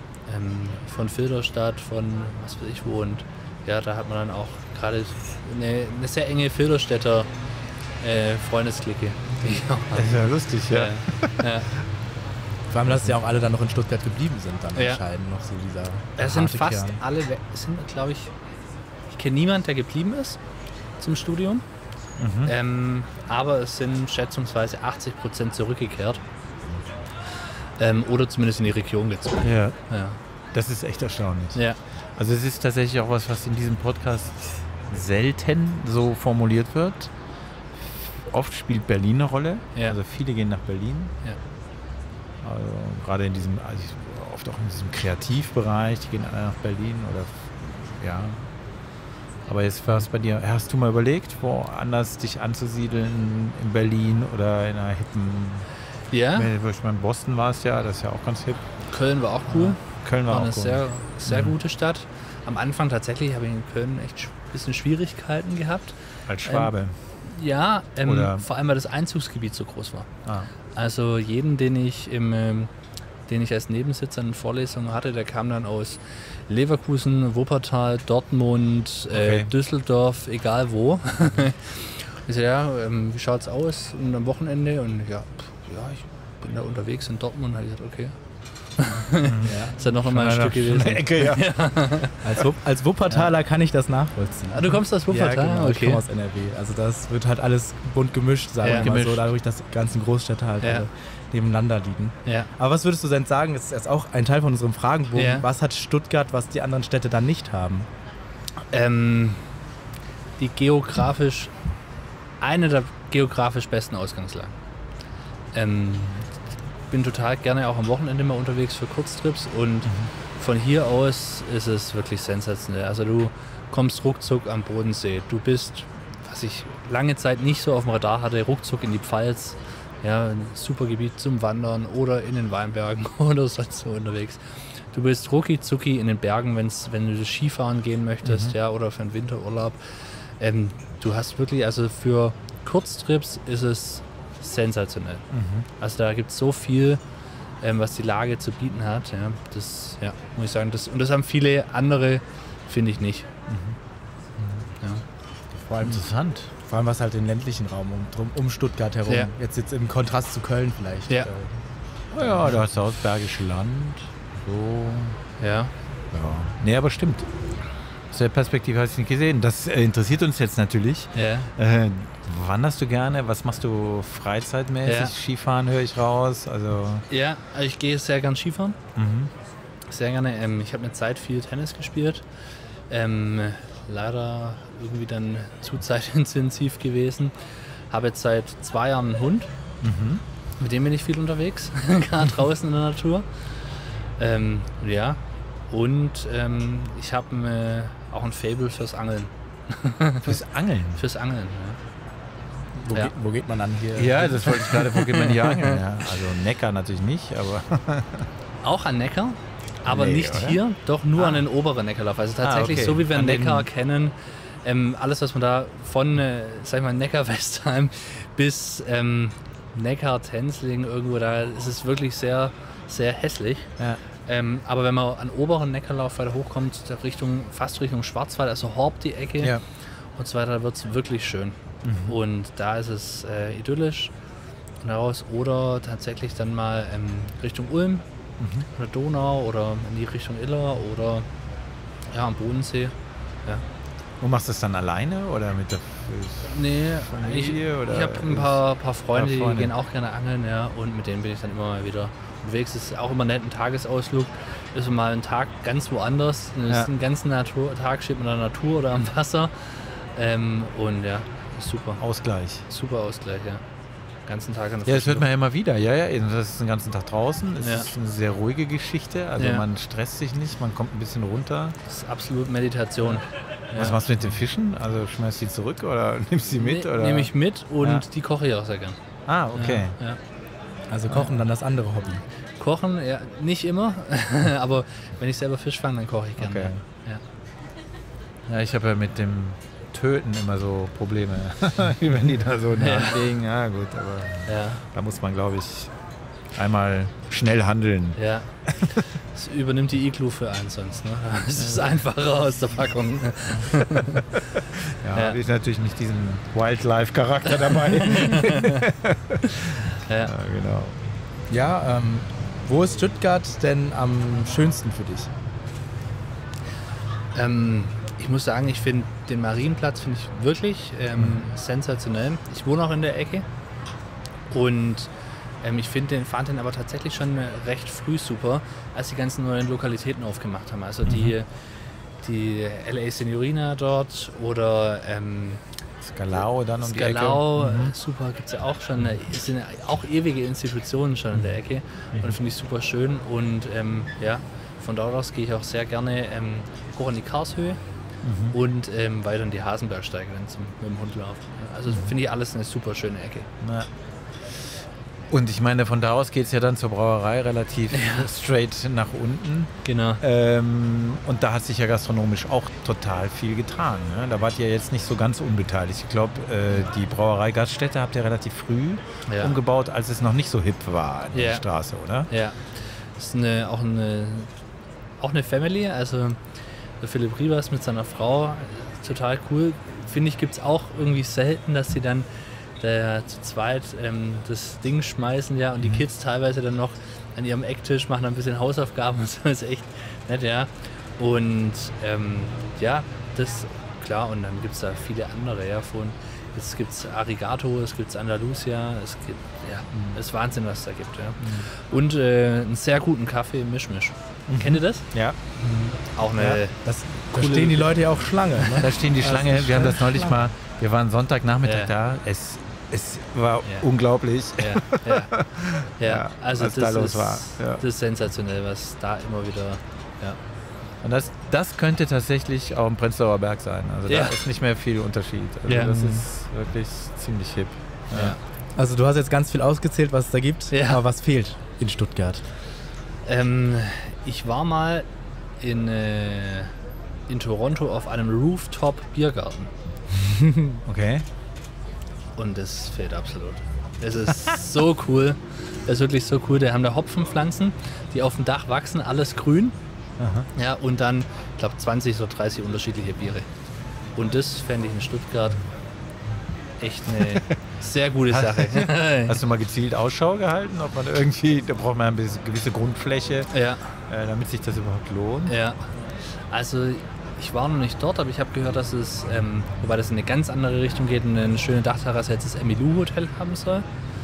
von Filderstadt, von was weiß ich wo, und ja, da hat man dann auch gerade eine sehr enge Filderstädter Freundesklicke. Das ist ja lustig, ja. Ja. Vor allem, dass ja auch alle dann noch in Stuttgart geblieben sind, dann entscheidend noch so dieser. Es sind harte fast Kern. alle, es sind, glaube ich kenne niemanden, der geblieben ist zum Studium, aber es sind schätzungsweise 80% zurückgekehrt. Oder zumindest in die Region gezogen. Ja. Ja. Das ist echt erstaunlich. Ja. Also es ist tatsächlich auch was in diesem Podcast selten so formuliert wird. Oft spielt Berlin eine Rolle. Ja. Also viele gehen nach Berlin. Ja. Also gerade in diesem, oft auch in diesem Kreativbereich, die gehen alle nach Berlin oder ja. Aber jetzt war es bei dir, hast du mal überlegt, woanders dich anzusiedeln, in Berlin oder in einer hippen... Ja, Ich meine, Boston war es ja, das ist ja auch ganz hip. Köln war auch cool. Köln war War auch eine cool. sehr gute Stadt. Am Anfang tatsächlich habe ich in Köln echt ein bisschen Schwierigkeiten gehabt. Als Schwabe. Ja, Oder- vor allem, weil das Einzugsgebiet so groß war. Ah. Also jeden, den ich als Nebensitzer in Vorlesungen hatte, der kam dann aus Leverkusen, Wuppertal, Dortmund, Okay. Düsseldorf, egal wo. Ich so, ja, wie schaut's aus? Und am Wochenende? Und ja, ich bin da unterwegs in Dortmund. Habe ich gesagt, okay. Ist ja noch mal ein Stück gewesen. Ecke, ja. Als Wuppertaler kann ich das nachvollziehen. Ah, du kommst aus Wuppertal? Ja, genau, ich Okay. komme aus NRW. Also das wird halt alles bunt gemischt, sagen Ja, wir mal so, gemischt. dadurch, dass die ganzen Großstädte halt Ja. alle nebeneinander liegen. Ja. Aber was würdest du denn sagen, das ist jetzt auch ein Teil von unserem Fragenbogen, Ja. was hat Stuttgart, was die anderen Städte dann nicht haben? Eine der geografisch besten Ausgangslagen. Bin total gerne auch am Wochenende mal unterwegs für Kurztrips und von hier aus ist es wirklich sensationell. Also du kommst ruckzuck am Bodensee. Du bist, was ich lange Zeit nicht so auf dem Radar hatte, ruckzuck in die Pfalz. Ja, ein super Gebiet zum Wandern oder in den Weinbergen oder sonst so unterwegs. Du bist rucki zucki in den Bergen, wenn du das Skifahren gehen möchtest, ja, oder für einen Winterurlaub. Du hast wirklich, also für Kurztrips ist es sensationell. Also da gibt es so viel, was die Lage zu bieten hat. Ja, das, ja, muss ich sagen, und das haben viele andere, finde ich nicht. Ja. Vor allem, Interessant. vor allem was halt den ländlichen Raum um Stuttgart herum. Ja. Jetzt im Kontrast zu Köln vielleicht. Ja. Oh ja, da hast du auch das Bergische Land. So. Ja. Ja. Nee, aber stimmt. Aus der Perspektive hast du nicht gesehen. Das interessiert uns jetzt natürlich. Ja. Wanderst du gerne? Was machst du freizeitmäßig? Ja. Skifahren höre ich raus. Also, Ja, also ich gehe sehr gern Skifahren. Sehr gerne. Ich habe eine Zeit viel Tennis gespielt. Leider irgendwie dann zu zeitintensiv gewesen. Habe jetzt seit 2 Jahren einen Hund. Mit dem bin ich viel unterwegs, gerade draußen in der Natur. Ja, Und ich habe auch ein Faible fürs Angeln. Fürs Angeln? Fürs Angeln, ja. Wo geht man dann hier? Ja, das wollte ich gerade, wo geht man hier angeln? Ja, also Neckar natürlich nicht, aber... Auch an Neckar, aber Nee, nicht oder? hier, doch nur an den oberen Neckarlauf. Also tatsächlich okay. so, wie wir An den- Neckar kennen, alles, was man da von, sag ich mal, Neckar-Westheim bis Neckar-Tenzling irgendwo, da ist es wirklich sehr, sehr hässlich. Ja. Aber wenn man an oberen Neckarlauf weiter hochkommt, fast Richtung Schwarzwald, also Horb die Ecke Ja. und so weiter, da wird es wirklich schön. Und da ist es idyllisch daraus. Oder tatsächlich dann mal Richtung Ulm oder Donau oder in die Richtung Iller oder ja, am Bodensee. Ja. Und machst du das dann alleine oder mit der Nee, ich Familie? Oder habe ein paar Freunde, die Freunde. gehen auch gerne angeln, ja, und mit denen bin ich dann immer mal wieder unterwegs. Das ist auch immer nett, ein Tagesausflug. Ist mal ein Tag ganz woanders. Ja. Den ganzen Tag steht man in der Natur oder am Wasser. Und ja, ist super. Ausgleich? Super Ausgleich, ja. Ganzen Tag an der Ja, das frischen hört man ja immer wieder. Ja, ja, eben, das ist den ganzen Tag draußen. Es Ja. ist eine sehr ruhige Geschichte. Also Ja. man stresst sich nicht, man kommt ein bisschen runter. Luft. Das ist absolut Meditation. Was Ja. machst du mit den Fischen? Also schmeißt du die zurück oder nimmst du sie mit? Oder? Nehme ich mit und Ja. die koche ich auch sehr gern. Ah, okay. Ja. Also Kochen dann das andere Hobby. Kochen, ja, nicht immer, aber wenn ich selber Fisch fange, dann koche ich gerne. Okay. Ja. Ja, ich habe ja mit dem Töten immer so Probleme. Wenn die da so in der Ja. Hand liegen. Ja, gut, aber Ja, da muss man, glaube ich, einmal schnell handeln. ja. Das übernimmt die Iglu für einen sonst. Ne? Es ist einfacher aus der Packung. Ja, Ja. habe ich natürlich nicht diesen Wildlife-Charakter dabei. Ja. Ja, genau. Ja, wo ist Stuttgart denn am schönsten für dich? Ich muss sagen, ich finde den Marienplatz finde ich wirklich sensationell. Ich wohne auch in der Ecke und ich fand den aber tatsächlich schon recht früh super, als die ganzen neuen Lokalitäten aufgemacht haben. Also die LA Signorina dort oder Skalau dann um Skalau, die Ecke. super, gibt es ja auch schon. Es sind auch ewige Institutionen schon in der Ecke und finde ich super schön. Und ja, von dort aus gehe ich auch sehr gerne hoch in die Karlshöhe und weiter in die Hasenbergsteige dann mit dem Hund laufen. Also finde ich alles eine super schöne Ecke. Ja. Und ich meine, von da aus geht es ja dann zur Brauerei relativ straight nach unten. Genau. Und da hat sich ja gastronomisch auch total viel getan. Ne? Da wart ihr jetzt nicht so ganz unbeteiligt. Ich glaube, die Brauerei Gaststätte habt ihr relativ früh Ja. umgebaut, als es noch nicht so hip war an der Ja. Straße, oder? Ja, das ist auch eine Family, also der Philipp Rivers mit seiner Frau, total cool. Finde ich, gibt es auch irgendwie selten, dass sie dann zu zweit das Ding schmeißen, ja, und die Kids teilweise dann noch an ihrem Ecktisch machen ein bisschen Hausaufgaben und so, ist echt nett, ja. Und ja, das, klar, und dann gibt es da viele andere, ja, jetzt gibt es Arigato, es gibt Andalusia, es gibt, ja, es ist Wahnsinn, was es da gibt, ja. Und einen sehr guten Kaffee im Mischmisch. Kennt ihr das? Ja. Auch eine, Da Coole- stehen die Leute ja auch Schlange. Ne? Da stehen die Schlange. Wir haben das neulich mal, wir waren Sonntagnachmittag Ja. da. Es war Ja. unglaublich. ja. Ja, Also was da los war. Ja. Das ist sensationell, was da immer wieder, ja. Und das könnte tatsächlich auch im Prenzlauer Berg sein. Also Ja. da ist nicht mehr viel Unterschied. Also Ja. das ist wirklich ziemlich hip. Ja. Also du hast jetzt ganz viel ausgezählt, was es da gibt, Ja. aber was fehlt in Stuttgart? Ich war mal in Toronto auf einem Rooftop-Biergarten Okay. und das fehlt absolut. Das ist so cool. Das ist wirklich so cool. Die haben da Hopfenpflanzen, die auf dem Dach wachsen, alles grün. Aha. Ja, und dann, ich glaube, 20 oder 30 unterschiedliche Biere. Und das fände ich in Stuttgart echt eine sehr gute Sache. Hast du mal gezielt Ausschau gehalten, ob man irgendwie, da braucht man eine gewisse Grundfläche, Ja, damit sich das überhaupt lohnt? ja. Also ich war noch nicht dort, aber ich habe gehört, dass es, wobei das in eine ganz andere Richtung geht, eine schöne Dachterrasse jetzt das Emilou Hotel haben soll.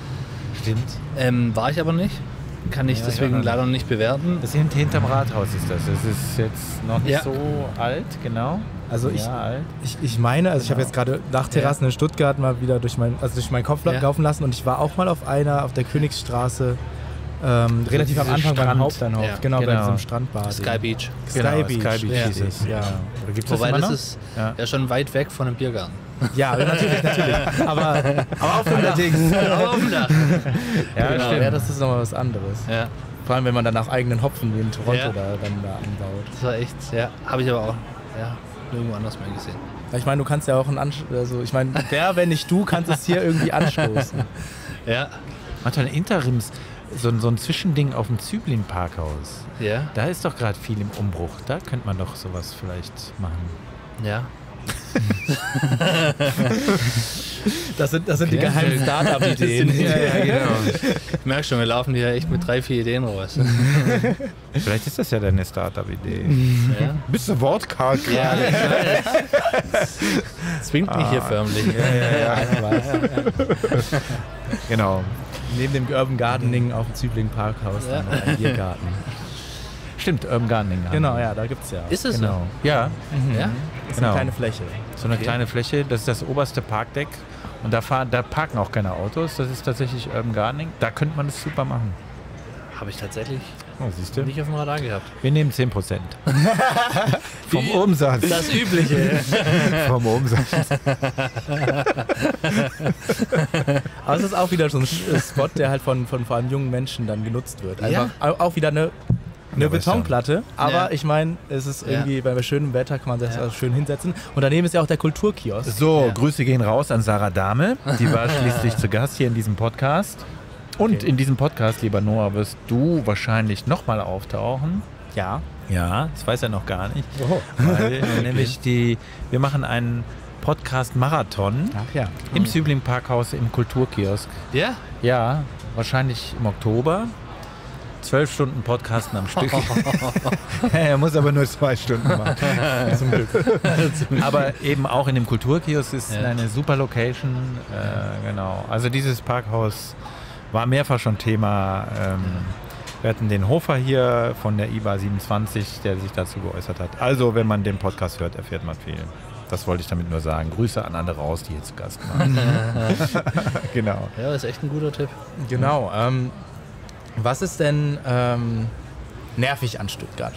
Stimmt. War ich aber nicht. Kann ich Ja, deswegen ich auch noch leider noch nicht bewerten. Das hinterm Rathaus ist das. Das ist jetzt noch nicht Ja. so alt, genau. Also ich, Ja, alt. ich meine, also ich habe Genau. jetzt gerade Dachterrassen in Stuttgart mal wieder durch meinen Kopf Ja. laufen lassen und ich war auch mal auf der Königsstraße relativ am Anfang beim Strand. Hauptbahnhof. Ja, Genau, bei genau. diesem Strandbad. Sky Beach. Genau, Sky Sky Beach ja. hieß es. Ja. Oder gibt's Wobei immer das noch? ist Ja. ja schon weit weg von einem Biergarten. Ja, natürlich. Aber auf dem Dach. Aber auf dem Dach. Ja, Genau. stimmt. Ja, das ist nochmal was anderes. Ja, Vor allem, wenn man dann auch eigenen Hopfen wie in Toronto Ja. dann da anbaut. das war echt, ja, habe ich aber auch nirgendwo anders mehr gesehen. Ich meine, du kannst ja auch wer, wenn nicht du, kannst es hier irgendwie anstoßen. Ja, Manchmal ein Interims, so ein Zwischending auf dem Züblin-Parkhaus. ja, Da ist doch gerade viel im Umbruch. Da könnte man doch sowas vielleicht machen. ja. Das sind die geheimen Startup-Ideen. genau. Ich merke schon, wir laufen hier echt mit 3, 4 Ideen raus. Vielleicht ist das ja deine Startup-Idee. Ja, Bist du wortkarg ja gerade? ich weiß. Zwingt mich hier förmlich. Genau. Neben dem Urban Gardening auf dem Zübling Parkhaus Ja. dann noch ein Biergarten. Stimmt, Urban Gardening. Genau, ja, da gibt's ja. Ist es Genau. Ja, so? Ja? Das ist genau. eine kleine Fläche. so eine kleine Fläche. Das ist das oberste Parkdeck. Und da parken auch keine Autos. Das ist tatsächlich Urban Gardening. Da könnte man es super machen. Habe ich tatsächlich Oh, siehst du? nicht auf dem Radar gehabt. Wir nehmen 10%. Vom Umsatz. Das Übliche. Vom Umsatz. Aber es ist auch wieder so ein Spot, der halt von vor allem jungen Menschen dann genutzt wird. Einfach auch wieder eine Ja, Betonplatte, aber Ja. ich meine, es ist Ja. irgendwie bei schönem Wetter kann man das Ja. auch schön hinsetzen. Und daneben ist ja auch der Kulturkiosk. So, Ja. Grüße gehen raus an Sarah Dahme. Die war schließlich zu Gast hier in diesem Podcast. Und Okay. in diesem Podcast, lieber Noah, wirst du wahrscheinlich nochmal auftauchen. Ja. Ja, das weiß er noch gar nicht. Oh. Weil nämlich wir machen einen Podcast-Marathon Ach ja. im Zübling Parkhaus im Kulturkiosk. Ja? Ja, wahrscheinlich im Oktober. 12 Stunden Podcasten am Stück. Er muss aber nur 2 Stunden machen. Zum Glück. Aber eben auch in dem Kulturkiosk ist Ja. eine super Location. Genau. Also dieses Parkhaus war mehrfach schon Thema. Wir hatten den Hofer hier von der IBA 27, der sich dazu geäußert hat. Also wenn man den Podcast hört, erfährt man viel. Das wollte ich damit nur sagen. Grüße an alle raus, die hier zu Gast waren. Genau. Ja, ist echt ein guter Tipp. Genau. Was ist denn nervig an Stuttgart?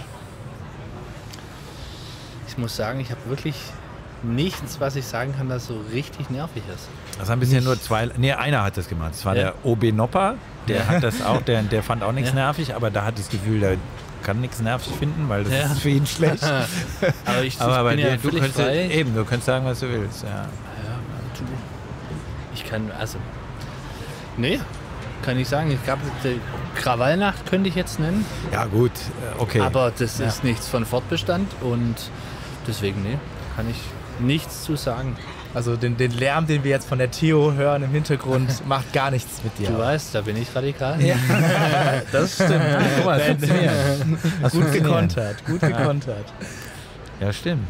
Ich muss sagen, ich habe wirklich nichts, was ich sagen kann, das so richtig nervig ist. Das haben bisher nur zwei, einer hat das gemacht. Das war Ja. der OB Nopper, der hat das auch, der fand auch nichts Ja. nervig, aber da hat das Gefühl, der kann nichts nervig finden, weil das Ja. ist für ihn schlecht. Aber ich aber bei bin dir, ja du völlig könntest, frei. eben, du könntest sagen, was du willst. Ja. Ja, du. Ich kann, also. Nee, kann ich sagen. Ich glaube, die Krawallnacht könnte ich jetzt nennen. Ja gut, okay. Aber das Ja. ist nichts von Fortbestand und deswegen, nee, kann ich nichts zu sagen. Also den Lärm, den wir jetzt von der Theo hören im Hintergrund, macht gar nichts mit dir. Du weißt, da bin ich radikal. Ja. Das stimmt. Guck mal, das funktioniert. Das Gut funktioniert. gekontert, gut gekontert. Ja, stimmt.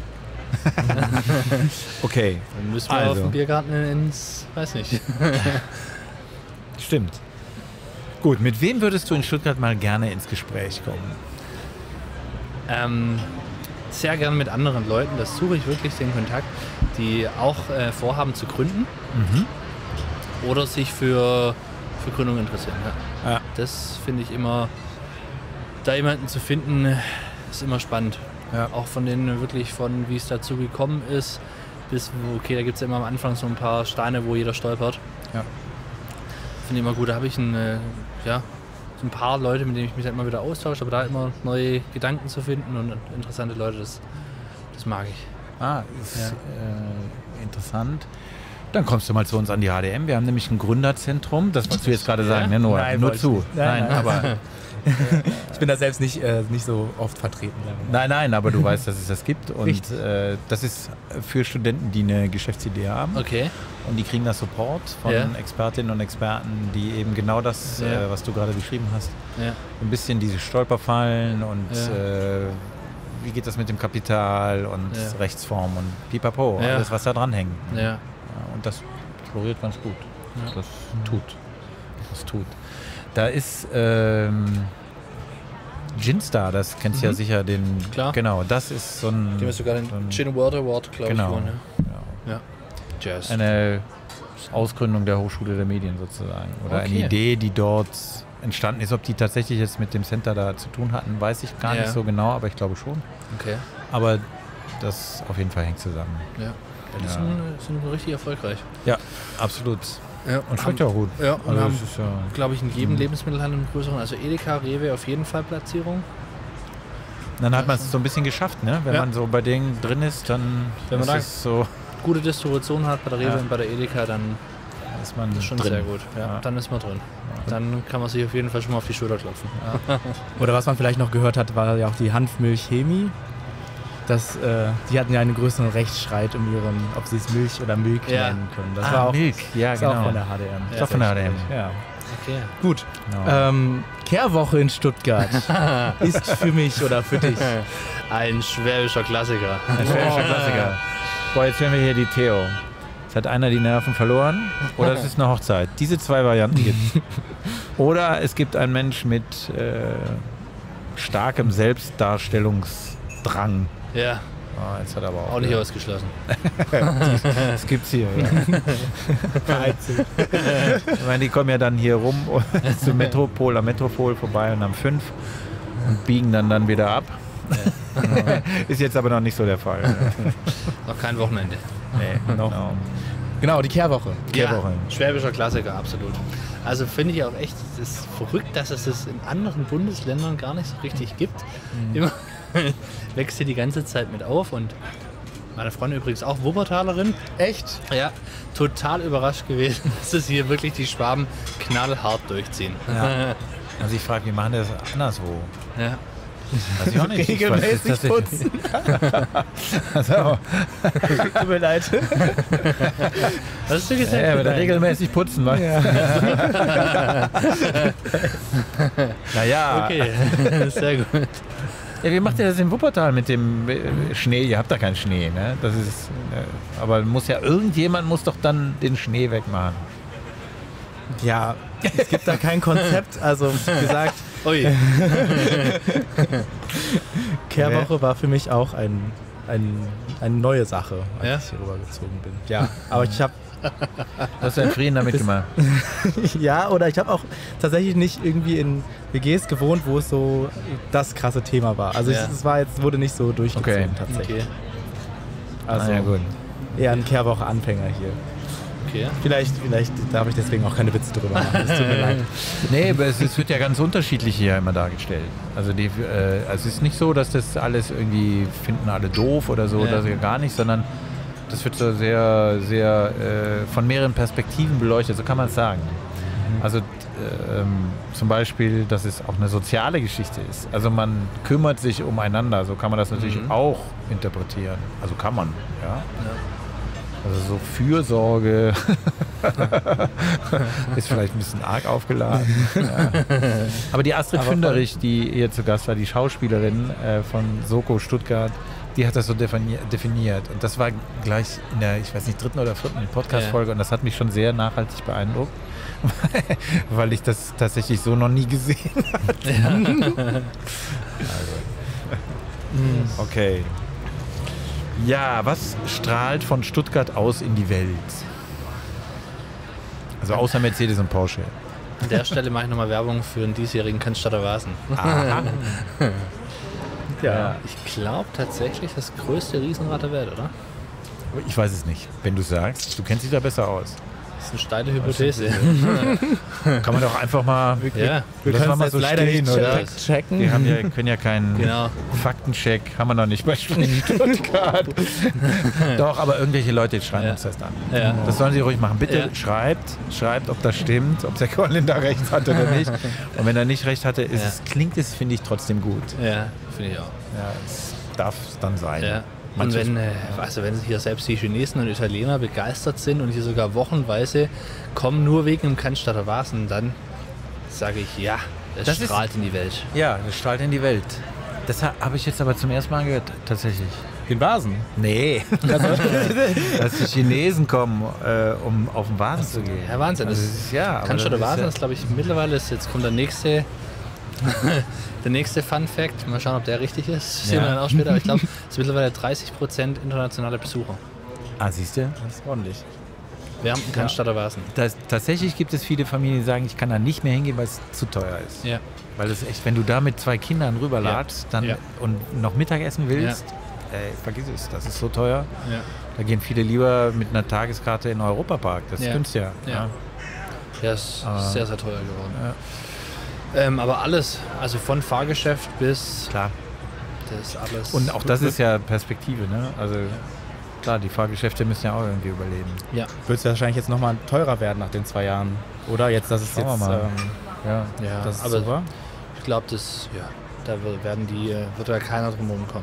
Okay, Dann müssen wir Also. auf den Biergarten ins, weiß nicht. stimmt. Gut, mit wem würdest du in Stuttgart mal gerne ins Gespräch kommen? Sehr gern mit anderen Leuten, das suche ich wirklich, den Kontakt, die auch vorhaben zu gründen oder sich für Gründung interessieren. Ja. Ja. Das finde ich immer, da jemanden zu finden, ist immer spannend. Ja. Auch von denen wirklich, von wie es dazu gekommen ist, bis, okay, da gibt es ja immer am Anfang so ein paar Steine, wo jeder stolpert. Ja. Finde ich immer gut, da habe ich so ein paar Leute, mit denen ich mich halt immer wieder austausche, aber da immer neue Gedanken zu finden und interessante Leute, das mag ich. Ist interessant. Dann kommst du mal zu uns an die HDM. Wir haben nämlich ein Gründerzentrum. Das wolltest du jetzt gerade sagen, ne, Noah? Nein, Nur wollte ich zu. nicht. Nein, nein. Aber Ich bin da selbst nicht so oft vertreten. sagen wir mal. nein, aber du weißt, dass es das gibt. Und Richtig. das ist für Studenten, die eine Geschäftsidee haben. Okay. Und die kriegen da Support von Ja. Expertinnen und Experten, die eben genau das, Ja. was du gerade beschrieben hast, Ja. ein bisschen diese Stolperfallen und Ja. wie geht das mit dem Kapital und Ja. Rechtsform und pipapo, Ja. alles, was da dran hängt. Ja. Ja, und das floriert ganz gut. Ja. Das tut. Da ist Ginstar, das kennst du ja sicher, den. Klar. Genau, das ist so ein. Dem ist sogar den so ein- Gin World Award, glaube Genau. ich, gewonnen. Ja. Ja. Jazz. Eine Ausgründung der Hochschule der Medien sozusagen. Oder eine Okay. Idee, die dort entstanden ist. Ob die tatsächlich jetzt mit dem Center da zu tun hatten, weiß ich gar nicht so genau, aber ich glaube schon. Okay. Aber das auf jeden Fall hängt zusammen. Ja. Die sind richtig erfolgreich. Ja, absolut. Ja. Und schmeckt ja auch gut. Ja, und Also haben, das ist ja, glaube ich, in jedem Lebensmittelhandel einen größeren, also Edeka, Rewe auf jeden Fall Platzierung. dann hat man es so ein bisschen geschafft, ne? Wenn man so bei denen drin ist, dann Wenn man ist da es so, gute Distribution hat bei der Rewe und bei der Edeka, dann ist man ist schon drin. sehr gut. Ja, dann ist man drin. Dann kann man sich auf jeden Fall schon mal auf die Schulter klopfen. Oder was man vielleicht noch gehört hat, war ja auch die Hanfmilch Chemie. Die hatten ja einen größeren Rechtsstreit ob sie es Milch oder Milk nennen können. Das war auch, Milk, ja das genau. war auch von der HDM. Das war von der HDM. Ja. Okay. Gut. Genau. Kehrwoche in Stuttgart ist für mich oder für dich. Ein schwäbischer Klassiker. Ein schwäbischer Klassiker. Boah, jetzt hören wir hier die Theo. Jetzt hat einer die Nerven verloren oder es ist eine Hochzeit. Diese zwei Varianten gibt es. Oder es gibt einen Mensch mit starkem Selbstdarstellungsdrang. Ja, Jetzt hat er aber auch nicht ausgeschlossen. Das gibt's hier. Ja. Ich meine, die kommen ja dann hier rum zum Metropol, am Metropol vorbei und am 5 und biegen dann wieder ab. Ja. Ist jetzt aber noch nicht so der Fall. Noch kein Wochenende. Nee, noch. Genau, die Kehrwoche. Ja, schwäbischer Klassiker, absolut. Also finde ich auch echt, es ist verrückt, dass es das in anderen Bundesländern gar nicht so richtig gibt. Immer wächst hier die ganze Zeit mit auf und meine Freundin übrigens auch Wuppertalerin. Echt? Ja, total überrascht gewesen, dass es hier wirklich die Schwaben knallhart durchziehen. Ja. Also ich frage, wie machen das anderswo? Ja. Weiß ich auch nicht. Regelmäßig putzen. Also, Tut mir leid. Was hast du gesagt? ja, aber regelmäßig putzen, was? Ja. Naja. Okay, sehr gut. Ja, wie macht ihr das in Wuppertal mit dem Schnee? Ihr habt da keinen Schnee, ne? Das ist, aber irgendjemand muss doch dann den Schnee wegmachen. Ja, es gibt da kein Konzept. Also wie gesagt, Ui. Kehrwoche war für mich auch eine neue Sache, als Ja? ich hier rübergezogen bin. Ja, aber ich habe Hast du einen Frieden damit gemacht? oder ich habe auch tatsächlich nicht irgendwie in WGs gewohnt, wo es so das krasse Thema war. Also Ja. es wurde nicht so durchgezogen Okay. tatsächlich. Okay. Also ja, gut. eher ein Kehrwoche-Anfänger hier. Okay. Vielleicht darf ich deswegen auch keine Witze drüber machen. Es tut mir leid. Nee, aber es wird ja ganz unterschiedlich hier immer dargestellt. Also es ist nicht so, dass das alles irgendwie finden alle doof oder so, Ja. oder so gar nicht, sondern das wird so sehr, sehr von mehreren Perspektiven beleuchtet, so kann man es sagen. Also zum Beispiel, dass es auch eine soziale Geschichte ist. Also man kümmert sich umeinander, so kann man das natürlich auch interpretieren. Also kann man, ja. Also so Fürsorge ist vielleicht ein bisschen arg aufgeladen. Ja. Aber die Astrid Fünderich, die hier zu Gast war, die Schauspielerin von Soko Stuttgart, die hat das so definiert. Und das war gleich in der, ich weiß nicht, 3. oder 4. Podcast-Folge und das hat mich schon sehr nachhaltig beeindruckt, weil ich das tatsächlich so noch nie gesehen habe. Okay. Ja, was strahlt von Stuttgart aus in die Welt? Also außer Mercedes und Porsche. An der Stelle mache ich nochmal Werbung für den diesjährigen Cannstatter Vasen. Aha. Ja. Ich glaube tatsächlich das größte Riesenrad der Welt, oder? Ich weiß es nicht. Wenn du sagst, du kennst dich da besser aus. Das ist eine steile Hypothese. Kann man doch einfach mal. Ja, Wir lass können mal es so jetzt leider stehen, nicht oder? checken. Wir können ja keinen genau. Faktencheck, haben wir noch nicht bei Stuttgart. Doch, aber irgendwelche Leute schreiben Ja. uns das an. Ja. Das sollen sie ruhig machen. Bitte Ja. schreibt, ob das stimmt, ob der Colin da recht hatte oder nicht. Und wenn er nicht recht hatte, klingt es, finde ich, trotzdem gut. Ja, finde ich auch. Ja, es darf es dann sein. Ja. Und Manches- wenn hier selbst die Chinesen und Italiener begeistert sind und hier sogar wochenweise kommen nur wegen dem Cannstatter Vasen, dann sage ich ja, es Das ist- strahlt in die Welt. Ja, das strahlt in die Welt. Das habe ich jetzt aber zum ersten Mal gehört, tatsächlich. Den Vasen. Nee. Dass die Chinesen kommen, um auf den Vasen zu gehen. Ja, Wahnsinn. Also, Das das ist, ja, aber Cannstatter das ist Vasen ja- ist, glaube ich, mittlerweile, jetzt kommt der nächste Fun Fact. Mal schauen, ob der richtig ist. Sehen wir dann auch später. Aber ich glaube, es ist mittlerweile 30% internationale Besucher. Ah, siehst du? Das ist ordentlich. Wärmten kann statt erwärmen. Tatsächlich gibt es viele Familien, die sagen, ich kann da nicht mehr hingehen, weil es zu teuer ist. Ja. Weil es echt, wenn du da mit 2 Kindern rüberladst und noch Mittagessen willst, vergiss es, das ist so teuer. Ja. Da gehen viele lieber mit einer Tageskarte in den Europapark, das ist günstiger. Ja, ist sehr, sehr teuer geworden. Aber alles, also von Fahrgeschäft bis... Klar. Das ist alles... Und auch das ist ja Perspektive, ne? Also klar, die Fahrgeschäfte müssen ja auch irgendwie überleben. Ja. Wird es ja wahrscheinlich jetzt nochmal teurer werden nach den 2 Jahren, oder? Jetzt, dass es Schauen wir jetzt... mal. Ja, das ist aber super. ich glaube, da wird ja keiner drum rumkommen.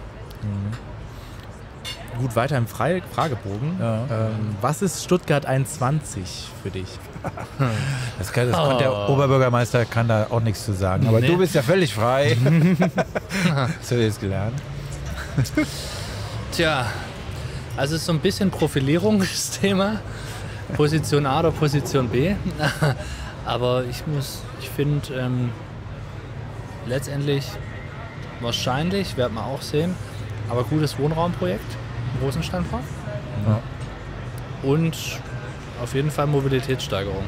Gut, weiter im Fragebogen. Ja. Was ist Stuttgart 21 für dich? Das kann der Oberbürgermeister kann da auch nichts zu sagen. Aber du bist ja völlig frei. So jetzt gelernt. Tja, also es ist so ein bisschen Profilierung das Thema. Position A oder Position B. Aber ich finde, letztendlich wahrscheinlich, werden wir auch sehen, aber gutes Wohnraumprojekt im Rosensteinpark. Ja. Und auf jeden Fall Mobilitätssteigerung.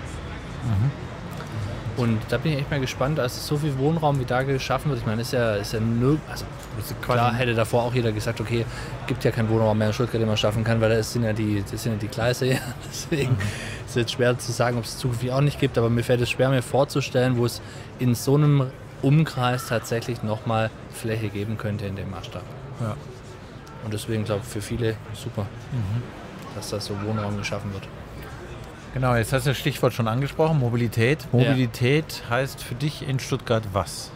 Und da bin ich echt mal gespannt, also so viel Wohnraum wie da geschaffen wird. Ich meine, ist ja nur, also klar hätte davor auch jeder gesagt, okay, gibt ja keinen Wohnraum mehr in Stuttgart, den man schaffen kann, weil das sind ja die Gleise. Deswegen ist es jetzt schwer zu sagen, ob es zukünftig auch nicht gibt, aber mir fällt es schwer, mir vorzustellen, wo es in so einem Umkreis tatsächlich nochmal Fläche geben könnte in dem Maßstab. Ja. Und deswegen glaube ich für viele super, dass da so Wohnraum geschaffen wird. Genau, jetzt hast du das Stichwort schon angesprochen, Mobilität. Mobilität heißt für dich in Stuttgart was?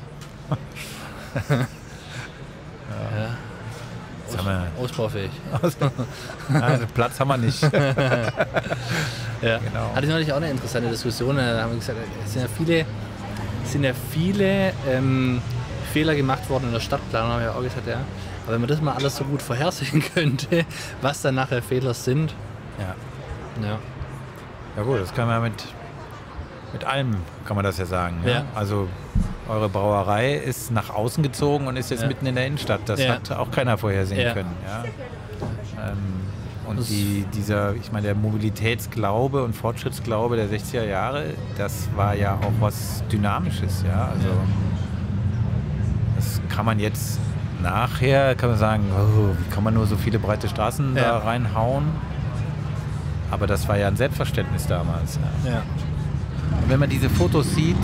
Ausbaufähig. Also Platz haben wir nicht. Ja. Genau. Hatte ich neulich auch eine interessante Diskussion. Da haben wir gesagt, es sind ja viele Fehler gemacht worden in der Stadtplanung, habe ich auch gesagt, ja. Aber wenn man das mal alles so gut vorhersehen könnte, was dann nachher Fehler sind. Ja. Ja gut, das kann man mit allem, kann man das ja sagen. Ja? Ja. Also eure Brauerei ist nach außen gezogen und ist jetzt mitten in der Innenstadt. Das hat auch keiner vorhersehen können. Ja? Und der Mobilitätsglaube und Fortschrittsglaube der 60er Jahre, das war ja auch was Dynamisches. Ja? Also das kann man jetzt nachher, kann man sagen, wie kann man nur so viele breite Straßen da reinhauen? Aber das war ja ein Selbstverständnis damals. Ja. Und wenn man diese Fotos sieht,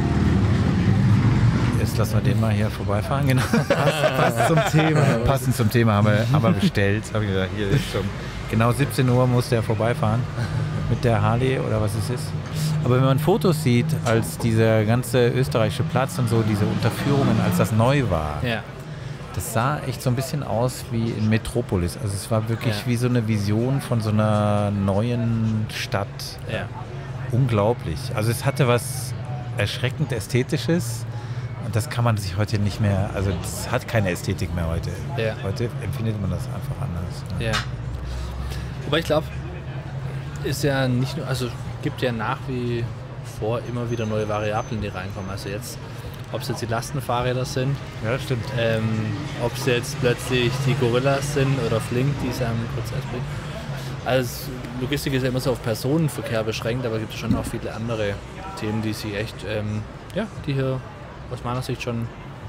jetzt lassen wir den mal hier vorbeifahren. Genau. Passt zum Thema. Passend zum Thema haben wir bestellt. Habe ich gesagt, hier ist schon genau 17 Uhr muss der vorbeifahren mit der Harley oder was es ist. Aber wenn man Fotos sieht, als dieser ganze österreichische Platz und so, diese Unterführungen, als das neu war, das sah echt so ein bisschen aus wie in Metropolis. Also es war wirklich wie so eine Vision von so einer neuen Stadt. Ja. Unglaublich. Also es hatte was erschreckend Ästhetisches und das kann man sich heute nicht mehr, also das hat keine Ästhetik mehr heute. Ja. Heute empfindet man das einfach anders. Ne? Ja. Wobei ich glaube, ist ja nicht nur, also gibt ja nach wie vor immer wieder neue Variablen, die reinkommen. Also jetzt, ob es jetzt die Lastenfahrräder sind, Ja, stimmt. ob es jetzt plötzlich die Gorillas sind oder Flink, die es einem Prozess bringt. Also Logistik ist ja immer so auf Personenverkehr beschränkt, aber es gibt schon auch viele andere Themen, die sie echt, die hier aus meiner Sicht schon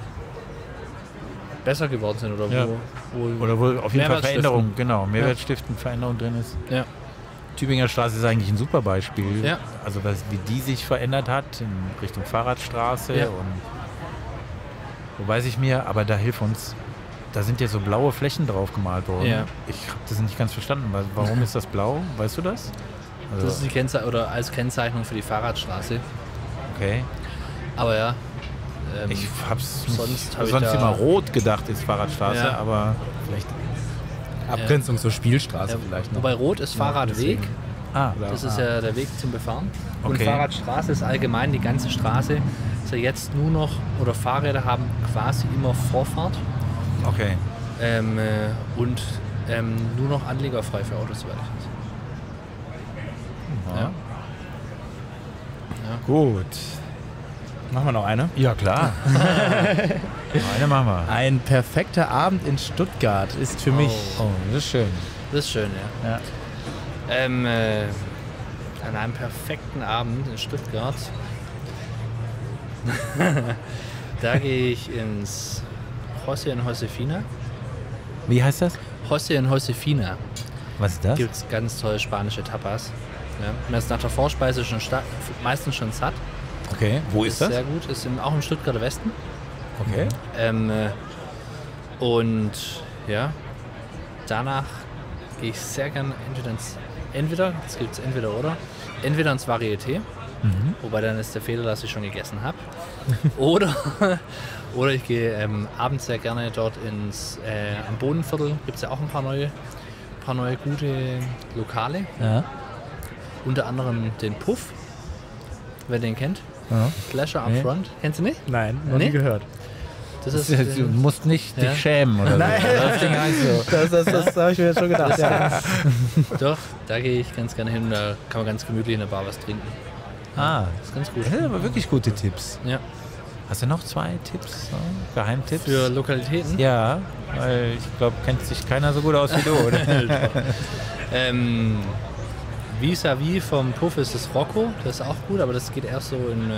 besser geworden sind oder wo auf jeden Fall Veränderung, Mehrwert Mehrwertstiftend Veränderung drin ist. Ja. Tübinger Straße ist eigentlich ein super Beispiel. Ja. Also wie die sich verändert hat in Richtung Fahrradstraße. Ja. Und wo weiß ich mir, aber da hilf uns, da sind ja so blaue Flächen drauf gemalt worden. Ja. Ich habe das nicht ganz verstanden. Warum ist das blau? Weißt du das? Also, Das ist die als Kennzeichnung für die Fahrradstraße. okay. Aber ja. Ich habe es sonst sonst immer rot gedacht, ist Fahrradstraße, Ja. aber vielleicht. Abgrenzung zur Spielstraße vielleicht noch. Wobei Rot ist Fahrradweg. Ah, Das ist ja der Weg zum Befahren. Und Okay. Fahrradstraße ist allgemein die ganze Straße. Ist ja jetzt nur noch, oder Fahrräder haben quasi immer Vorfahrt. okay. Und nur noch anlegerfrei für Autos, soweit ich weiß. Ja. Gut. Machen wir noch eine? Ja, klar. Eine machen wir. Ein perfekter Abend in Stuttgart ist für mich Oh, das ist schön. Das ist schön, ja. An einem perfekten Abend in Stuttgart, da gehe ich ins José und Josefina. Wie heißt das? José und Josefina. Was ist das? Gibt es ganz tolle spanische Tapas. Ja. Man ist nach der Vorspeise meistens schon satt. Okay, wo ist das? Sehr gut, ist auch im Stuttgarter Westen. Okay. Und ja, danach gehe ich sehr gerne entweder ins Varieté, wobei dann ist der Fehler, dass ich schon gegessen habe. oder ich gehe abends sehr gerne dort am Bodenviertel, gibt es ja auch ein paar neue gute Lokale. Ja. Unter anderem den Puff, wer den kennt. Ja. Pleasure Up Front. Kennst du nicht? Nein, noch nie gehört. Das ist, Du musst nicht dich schämen oder Nein. so. Das Ding heißt so. Das habe ich mir jetzt schon gedacht. Ja. Doch, da gehe ich ganz gerne hin. Da kann man ganz gemütlich in der Bar was trinken. Ah, Das ist ganz gut. das sind aber wirklich gute Tipps. Ja. Hast du noch 2 Tipps? Geheimtipps? Für Lokalitäten? Ja, weil ich glaube, kennt sich keiner so gut aus wie du, oder? Vis-à-vis vom Puff ist das Rocco. Das ist auch gut, aber das geht eher so in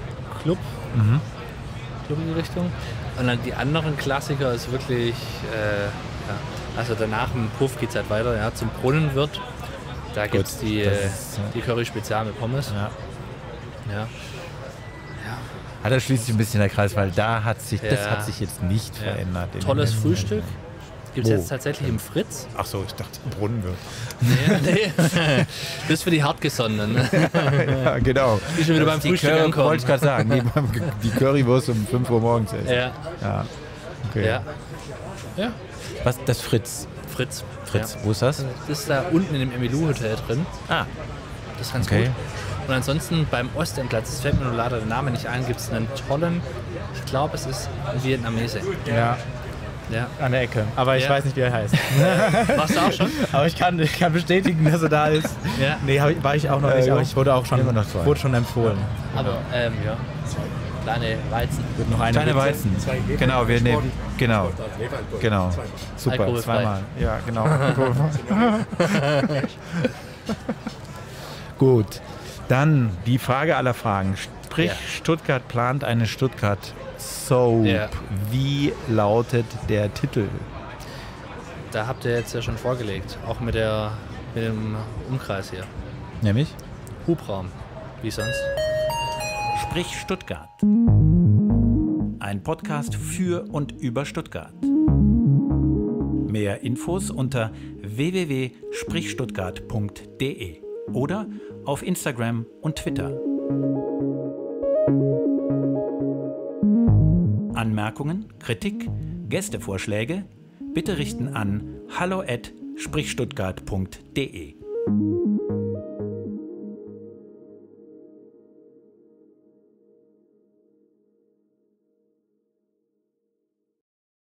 clubige Richtung. Und dann die anderen Klassiker ist wirklich, also danach im Puff geht es halt weiter, ja, zum Brunnenwirt. Da gibt es die Curry Spezial mit Pommes. Ja. Ja. Da schließt sich ein bisschen der Kreis, weil das hat sich jetzt nicht Ja. verändert. Tolles Frühstück. Gibt es Wo? jetzt tatsächlich im Fritz. Ach so, ich dachte, Brunnenwirt. Nee. Das ist für die Hartgesonnenen. Ja, genau. Die schon wieder beim Frühstück ankommen. Wollte ich gerade sagen, die Currywurst um 5 Uhr morgens essen. Ja. Ja. Okay. Ja. Was, das Fritz? Fritz. Fritz, Ja. wo ist das? Das ist da unten in dem Emilou-Hotel drin. Ah, Das ist ganz okay. gut. Und ansonsten beim Ostendplatz, das fällt mir nur leider der Name nicht ein, gibt es einen tollen, ich glaube es ist ein Vietnamese. Ja, Ja. an der Ecke. Aber ich Ja. weiß nicht, wie er heißt. Warst du auch schon? Aber ich kann bestätigen, dass er da ist. Ja. Nee, war ich auch noch nicht, aber ich wurde auch schon, Immer noch 2. wurde schon empfohlen. Aber ja. Kleine Weizen. Wird noch eine Kleine Pizza. Weizen. Genau, wir nehmen. Genau. Super, Alkoholfrei. zweimal. Ja, genau. Gut. Dann die Frage aller Fragen. Sprich, Ja. Stuttgart plant eine Stuttgart Soap. Ja. Wie lautet der Titel? Da habt ihr jetzt ja schon vorgelegt, auch mit dem Umkreis hier. Nämlich? Hubraum, wie sonst. Sprich Stuttgart. Ein Podcast für und über Stuttgart. Mehr Infos unter www.sprichstuttgart.de oder auf Instagram und Twitter. Anmerkungen, Kritik, Gästevorschläge bitte richten an hallo@sprichstuttgart.de.